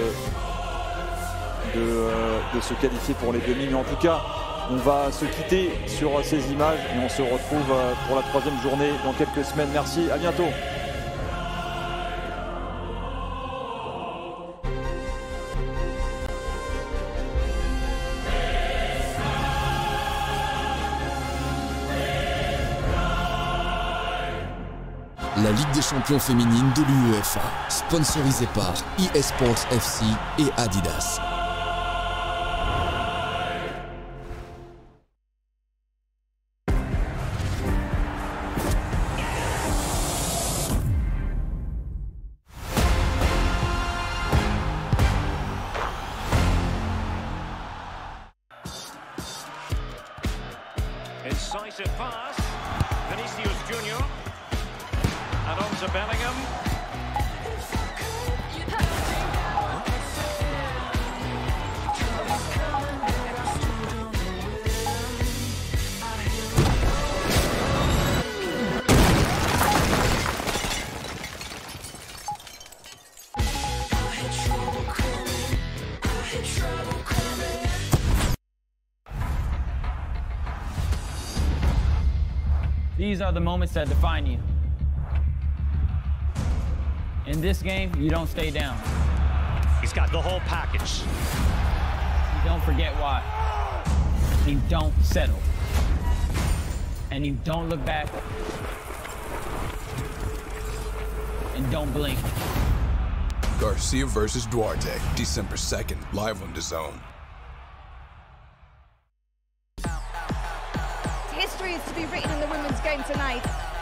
[SPEAKER 2] de se qualifier pour les demi. Mais en tout cas, on va se quitter sur ces images et on se retrouve pour la 3e journée dans quelques semaines. Merci, à bientôt.
[SPEAKER 1] La Ligue des champions féminines de l'UEFA, sponsorisée par eSports FC et Adidas.
[SPEAKER 5] Incisive pass, Vinicius Junior, and on to Bellingham.
[SPEAKER 13] These are the moments that define you. In this game, you don't stay down.
[SPEAKER 5] He's got the whole package.
[SPEAKER 13] You don't forget why. You don't settle. And you don't look back. And don't blink.
[SPEAKER 14] Garcia versus Duarte, December 2nd, live on DAZN.
[SPEAKER 6] History is to be written in the women's game tonight.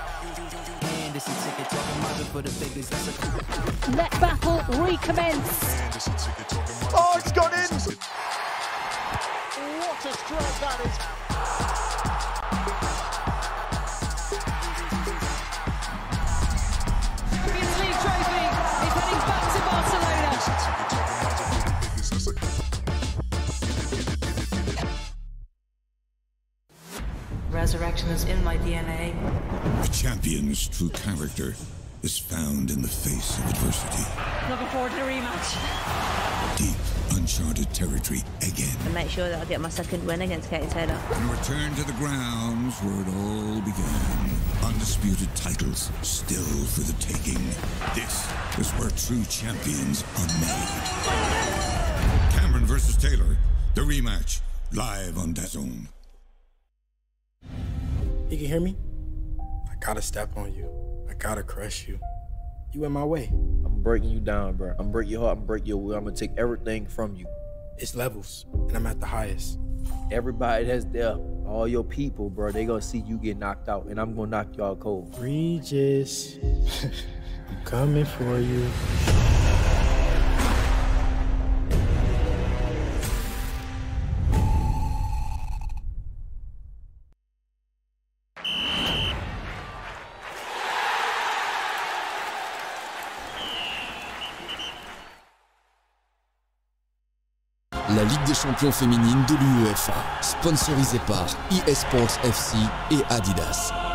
[SPEAKER 7] Let battle recommence.
[SPEAKER 8] Oh, it's gone in! What a strike that is!
[SPEAKER 7] Champions League trophy is heading back to Barcelona.
[SPEAKER 9] Resurrection is in my DNA.
[SPEAKER 10] A champion's true character is found in the face of adversity.
[SPEAKER 7] Looking forward to the rematch.
[SPEAKER 10] Deep, uncharted territory again.
[SPEAKER 9] And make sure that I get my second win against Katie Taylor.
[SPEAKER 10] And return to the grounds where it all began. Undisputed titles still for the taking. This is where true champions are made. Cameron versus Taylor, the rematch, live on DAZN.
[SPEAKER 11] You can hear me? I gotta step on you. I gotta crush you. You in my way.
[SPEAKER 12] I'm breaking you down, bro. I'm break your heart, I'm break your will. I'm gonna take everything from you.
[SPEAKER 11] It's levels, and I'm at the highest.
[SPEAKER 12] Everybody that's there, all your people, bro, they gonna see you get knocked out, and I'm gonna knock y'all cold.
[SPEAKER 11] Regis, I'm coming for you.
[SPEAKER 1] La Ligue des champions féminines de l'UEFA, sponsorisée par eSports FC et Adidas.